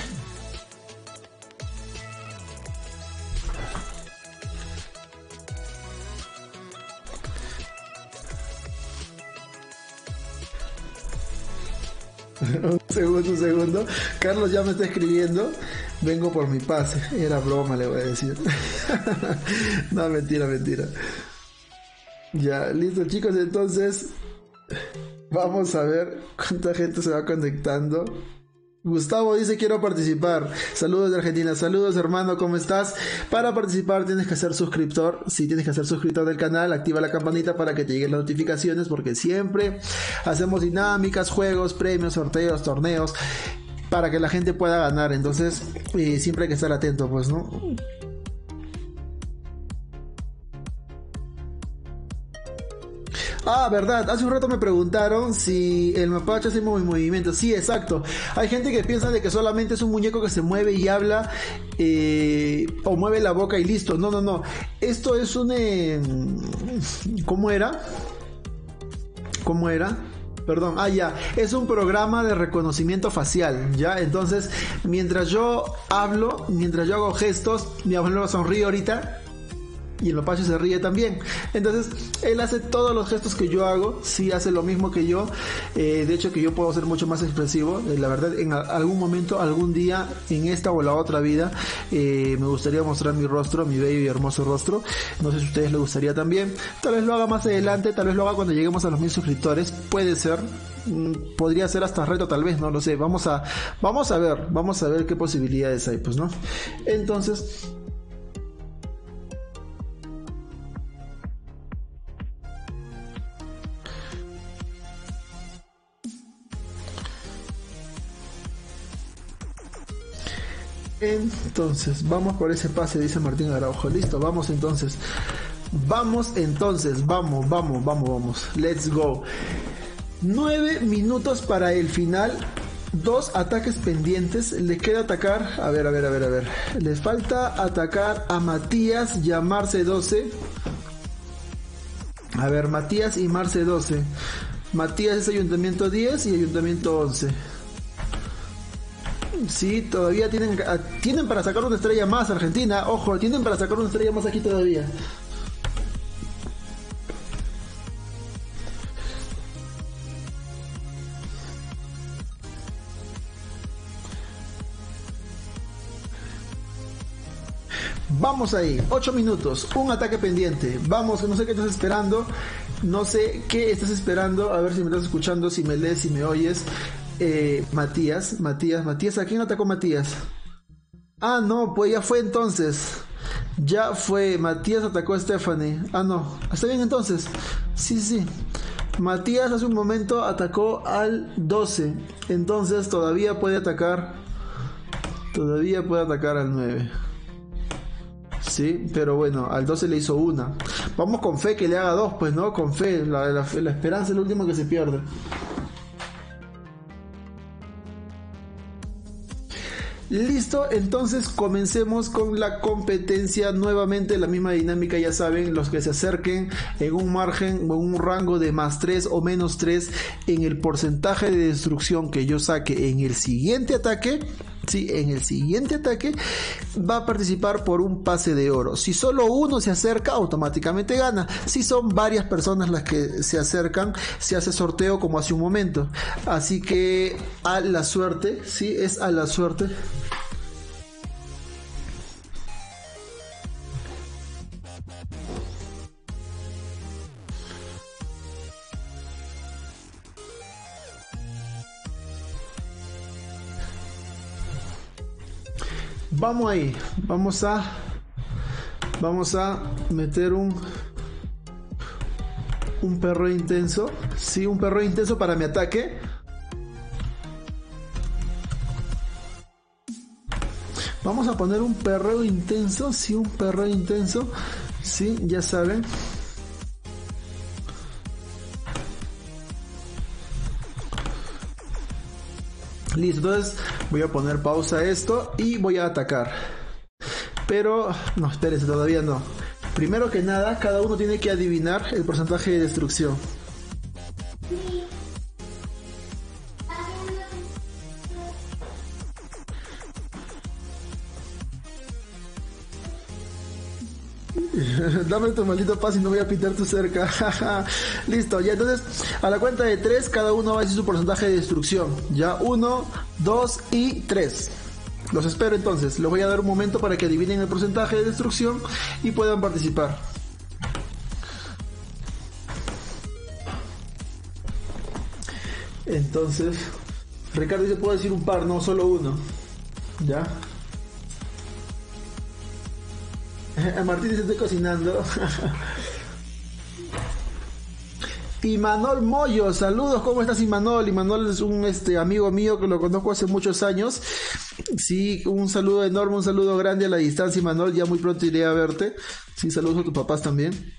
Un segundo, un segundo. Carlos ya me está escribiendo. Vengo por mi pase. Era broma, le voy a decir. No, mentira, mentira. Ya, listo chicos, entonces vamos a ver cuánta gente se va conectando. Gustavo dice, quiero participar. Saludos de Argentina. Saludos, hermano, ¿cómo estás? Para participar tienes que ser suscriptor. Si tienes que ser suscriptor del canal, activa la campanita para que te lleguen las notificaciones, porque siempre hacemos dinámicas, juegos, premios, sorteos, torneos, para que la gente pueda ganar. Entonces eh, siempre hay que estar atento, pues, ¿no? Ah, verdad, hace un rato me preguntaron si el mapache hace movi- movimientos. Sí, exacto. Hay gente que piensa de que solamente es un muñeco que se mueve y habla eh, o mueve la boca y listo. No, no, no. Esto es un... Eh, ¿cómo era? ¿Cómo era? Perdón, ah ya, es un programa de reconocimiento facial, ¿ya? Entonces, mientras yo hablo, mientras yo hago gestos, mi abuelo sonríe ahorita y el mapache se ríe también. Entonces él hace todos los gestos que yo hago, sí hace lo mismo que yo. Eh, de hecho que yo puedo ser mucho más expresivo. Eh, la verdad, en a- algún momento, algún día, en esta o la otra vida, eh, me gustaría mostrar mi rostro, mi bello y hermoso rostro. No sé si a ustedes les gustaría también. Tal vez lo haga más adelante, tal vez lo haga cuando lleguemos a los mil suscriptores. Puede ser. Mm, podría ser hasta reto, tal vez, no lo sé. Vamos a, vamos a ver, vamos a ver qué posibilidades hay, pues, ¿no? Entonces, Entonces, vamos por ese pase, dice Martín Araujo. Listo, vamos entonces. Vamos entonces, vamos, vamos, vamos, vamos. Let's go. Nueve minutos para el final. Dos ataques pendientes. Le queda atacar. A ver, a ver, a ver, a ver. Les falta atacar a Matías y a Marce doce. A ver, Matías y Marce doce. Matías es Ayuntamiento diez y Ayuntamiento once. Sí, todavía tienen, ah, tienen para sacar una estrella más, Argentina. Ojo, tienen para sacar una estrella más aquí todavía. Vamos ahí, ocho minutos, un ataque pendiente. Vamos, no sé qué estás esperando. No sé qué estás esperando. A ver si me estás escuchando, si me lees, si me oyes. Eh, Matías, Matías, Matías, ¿a quién atacó Matías? Ah, no, pues ya fue entonces. Ya fue, Matías atacó a Stephanie. Ah, no, está bien entonces. Sí, sí. Matías hace un momento atacó al doce. Entonces todavía puede atacar. Todavía puede atacar al nueve. Sí, pero bueno, al doce le hizo una. Vamos con fe que le haga dos, pues, ¿no? Con fe, la, la, la esperanza es lo último que se pierde. Listo, entonces comencemos con la competencia. Nuevamente la misma dinámica, ya saben, los que se acerquen en un margen o en un rango de más tres o menos tres en el porcentaje de destrucción que yo saque en el siguiente ataque. Sí, en el siguiente ataque va a participar por un pase de oro. Si solo uno se acerca, automáticamente gana. Si son varias personas las que se acercan, se hace sorteo como hace un momento. Así que a la suerte, sí, es a la suerte. Vamos ahí, vamos a vamos a meter un un perro intenso, sí, un perro intenso para mi ataque. Vamos a poner un perro intenso, sí, un perro intenso, sí, ya saben. Listo, entonces voy a poner pausa a esto y voy a atacar. Pero, no, espérense, todavía no. Primero que nada, cada uno tiene que adivinar el porcentaje de destrucción. Dame tu maldito paz y no voy a pintar tu cerca. Listo, ya entonces a la cuenta de tres cada uno va a decir su porcentaje de destrucción. Ya, uno, dos y tres. Los espero entonces. Les voy a dar un momento para que adivinen el porcentaje de destrucción y puedan participar. Entonces, Ricardo dice, puedo decir un par, no solo uno. Ya. Martín dice, estoy cocinando. Imanol Moyo, saludos, ¿cómo estás, Imanol? Imanol es un este, amigo mío que lo conozco hace muchos años. Sí, un saludo enorme, un saludo grande a la distancia, Imanol, ya muy pronto iré a verte. Sí, saludos a tus papás también.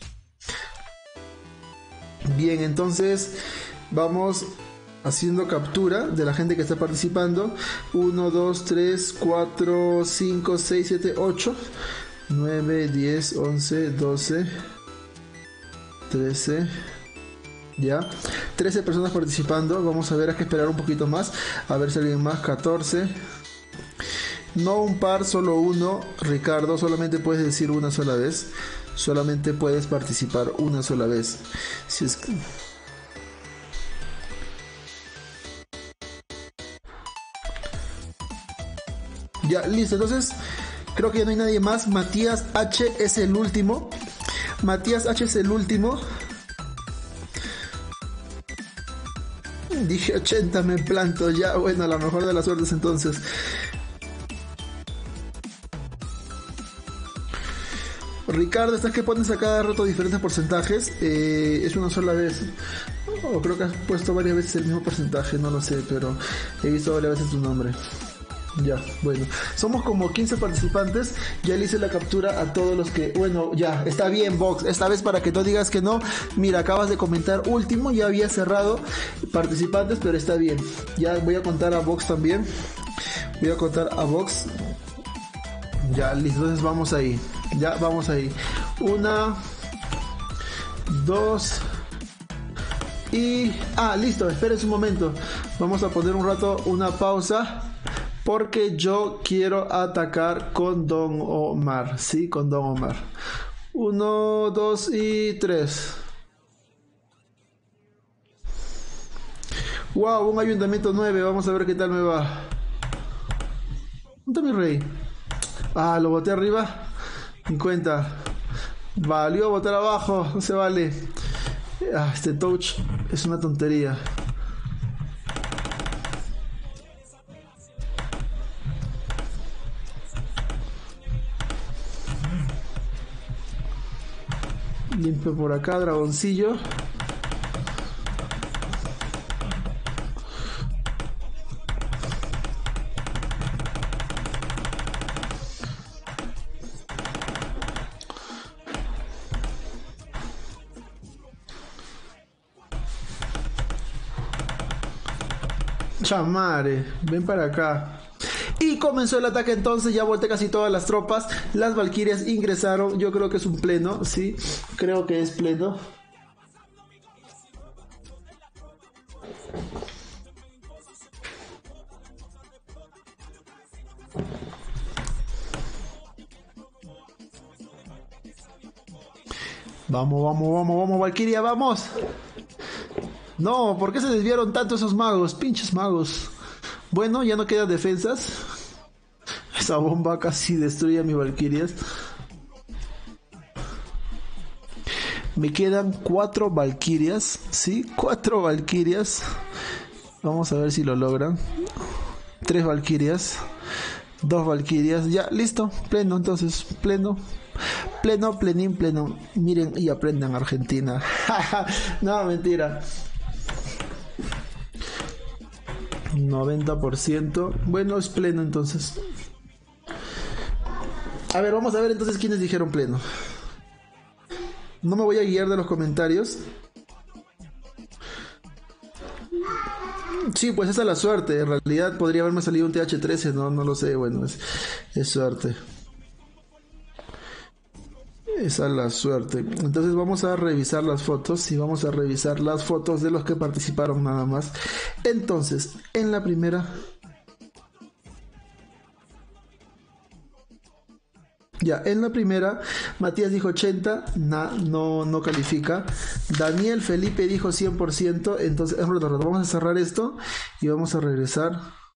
Bien, entonces vamos haciendo captura de la gente que está participando. uno, dos, tres, cuatro, cinco, seis, siete, ocho, nueve, diez, once, doce, trece. Ya, trece personas participando. Vamos a ver, hay que esperar un poquito más. A ver si alguien más. catorce. No un par, solo uno. Ricardo, solamente puedes decir una sola vez. Solamente puedes participar una sola vez. Si es que... Ya, listo. Entonces, creo que ya no hay nadie más. Matías H es el último. Matías H es el último. Dije ochenta, me planto ya. Bueno, a la mejor de las suertes entonces. Ricardo, ¿estás que pones a cada rato diferentes porcentajes? Eh, es una sola vez. O oh, creo que has puesto varias veces el mismo porcentaje, no lo sé, pero he visto varias veces tu nombre. Ya, bueno, somos como quince participantes. Ya le hice la captura a todos los que... Bueno, ya, está bien, Vox. Esta vez para que no digas que no. Mira, acabas de comentar último. Ya había cerrado participantes, pero está bien. Ya voy a contar a Vox también. Voy a contar a Vox. Ya, listo, entonces vamos ahí. Ya, vamos ahí. Una, dos y... Ah, listo, espérense un momento. Vamos a poner un rato una pausa. Porque yo quiero atacar con Don Omar. Sí, con Don Omar. Uno, dos y tres. Wow, un ayuntamiento nueve. Vamos a ver qué tal me va. ¿Dónde está mi rey? Ah, lo boté arriba. cincuenta. Valió botar abajo. No se vale. Ah, este touch es una tontería. Limpio por acá, dragoncillo. Chamare, ven para acá. Y comenzó el ataque entonces, ya volteé casi todas las tropas. Las valquirias ingresaron, yo creo que es un pleno, sí, creo que es pleno. Vamos, vamos, vamos, vamos, Valkyria, vamos. No, ¿por qué se desviaron tanto esos magos? Pinches magos. Bueno, ya no quedan defensas. Esa bomba casi destruye a mis Valkyrias. Me quedan cuatro Valkyrias. Sí, cuatro Valkyrias. Vamos a ver si lo logran. Tres Valkyrias. Dos Valkyrias. Ya, listo. Pleno, entonces. Pleno. Pleno, plenín, pleno. Miren y aprendan Argentina. No, mentira. noventa por ciento. Bueno, es pleno entonces. A ver, vamos a ver entonces quiénes dijeron pleno. No me voy a guiar de los comentarios. Sí, pues esa es la suerte. En realidad podría haberme salido un T H trece, no, no lo sé. Bueno, es, es suerte. Esa es la suerte. Entonces vamos a revisar las fotos y vamos a revisar las fotos de los que participaron nada más. Entonces, en la primera... Ya, en la primera, Matías dijo ochenta, nah, no, no califica. Daniel Felipe dijo cien por ciento, entonces vamos a cerrar esto y vamos a regresar.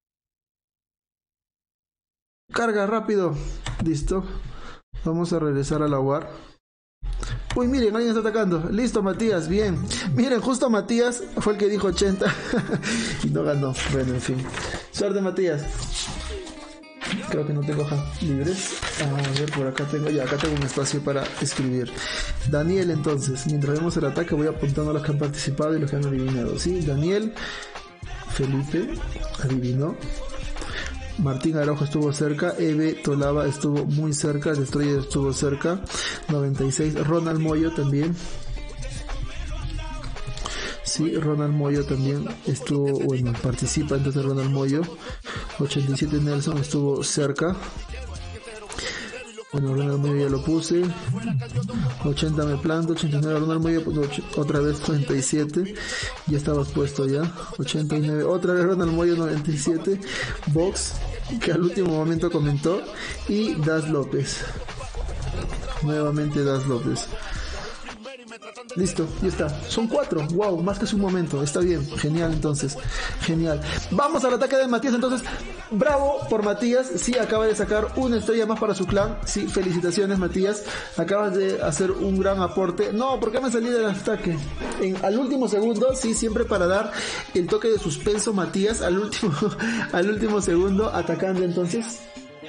Carga rápido, listo. Vamos a regresar a la war. Uy, miren, alguien está atacando. Listo, Matías, bien. Miren, justo Matías fue el que dijo ochenta y no ganó. Bueno, en fin. Suerte, Matías. Creo que no tengo hojas libres. A ver, por acá tengo, ya, acá tengo un espacio para escribir. Daniel, entonces, mientras vemos el ataque voy apuntando a los que han participado y los que han adivinado. Sí, Daniel Felipe adivinó. Martín Araujo estuvo cerca, Eve Tolava estuvo muy cerca, Destroyer estuvo cerca, noventa y seis, Ronald Moyo también. Sí, Ronald Moyo también estuvo, bueno, participa entonces Ronald Moyo. ochenta y siete, Nelson estuvo cerca. Bueno, Ronald Moyo ya lo puse. ochenta me planto, ochenta y nueve Ronald Moyo, otra vez noventa y siete. Ya estabas puesto ya. ochenta y nueve, otra vez Ronald Moyo, noventa y siete. Vox, que al último momento comentó. Y Das López. Nuevamente Das López. Listo, ya está. Son cuatro. Wow, más que hace un momento. Está bien. Genial, entonces. Genial. Vamos al ataque de Matías, entonces. Bravo por Matías. Sí, acaba de sacar una estrella más para su clan. Sí, felicitaciones, Matías. Acabas de hacer un gran aporte. No, ¿por qué me salí del ataque? En, al último segundo, sí, siempre para dar el toque de suspenso, Matías. Al último, al último segundo, atacando entonces.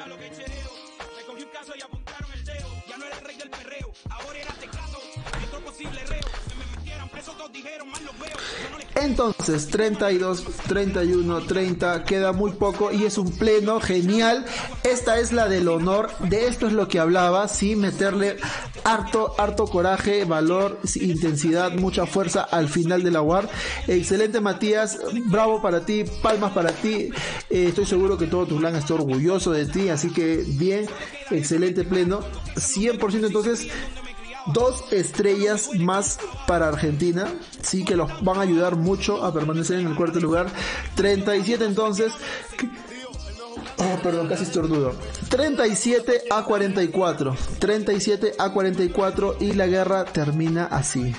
Entonces, treinta y dos, treinta y uno, treinta, queda muy poco y es un pleno genial. Esta es la del honor, de esto es lo que hablaba, sí, meterle harto, harto coraje, valor, intensidad, mucha fuerza al final de la war. Excelente, Matías, bravo para ti, palmas para ti. Eh, estoy seguro que todo tu clan está orgulloso de ti, así que bien, excelente pleno, cien por ciento entonces. Dos estrellas más para Argentina, sí, que los van a ayudar mucho a permanecer en el cuarto lugar. treinta y siete entonces. Oh, perdón, casi estornudo. treinta y siete a cuarenta y cuatro. treinta y siete a cuarenta y cuatro y la guerra termina así.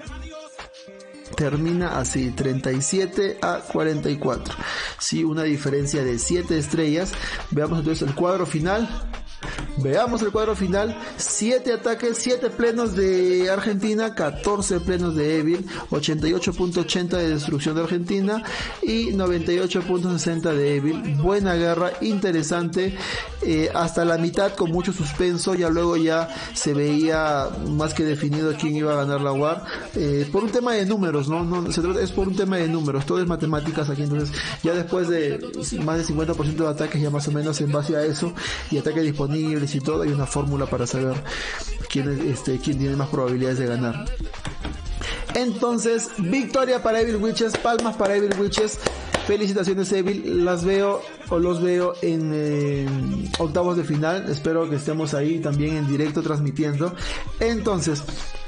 Termina así, treinta y siete a cuarenta y cuatro. Sí, una diferencia de siete estrellas. Veamos entonces el cuadro final. Veamos el cuadro final. siete ataques, siete plenos de Argentina, catorce plenos de Evil, ochenta y ocho punto ochenta de destrucción de Argentina y noventa y ocho punto sesenta de Evil. Buena guerra, interesante, eh, hasta la mitad con mucho suspenso. Ya luego ya se veía más que definido quién iba a ganar la war, eh, por un tema de números, no, no se trata, es por un tema de números, todo es matemáticas aquí. Entonces ya después de más del cincuenta por ciento de ataques, ya más o menos en base a eso y ataques disponibles y todo, hay una fórmula para saber quién, es, este, quién tiene más probabilidades de ganar. Entonces, victoria para Evil Witches, palmas para Evil Witches. Felicitaciones, Evil. Las veo o los veo en eh, octavos de final. Espero que estemos ahí también en directo transmitiendo. Entonces,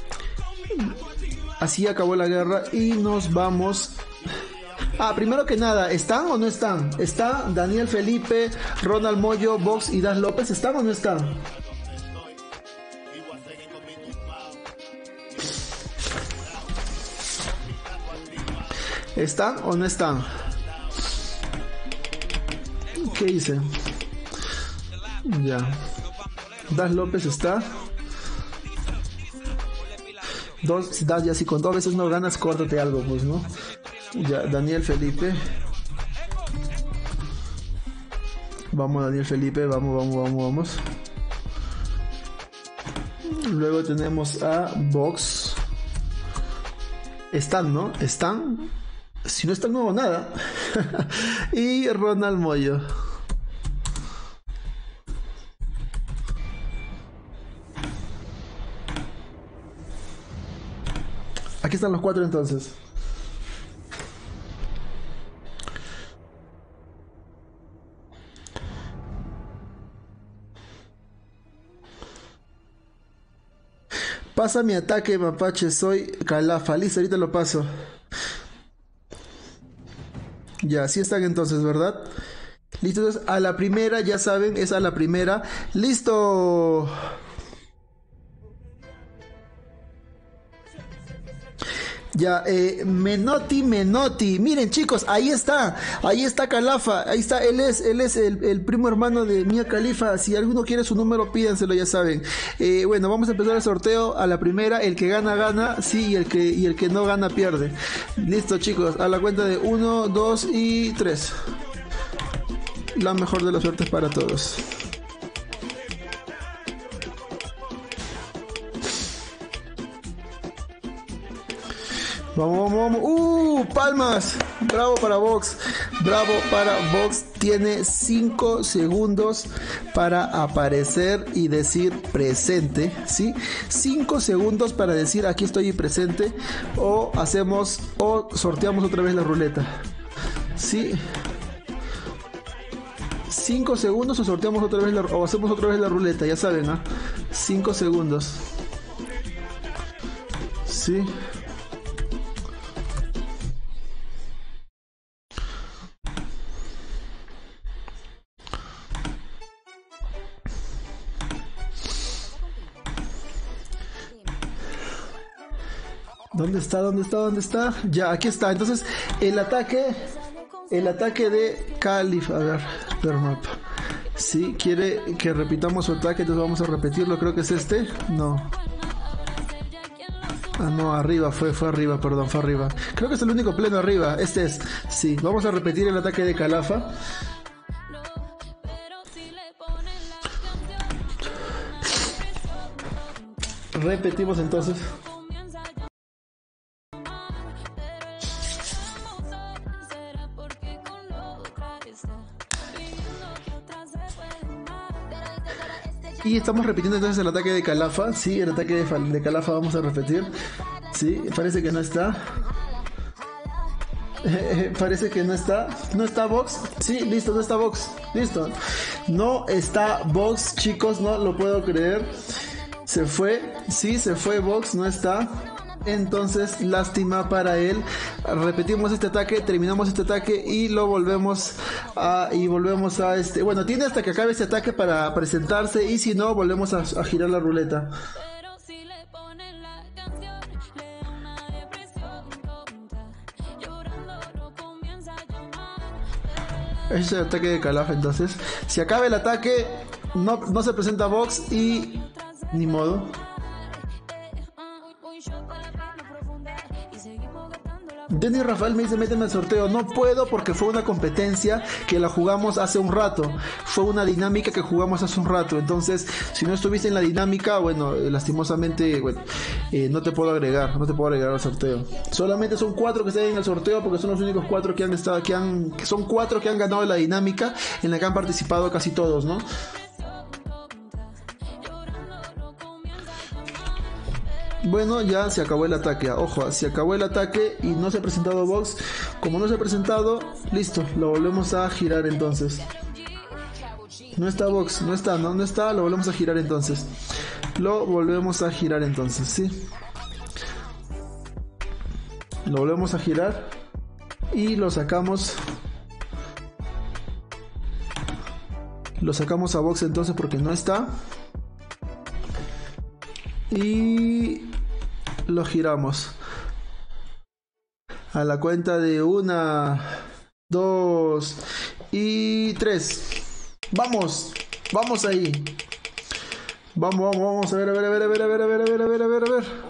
así acabó la guerra y nos vamos. Ah, primero que nada, ¿están o no están? ¿Está Daniel Felipe, Ronald Moyo, Vox y Das López? ¿Están o no están? ¿Están o no están? ¿Qué hice? Ya. Das López está. Dos, das, ya si con dos veces no ganas, córtate algo, pues, ¿no? Ya, Daniel Felipe. Vamos, Daniel Felipe, vamos, vamos, vamos, vamos. Luego tenemos a Vox. Están, ¿no? Están. Si no están, no hago nada. Y Ronald Moyo. Aquí están los cuatro entonces. Pasa mi ataque, mapache, soy Calafa. Listo, ahorita lo paso. Ya, así están entonces, ¿verdad? Listo, entonces a la primera, ya saben, es a la primera. ¡Listo! Ya, eh, Menotti, Menotti. Miren, chicos, ahí está. Ahí está Calafa. Ahí está. Él es, él es el, el primo hermano de Mia Khalifa. Si alguno quiere su número, pídanselo, ya saben. Eh, bueno, vamos a empezar el sorteo a la primera. El que gana, gana. Sí, y el que, y el que no gana, pierde. Listo, chicos. A la cuenta de uno, dos y tres. La mejor de las suertes para todos. Vamos, vamos, vamos. ¡Uh! ¡Palmas! Bravo para Vox. Bravo para Vox. Tiene cinco segundos para aparecer y decir presente. ¿Sí? cinco segundos para decir aquí estoy presente. O hacemos, o sorteamos otra vez la ruleta. ¿Sí? cinco segundos o sorteamos otra vez la, o hacemos otra vez la ruleta. Ya saben, ¿ah? ¿eh? cinco segundos. ¿Sí? ¿Dónde está? ¿Dónde está? ¿Dónde está? Ya, aquí está. Entonces, el ataque, el ataque de Calif. A ver, ver mapa. Sí, quiere que repitamos su ataque, entonces vamos a repetirlo. Creo que es este. No. Ah, no, arriba, fue, fue arriba, perdón, fue arriba. Creo que es el único pleno arriba. Este es. Sí, vamos a repetir el ataque de Calafa. Repetimos entonces. Y estamos repitiendo entonces el ataque de Calafa. Sí, el ataque de, de Calafa vamos a repetir. Sí, parece que no está. Eh, parece que no está. ¿No está Vox? Sí, listo, no está Vox. Listo. No está Vox, chicos, no lo puedo creer. Se fue. Sí, se fue Vox, no está. Entonces, lástima para él. Repetimos este ataque, terminamos este ataque y lo volvemos a y volvemos a este. Bueno, tiene hasta que acabe este ataque para presentarse y si no, volvemos a, a girar la ruleta. Ese es el ataque de Calafa, entonces. Si acaba el ataque, no, no se presenta Vox y ni modo. Denny Rafael me dice, méteme al sorteo. No puedo porque fue una competencia que la jugamos hace un rato. Fue una dinámica que jugamos hace un rato. Entonces, si no estuviste en la dinámica, bueno, eh, lastimosamente, bueno, eh, no te puedo agregar, no te puedo agregar al sorteo. Solamente son cuatro que están en el sorteo porque son los únicos cuatro que han estado, que han, que son cuatro que han ganado la dinámica en la que han participado casi todos, ¿no? Bueno, ya se acabó el ataque. Ojo, se acabó el ataque y no se ha presentado Box. Como no se ha presentado, listo, lo volvemos a girar entonces. No está Box, no está, no, no está, lo volvemos a girar entonces. Lo volvemos a girar entonces, ¿sí? Lo volvemos a girar y lo sacamos. Lo sacamos a Box entonces porque no está. Y lo giramos a la cuenta de una, dos y tres. Vamos, vamos ahí. Vamos, vamos, vamos a ver, a ver, a ver, a ver, a ver, a ver, a ver, a ver, a ver, a ver.